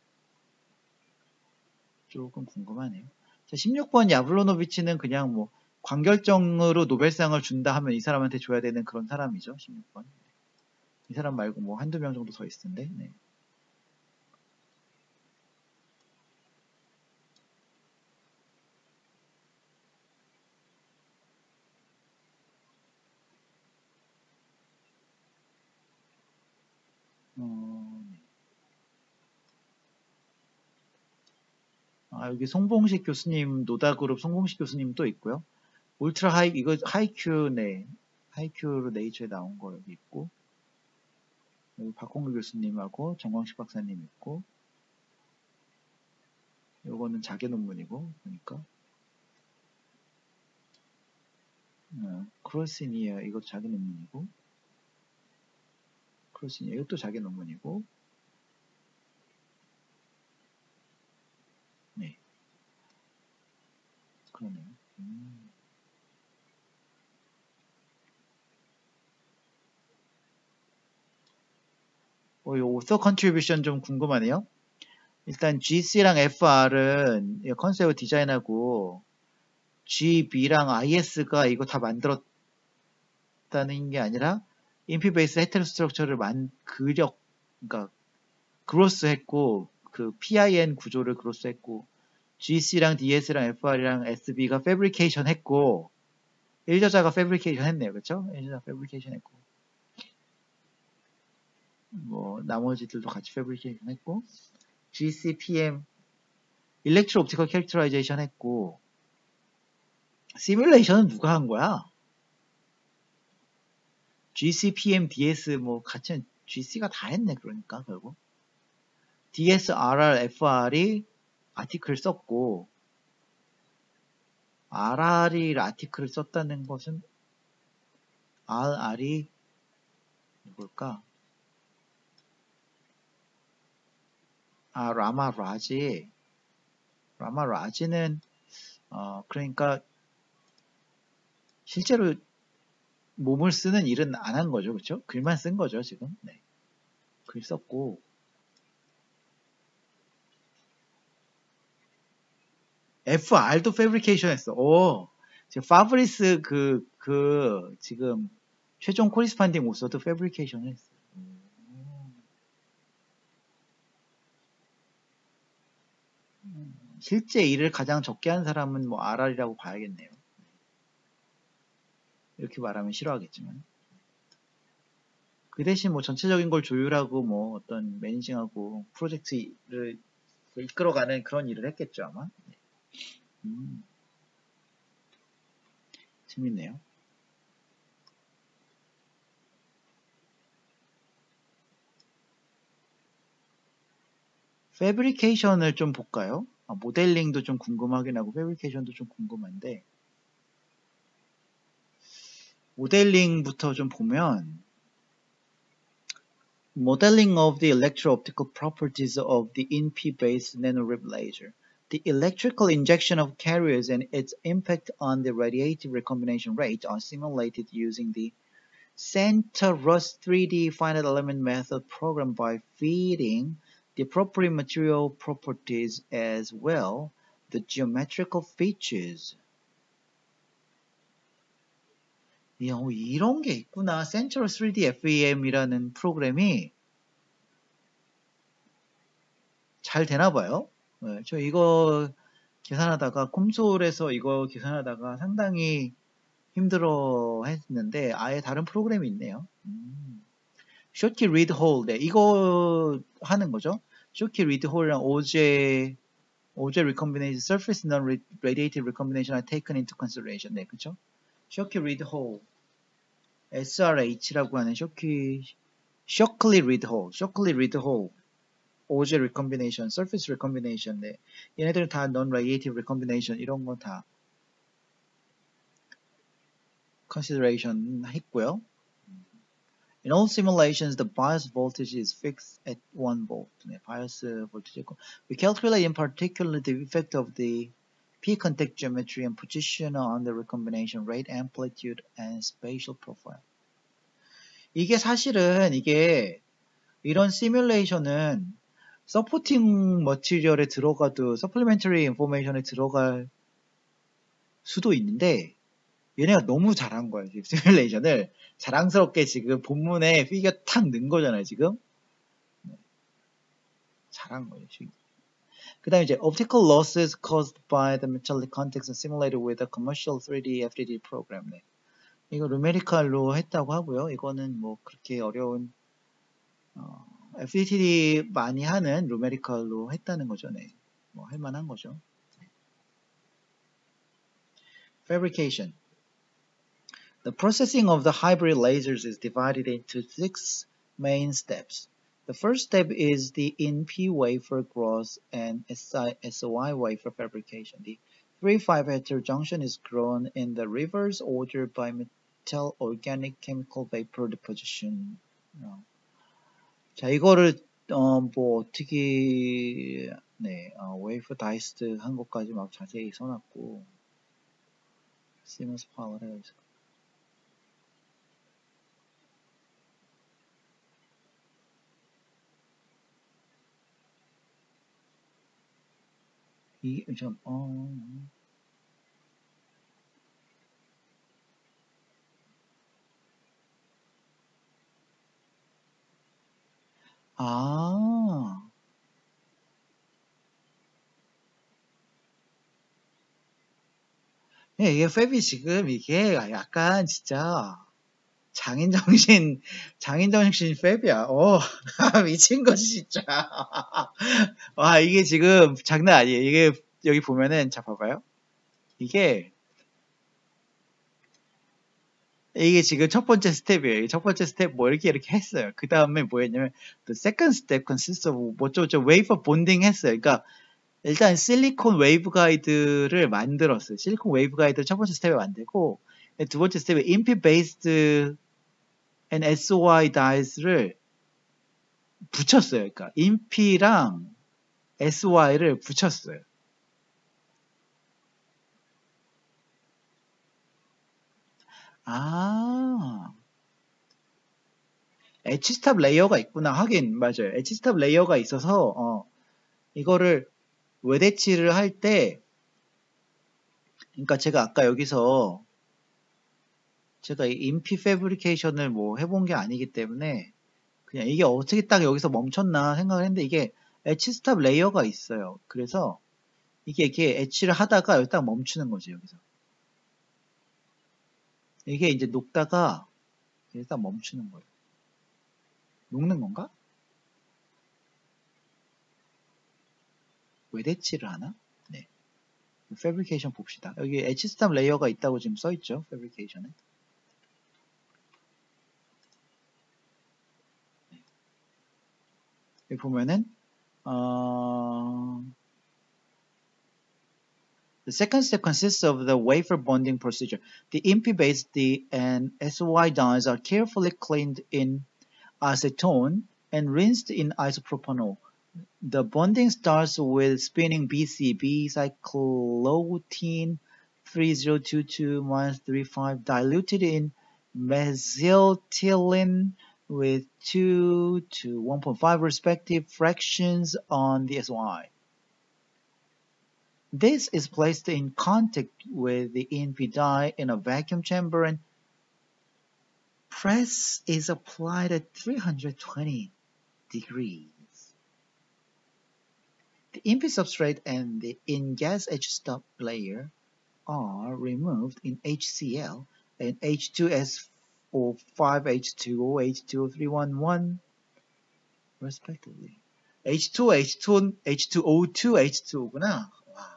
조금 궁금하네요. 자, 십육 번 야블로노비치는 그냥 뭐 관결정으로 노벨상을 준다 하면 이 사람한테 줘야 되는 그런 사람이죠. 십육 번. 이 사람 말고 뭐 한두 명 정도 더 있을 텐데. 네. 어, 네. 아, 여기 송봉식 교수님, 노다그룹 송봉식 교수님 또 있고요. 울트라 하이, 이거 하이큐, 네. 하이큐로 네이처에 나온 거 여기 있고. 여기 박홍규 교수님하고 정광식 박사님 있고. 요거는 자기 논문이고, 보니까. 어, 크로시니어, 이것도 자기 논문이고. 크로시니어, 이것도 자기 논문이고. 네. 그러네요. 음. 어, 이 오서 컨트리뷰션 좀 궁금하네요. 일단 지씨랑 에프알은 컨셉을 디자인하고 지비랑 아이에스가 이거 다 만들었다는 게 아니라 인피 베이스 헤테로 스트럭처를 만 그력 그러니까 그로스 했고 그 피아이엔 구조를 그로스 했고 지씨랑 디에스랑 에프알이랑 에스비가 패브리케이션 했고 일저자가 패브리케이션 했네요. 그렇죠? 일저자 패브리케이션 했고 뭐 나머지들도 같이 패브리케이션 했고 지씨피엠 일렉트로 옵티컬 캐릭터라이제이션 했고 시뮬레이션은 누가 한 거야? 지씨, 피엠, 디에스 뭐 같이 지씨가 다 했네. 그러니까 결국 디에스, 알알, 에프알이 아티클 썼고 알알이 아티클을 썼다는 것은 알알이 누굴까? 아 라마 라지 라마 라지는 어 그러니까 실제로 몸을 쓰는 일은 안 한 거죠. 그렇죠? 글만 쓴 거죠. 지금 네. 글 썼고 에프알도 패브리케이션 했어. 오, 지금 파브리스 그, 그, 지금 최종 코리스판딩 오서도 패브리케이션 했어. 실제 일을 가장 적게 한 사람은 뭐 알알이라고 봐야겠네요. 이렇게 말하면 싫어하겠지만. 그 대신 뭐 전체적인 걸 조율하고 뭐 어떤 매니징하고 프로젝트를 이끌어가는 그런 일을 했겠죠, 아마. 음, 재밌네요. 패브리케이션을 좀 볼까요? 아, 모델링도 좀 궁금하긴 하고 패브리케이션도 좀 궁금한데 모델링부터 좀 보면 Modeling of the electro-optical properties of the I N P-based nanorib laser. The electrical injection of carriers and its impact on the radiative recombination rate are simulated using the Centaurus three D finite element method programmed by feeding the appropriate material properties as well the geometrical features. 야, 이런 게 있구나. Central 쓰리 디 에프이엠이라는 프로그램이 잘 되나 봐요. 네, 저 이거 계산하다가 콤솔에서 이거 계산하다가 상당히 힘들어 했는데 아예 다른 프로그램이 있네요. 음. 쇼키 리드 홀, 네, 이거 하는 거죠. 쇼키 리드 홀이랑 오제 오제 recombination, surface non-radiative recombination are taken into consideration. 네, 그쵸? 쇼키 리드 홀, 에스알에이치라고 하는 쇼키 쇼클리 리드 홀, 쇼클리 리드 홀 오제 recombination, surface recombination, 네. 얘네들은 다 non-radiative recombination 이런 거 다 consideration 했고요. In all simulations, the bias voltage is fixed at one volt. 네, bias voltage고. We calculate in particular the effect of the P-contact geometry and position on the recombination rate, amplitude, and spatial profile. 이게 사실은 이게 이런 시뮬레이션은 서포팅 머티리얼에 들어가도 서플리멘터리 인포메이션에 들어갈 수도 있는데 얘네가 너무 잘한 거예요. 지금 시뮬레이션을 자랑스럽게 지금 본문에 피규어 탁 넣은 거잖아요. 지금 네. 잘한 거예요. 지금. 그 다음에 이제 optical losses caused by the metallic contacts are simulated with a commercial 쓰리디 에프디디 program. 네. 이거 루메리칼로 했다고 하고요. 이거는 뭐 그렇게 어려운 어, 에프디디 많이 하는 루메리칼로 했다는 거죠. 네. 뭐 할만한 거죠. Fabrication. The processing of the hybrid lasers is divided into six main steps. The first step is the N P wafer growth and S O I wafer fabrication. The three five heterojunction is grown in the reverse order by metal organic chemical vapor deposition. 자, 이거를 어, 뭐 어떻게 네, 어, 웨이프 다이스트 한 것까지 막 자세히 써놨고 시먼스 파워를 해가지고. 이, 좀, 어. 아. 예, 이게 팹이 지금 이게 약간 진짜 장인정신, 장인정신 팹이야. 오, 미친 거지, 진짜. 와, 이게 지금 장난 아니에요. 이게, 여기 보면은, 자, 봐봐요. 이게, 이게 지금 첫 번째 스텝이에요. 첫 번째 스텝 뭐 이렇게 이렇게 했어요. 그 다음에 뭐였냐면, the second step consists of 뭐저저 웨이퍼 본딩 했어요. 그러니까, 일단 실리콘 웨이브 가이드를 만들었어요. 실리콘 웨이브 가이드를 첫 번째 스텝에 만들고, 두 번째 스텝에 인피 베이스드 and 에스오아이 다이스를 붙였어요. 그러니까 인피랑 에스오아이를 붙였어요. 아, 엣지스탑 레이어가 있구나. 하긴 맞아요. 엣지스탑 레이어가 있어서 어, 이거를 외대치를 할 때, 그러니까 제가 아까 여기서 제가 인피 패브리케이션을 뭐 해본 게 아니기 때문에 그냥 이게 어떻게 딱 여기서 멈췄나 생각을 했는데 이게 엣지스탑 레이어가 있어요. 그래서 이게 이렇게 엣지를 하다가 여기 딱 멈추는 거지 여기서. 이게 이제 녹다가 일단 멈추는 거예요. 녹는 건가? 외대치를 하나? 네. 패브리케이션 봅시다. 여기 엣지스탑 레이어가 있다고 지금 써있죠. 패브리케이션에. 여기 보면은 어... The second step consists of the wafer bonding procedure. The 인피-based D and 에스오아이 dyes are carefully cleaned in acetone and rinsed in isopropanol. The bonding starts with spinning B C, B-cyclotene three zero two two dash thirty-five diluted in mesylethylene with two to one point five respective fractions on the S O I. This is placed in contact with the 인피 dye in a vacuum chamber and press is applied at three hundred twenty degrees. The 인피 substrate and the in-gas etch-stop layer are removed in H C l and H two S O five, H two O, H two O three one one respectively. H two O, H two O, H two O two, H two O구나.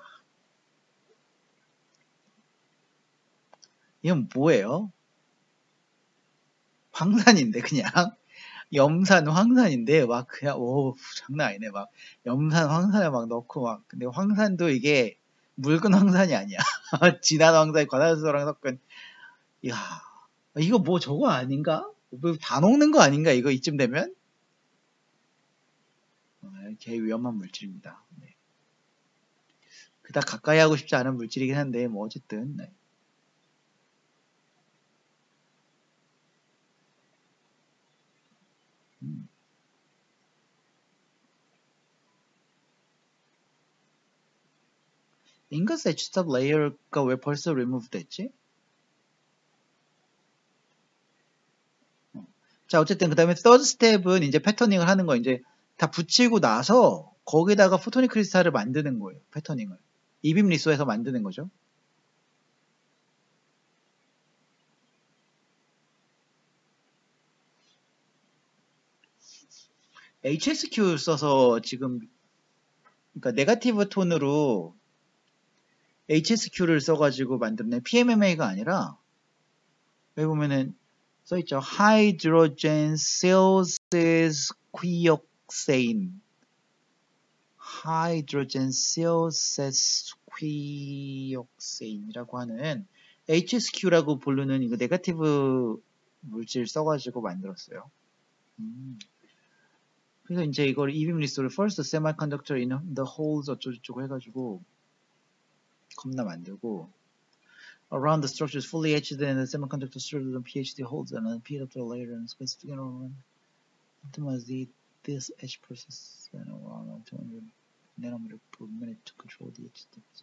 이건 뭐예요? 황산인데 그냥 염산 황산인데 막 그냥 오 장난 아니네. 막 염산 황산에 막 넣고 막 근데 황산도 이게 묽은 황산이 아니야. 진한 황산이 과산수소랑 섞은. 이야 이거 뭐 저거 아닌가? 다 녹는 거 아닌가 이거 이쯤 되면? 어, 개 위험한 물질입니다. 네. 그닥 가까이 하고 싶지 않은 물질이긴 한데 뭐 어쨌든 네. 음. 인거스 Hstop 레이어가 왜 벌써 remove 됐지? 어. 자 어쨌든 그 다음에 third step은 이제 패터닝을 하는 거 이제 다 붙이고 나서 거기다가 포토닉 크리스탈을 만드는 거예요. 패터닝을 이빔 리소에서 만드는 거죠. 에이치에스큐 써서 지금 그러니까 네거티브 톤으로 에이치에스큐를 써가지고 만들어낸 피엠엠에이가 아니라 여기 보면은 써있죠. Hydrogen Seoses Quioxane Hydrogen Seoses Quioxane이라고 하는 에이치에스큐라고 부르는 이거 네거티브 물질 써가지고 만들었어요. 음. 그래서 이제 이걸 이빔 리소를 first semiconductor in the holes 어쩌고저쩌고 해가지고 겁나 만들고 around the structure is fully etched and the semiconductor structure and PhD holds and a P W layer and specific environment optimize the this etch process and around two hundred nanometer per minute to control the etch steps.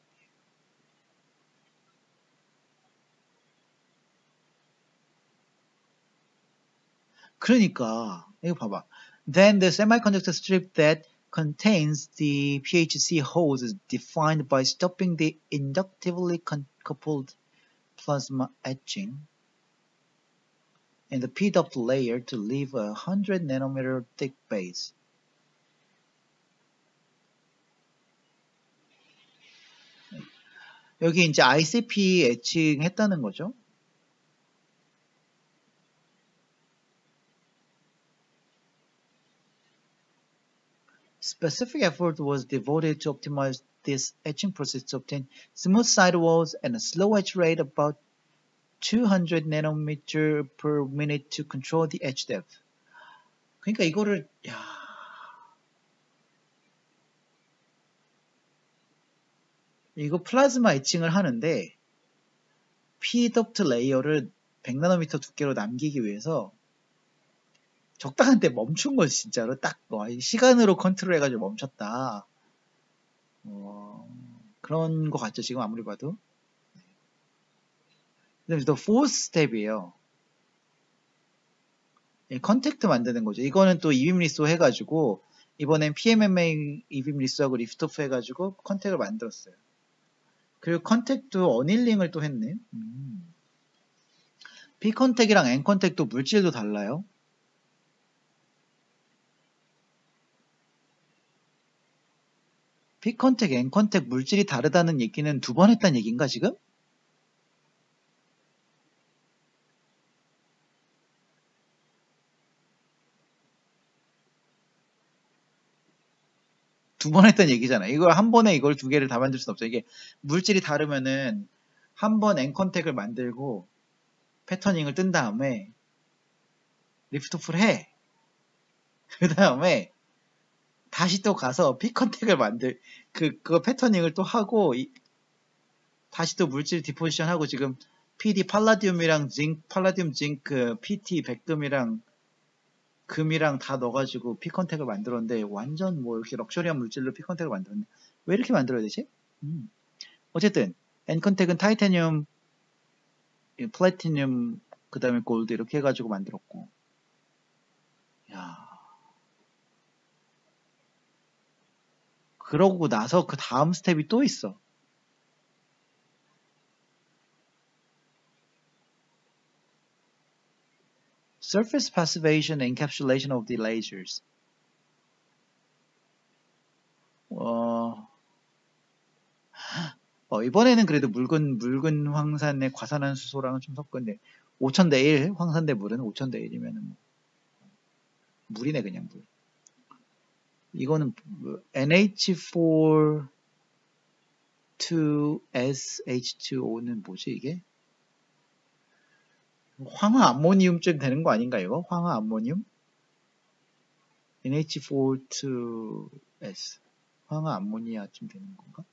그러니까 이거 봐봐. Then the semiconductor strip that contains the P H C holes is defined by stopping the inductively coupled plasma etching in the P W layer to leave a one hundred nanometer thick base. 여기 이제 아이씨피 etching 했다는 거죠. Specific effort was devoted to optimize this etching process to obtain smooth sidewalls and a slow etch rate about two hundred nanometer per minute to control the etch depth. 그러니까 이거를 야 이거 플라즈마 에칭을 하는데 P W 레이어를 백 나노미터 두께로 남기기 위해서 적당한 때 멈춘 거지 진짜로 딱 와, 시간으로 컨트롤 해가지고 멈췄다. 어, 그런 거 같죠 지금 아무리 봐도. 그다음에 또 fourth 스텝이에요. 컨택트 만드는 거죠. 이거는 또 이빔 리소 해가지고 이번엔 피엠엠에이 이빔 리소하고 리프트오프 해가지고 컨택을 만들었어요. 그리고 컨택도 어닐링을 또 했네. 음. P 컨택이랑 N 컨택도 물질도 달라요. P 컨택, N 컨택 물질이 다르다는 얘기는 두 번 했다는 얘기인가 지금? 두 번 했다는 얘기잖아. 이거 한 번에 이걸 두 개를 다 만들 수는 없어. 이게 물질이 다르면은 한 번 N 컨택을 만들고 패터닝을 뜬 다음에 리프트오프를 해. 그 다음에 다시 또 가서 P 컨택을 만들 그 그거 패터닝을 또 하고 이, 다시 또 물질 디포지션 하고 지금 피디 팔라디움이랑 징크 팔라디움 징크 피티 백금이랑 금이랑 다 넣어가지고 P 컨택을 만들었는데 완전 뭐 이렇게 럭셔리한 물질로 P 컨택을 만들었네. 왜 이렇게 만들어야 되지? 음. 어쨌든 N 컨택은 타이타늄, 플래티늄, 그 다음에 골드 이렇게 해가지고 만들었고. 야. 그러고 나서 그 다음 스텝이 또 있어. Surface passivation and encapsulation of the lasers. 어, 어, 이번에는 그래도 묽은, 묽은 황산의 과산화 수소랑은 좀 섞었는데, 오천 대 일, 황산 대 물은 오천 대 일이면 뭐, 물이네, 그냥 물. 이거는 엔 에이치 사 투 에스 에이치 투 오는 뭐지, 이게? 황화 암모니움쯤 되는 거 아닌가 이거? 황화 암모니움? 엔 에이치 포 투 에스 황화 암모니아쯤 되는 건가?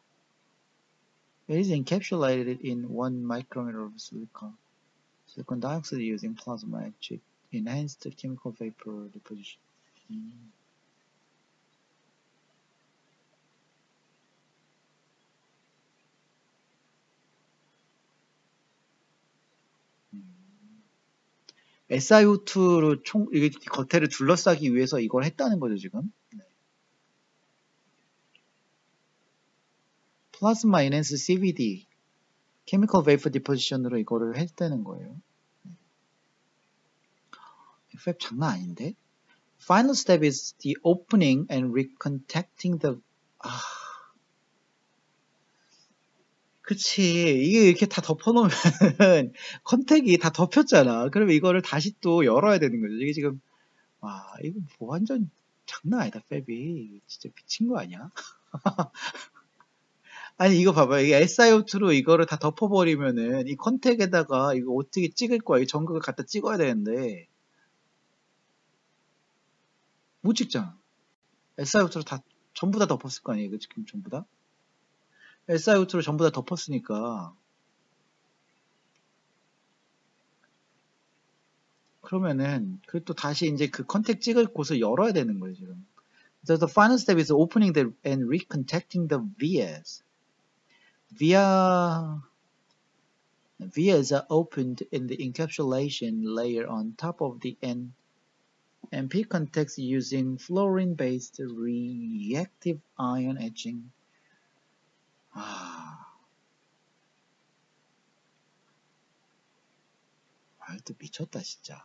It is encapsulated in one micrometer of silicon. Silicon dioxide using plasma etching enhanced chemical vapor deposition. 음. 에스 아이 오 투로 총, 이게 겉에를 둘러싸기 위해서 이걸 했다는 거죠, 지금. 네. 플라즈마 인핸스 씨브이디, Chemical Vapor Deposition으로 이거를 했다는 거예요. 팹 장난 아닌데? Final step is the opening and recontacting the, 아. 그치. 이게 이렇게 다 덮어놓으면 컨택이 다 덮였잖아. 그러면 이거를 다시 또 열어야 되는 거죠. 이게 지금, 와, 이거 뭐 완전 장난 아니다, 팹이. 진짜 미친 거 아니야? 아니, 이거 봐봐요. 이게 에스 아이 오 투로 이거를 다 덮어버리면은 이 컨택에다가 이거 어떻게 찍을 거야? 이 전극을 갖다 찍어야 되는데, 못 찍잖아. 에스 아이 오 투로 다, 전부 다 덮었을 거 아니에요? 이거 지금 전부 다? 에스 아이 오 투로 전부 다 덮었으니까. 그러면은, 그 또 다시 이제 그 컨택 찍을 곳을 열어야 되는 거예요, 지금. So the final step is opening the and recontacting the vias. Via vias are opened in the encapsulation layer on top of the N and P contacts using fluorine-based reactive ion etching. 아, 말도 미쳤다 진짜.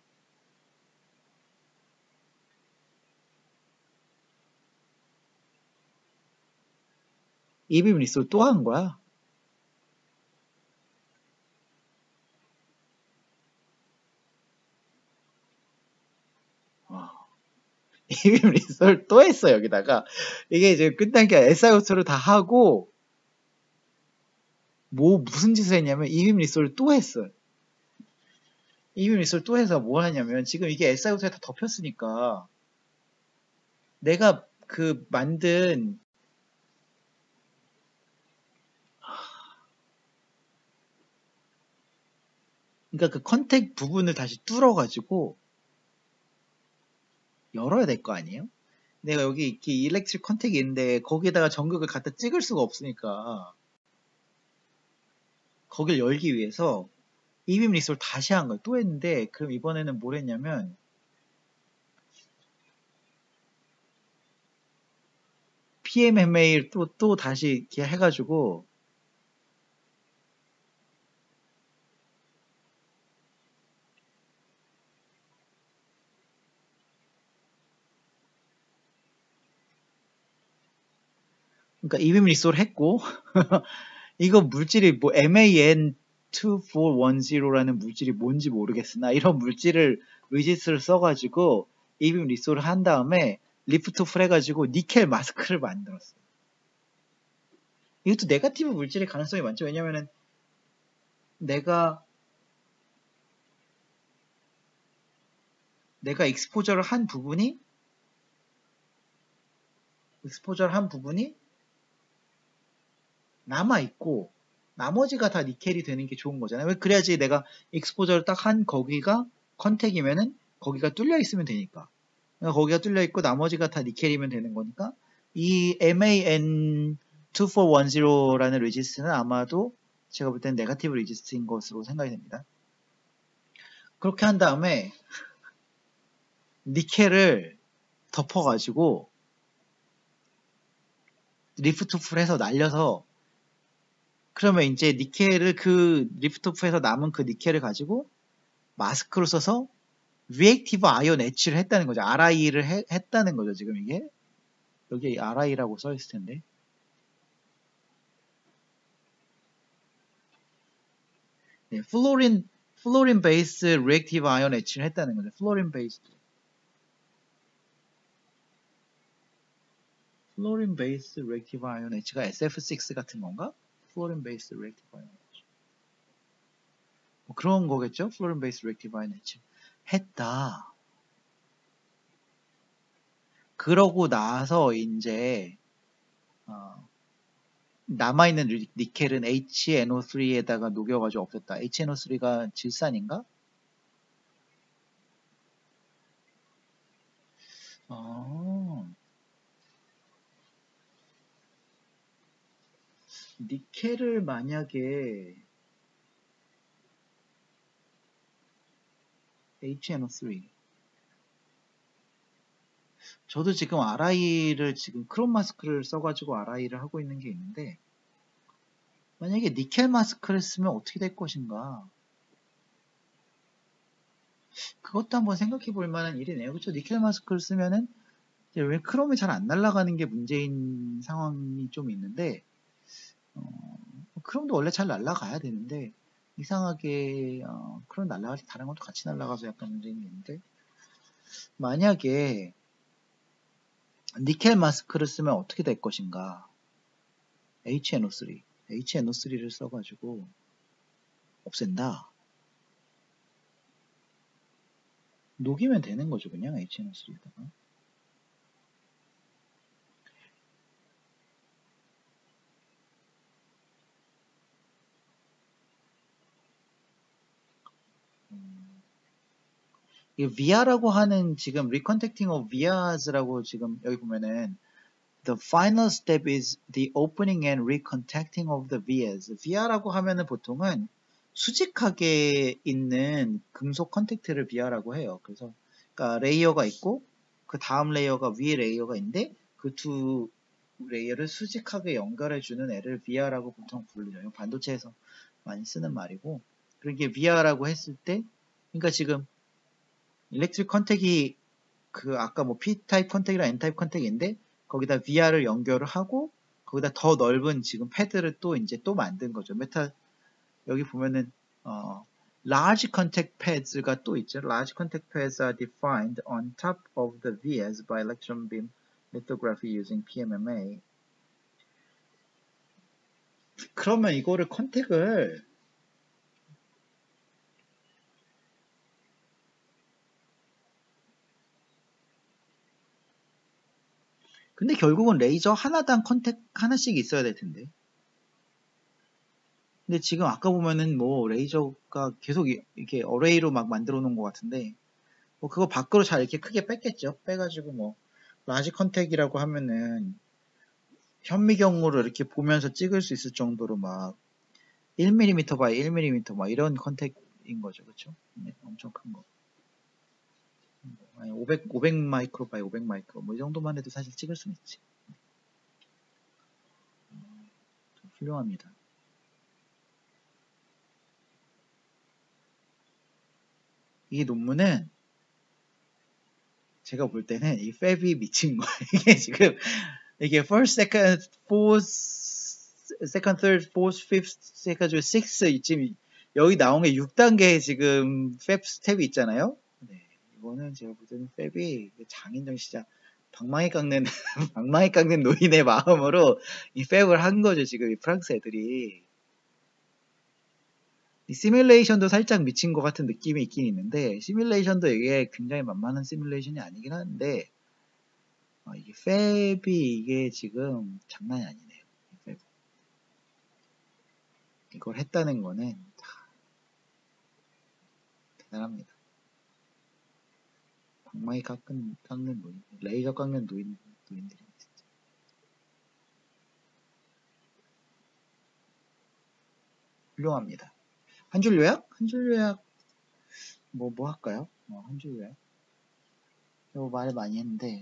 이빔 리솔 또 한 거야? 이빔 리솔 또 했어 여기다가. 이게 이제 끝난 게 에스 아이 오 투를 다 하고 뭐 무슨 짓을 했냐면 이빔 리솔을 또 했어. 이빔 리솔 또 해서 뭐 하냐면 지금 이게 에스 아이 오 투에 다 덮였으니까 내가 그 만든 그러니까 그 컨택 부분을 다시 뚫어가지고 열어야 될 거 아니에요? 내가 여기 이렇게 일렉트릭 컨택이 있는데 거기에다가 전극을 갖다 찍을 수가 없으니까 거길 열기 위해서 이빔 리솔 다시 한 걸 또 했는데 그럼 이번에는 뭘 했냐면 피엠엠에이를 또, 또 다시 이렇게 해가지고 그러니까 이빔 리솔 했고 이거 물질이 뭐 엠에이엔 이사백십라는 물질이 뭔지 모르겠으나 이런 물질을 의지스를 써가지고 이빔 리솔을 한 다음에 리프트 오프를 해가지고 니켈 마스크를 만들었어요. 이것도 네거티브 물질의 가능성이 많죠. 왜냐면은 내가 내가 익스포저를 한 부분이 익스포저를 한 부분이 남아있고 나머지가 다 니켈이 되는 게 좋은 거잖아요. 그래야지 내가 익스포저를 딱 한 거기가 컨택이면은 거기가 뚫려 있으면 되니까. 그러니까 거기가 뚫려 있고 나머지가 다 니켈이면 되는 거니까 이 엠에이엔 이사백십라는 레지스트는 아마도 제가 볼 때는 네거티브 레지스트인 것으로 생각이 됩니다. 그렇게 한 다음에 니켈을 덮어가지고 리프트오프를 해서 날려서 그러면 이제 니켈을 그 리프트오프에서 남은 그 니켈을 가지고 마스크로 써서 리액티브 아이온 애치를 했다는 거죠. 알아이를 해, 했다는 거죠. 지금 이게 여기 알아이라고 써 있을 텐데 네, 플로린 플로린 베이스 리액티브 아이온 애치를 했다는 거죠. 플로린 베이스 플로린 베이스 리액티브 아이온 애치가 에스에프 식스 같은 건가? 플로린 베이스 리액티브 아이온 애치 그런 거겠죠? fluorine based rectifier etching 했다. 그러고 나서 이제 어, 남아있는 니- 니켈은 에이치 엔 오 쓰리에다가 녹여가지고 없앴다. 에이치 엔 오 쓰리가 질산인가? 어, 니켈을 만약에 에이치 엔 오 쓰리 저도 지금 알아이를 지금 크롬 마스크를 써가지고 알아이를 하고 있는 게 있는데 만약에 니켈 마스크를 쓰면 어떻게 될 것인가 그것도 한번 생각해 볼 만한 일이네요. 그렇죠? 니켈 마스크를 쓰면은 이제 왜 크롬이 잘 안 날아가는 게 문제인 상황이 좀 있는데 어, 크롬도 원래 잘 날아가야 되는데 이상하게 어, 크롬 날아갈 때 다른 것도 같이 날아가서 약간 문제인 게 있는데 만약에 니켈 마스크를 쓰면 어떻게 될 것인가 에이치 엔 오 쓰리 에이치 엔 오 쓰리를 써가지고 없앤다 녹이면 되는 거죠 그냥 에이치 엔 오 쓰리에다가 음, 이 via라고 하는 지금 recontacting of vias라고 지금 여기 보면은 the final step is the opening and recontacting of the vias. via라고 하면은 보통은 수직하게 있는 금속 컨택트를 via라고 해요. 그래서 그러니까 레이어가 있고 그 다음 레이어가 위에 레이어가 있는데 그 두 레이어를 수직하게 연결해주는 애를 via라고 보통 부르죠. 반도체에서 많이 쓰는 말이고 그게 via라고 했을 때 그러니까 지금 일렉트릭 컨택이 그 아까 뭐 P-타입 컨택이랑 N-타입 컨택인데 거기다 via를 연결을 하고 거기다 더 넓은 지금 패드를 또 이제 또 만든 거죠. 메탈 여기 보면은 어 large contact pads가 또 있죠. large contact pads are defined on top of the vias by electron beam lithography using 피 엠 엠 에이. 그러면 이거를 컨택을 근데 결국은 레이저 하나당 컨택 하나씩 있어야 될 텐데. 근데 지금 아까 보면은 뭐 레이저가 계속 이- 이렇게 어레이로 막 만들어 놓은 것 같은데 뭐 그거 밖으로 잘 이렇게 크게 뺐겠죠. 빼가지고 뭐 라지 컨택이라고 하면은 현미경으로 이렇게 보면서 찍을 수 있을 정도로 막 일 밀리미터 바이 일 밀리미터 막 이런 컨택인 거죠. 그쵸? 네, 엄청 큰 거. 아니, 오백, 오백 마이크로 바이 오백 마이크로 뭐 이 정도만 해도 사실 찍을 수는 있지. 좀 훌륭합니다. 이 논문은 제가 볼 때는 이 팹이 미친 거예요. 이게 지금 이게 first, second, fourth, second, third, fourth, fifth 해가지고 six 지금 여기 나온 게 육 단계의 지금 팹 스텝이 있잖아요. 네, 이거는 제가 볼 때는 팹이 장인정 시장 방망이 깎는 방망이 깎는 노인의 마음으로 이 팹을 한 거죠. 지금 이 프랑스 애들이 이 시뮬레이션도 살짝 미친 것 같은 느낌이 있긴 있는데 시뮬레이션도 이게 굉장히 만만한 시뮬레이션이 아니긴 한데 어, 이게 팹이 이게 지금 장난이 아니네요. 팹. 이걸 했다는 거는 대단합니다. 방망이 깎는, 깎는 노인, 레이저 깎는 노인, 노인들이 진짜 훌륭합니다. 한 줄 요약? 한 줄 요약 뭐, 뭐 할까요? 어, 한 줄 요약. 이거 말 많이 했는데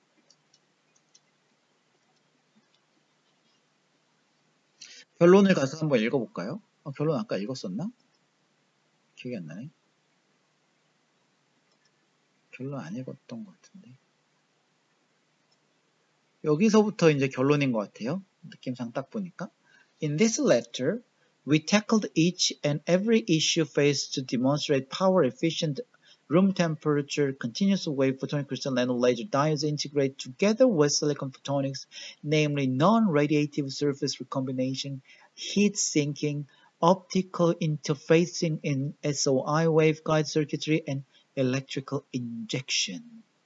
결론을 가서 한번 읽어볼까요? 어, 결론 아까 읽었었나? 기억이 안 나네. 결론 안 읽었던 것 같은데. 여기서부터 이제 결론인 것 같아요. 느낌상 딱 보니까. In this lecture, we tackled each and every issue faced to demonstrate power efficient room temperature continuous wave photonic crystal nano laser diodes integrate together with silicon photonics, namely non-radiative surface recombination, heat sinking, optical interfacing in S O I waveguide circuitry and electrical injection.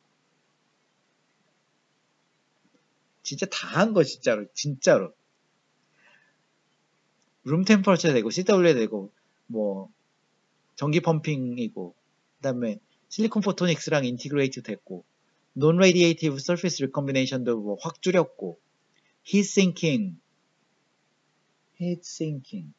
진짜 다 한 거 진짜로 진짜로. 룸 템퍼처 되고 씨더블유 되고 뭐 전기 펌핑이고 그다음에 실리콘 포토닉스랑 인티그레이트 됐고 논 레디에이티브 서피스 리컴비네이션도 뭐 확 줄였고 heat sinking heat sinking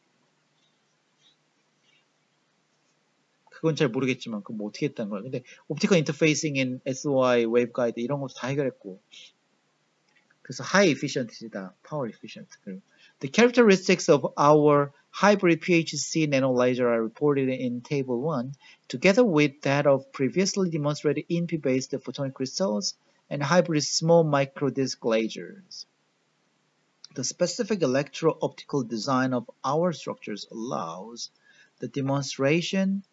그건 잘 모르겠지만 그뭐 어떻게 했다는 거야. 근데 옵티컬 인터페이싱 인 에스오아이 웨이브가이드 이런 것도 다 해결했고 그래서 high efficient이다. power efficient. The characteristics of our hybrid P H C nanolaser are reported in Table one, together with that of previously demonstrated I N P-based photonic crystals and hybrid small microdisc lasers. The specific electro-optical design of our structures allows the demonstration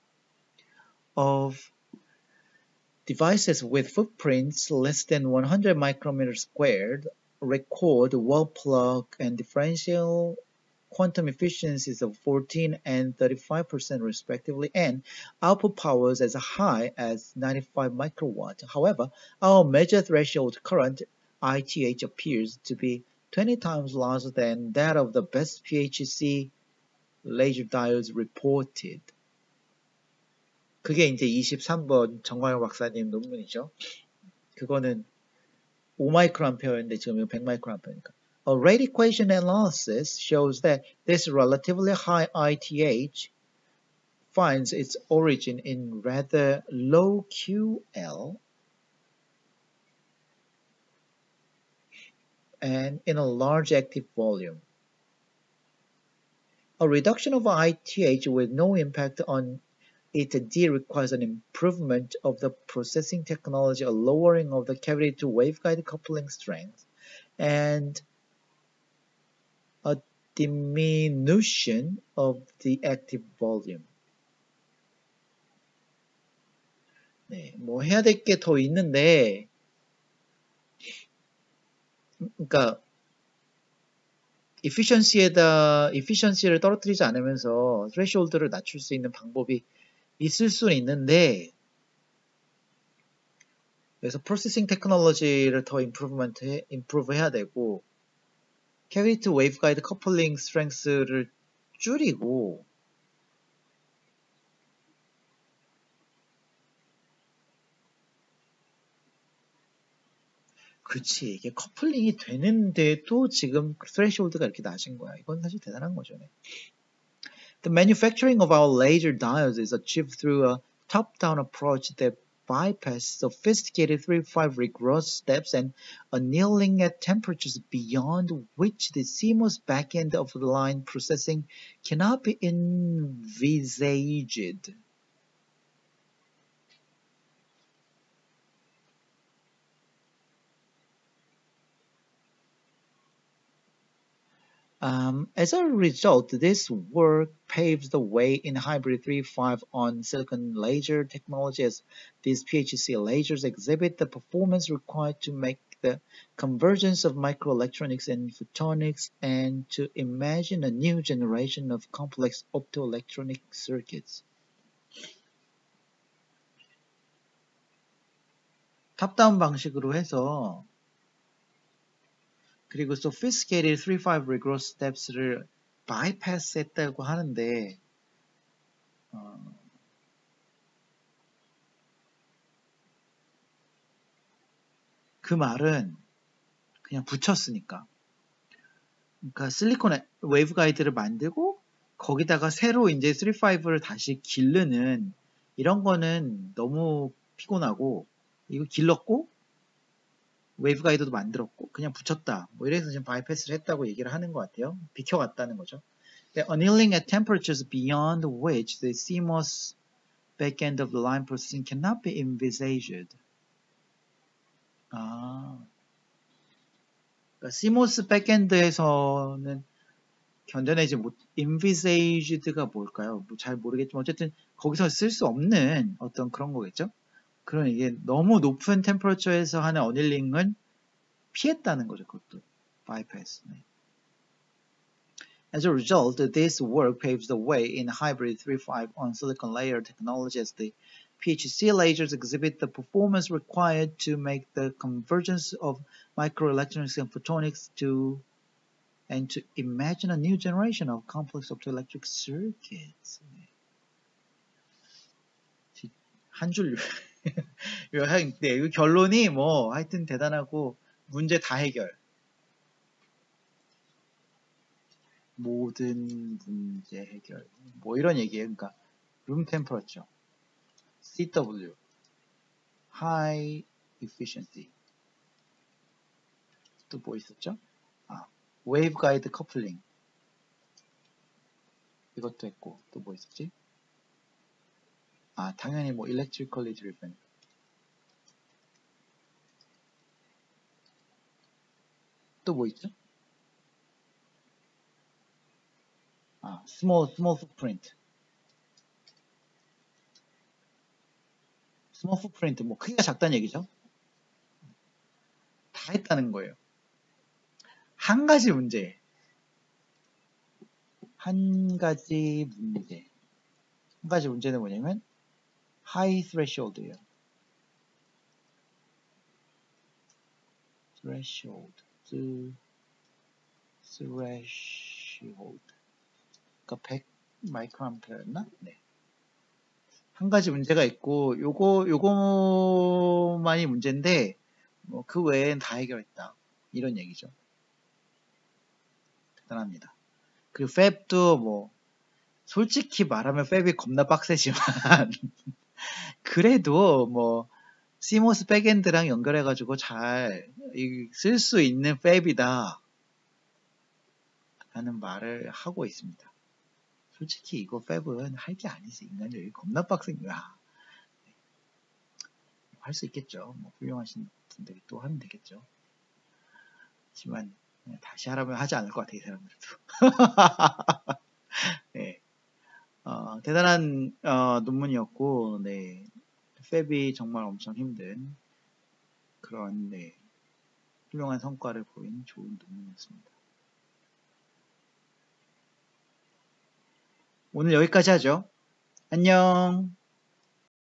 of devices with footprints less than one hundred micrometers squared record wall plug and differential quantum efficiencies of fourteen and thirty-five percent respectively and output powers as high as ninety-five microwatt. However, our measure threshold current I T H appears to be twenty times larger than that of the best P H C laser diodes reported. 그게 이제 이십삼 번 정광영 박사님 논문이죠. 그거는 오 마이크로암페어인데 지금 백 마이크로암페어니까. A rate equation analysis shows that this relatively high I T H finds its origin in rather low Q L and in a large active volume. A reduction of I T H with no impact on it D requires an improvement of the processing technology, a lowering of the cavity to waveguide coupling strength, and a diminution of the active volume. 네, 뭐 해야 될 게 더 있는데, 그러니까 efficiency에다 efficiency를 떨어뜨리지 않으면서 threshold를 낮출 수 있는 방법이 있을 수는 있는데, 그래서 프로세싱 테크놀로지를 더 임프루브먼트 해, 임프루브 해야 되고 캐비티 투 웨이브가이드 커플링 스트렝스를 줄이고 그렇지 이게 커플링이 되는데도 지금 스레시홀드가 이렇게 낮은 거야. 이건 사실 대단한 거죠. 네. The manufacturing of our laser diodes is achieved through a top-down approach that bypass sophisticated three five rigorous steps and annealing at temperatures beyond which the C M O S backend of the line processing cannot be envisaged. Um, as a result, this work paves the way in hybrid three five on silicon laser technology as these P H C lasers exhibit the performance required to make the convergence of microelectronics and photonics and to imagine a new generation of complex optoelectronic circuits. 탑다운 방식으로 해서 그리고 sophisticated three five rigorous steps를 bypass 했다고 하는데 어, 그 말은 그냥 붙였으니까 그러니까 실리콘 웨이브 가이드를 만들고 거기다가 새로 이제 three five를 다시 기르는 이런 거는 너무 피곤하고 이거 길렀고 웨이브 가이드도 만들었고 그냥 붙였다. 뭐 이래서 지금 바이패스를 했다고 얘기를 하는 것 같아요. 비켜갔다는 거죠. The annealing at temperatures beyond which the C M O S backend of the line processing cannot be envisaged. 아, 그러니까 C M O S backend에서는 견뎌내지 못, envisaged가 뭘까요? 뭐 잘 모르겠지만 어쨌든 거기서 쓸 수 없는 어떤 그런 거겠죠? 그런 이게 너무 높은 템퍼러처에서 하는 어닐링은 피했다는 거죠. 그것도 bypass. 네. As a result, this work paves the way in hybrid three point five on silicon layer technology as the P H C lasers exhibit the performance required to make the convergence of microelectronics and photonics to and to imagine a new generation of complex optoelectric circuits. 한 줄 요약, 네, 이 결론이 뭐 하여튼 대단하고 문제 다 해결. 모든 문제 해결. 뭐 이런 얘기예요. 그러니까 room temperature, C W, high efficiency. 또 뭐 있었죠? 아, wave guide coupling. 이것도 했고 또 뭐 있었지? 아, 당연히 뭐 electrically driven. 또 뭐 있죠? 아, small small footprint. small footprint 뭐 크기가 작다는 얘기죠. 다 했다는 거예요. 한 가지 문제. 한 가지 문제. 한 가지 문제는 뭐냐면 high threshold예요. threshold. threshold. 그러니까 백 마이크로암페어였나? 네. 한 가지 문제가 있고 요거 요거만이 문제인데 뭐 그 외엔 다 해결했다. 이런 얘기죠. 대단합니다. 그리고 팹도 뭐 솔직히 말하면 팹이 겁나 빡세지만 그래도 뭐 씨모스 백엔드랑 연결해가지고 잘 쓸 수 있는 팹이다 라는 말을 하고 있습니다. 솔직히 이거 팹은 할 게 아니지. 인간적이 겁나 빡센 거야. 할 수 있겠죠. 뭐 훌륭하신 분들이 또 하면 되겠죠. 하지만 다시 하라면 하지 않을 것 같아, 이 사람들도. 네. 어, 대단한 어, 논문이었고, 네. 팹이 정말 엄청 힘든 그런 네, 훌륭한 성과를 보인 좋은 논문이었습니다. 오늘 여기까지 하죠. 안녕.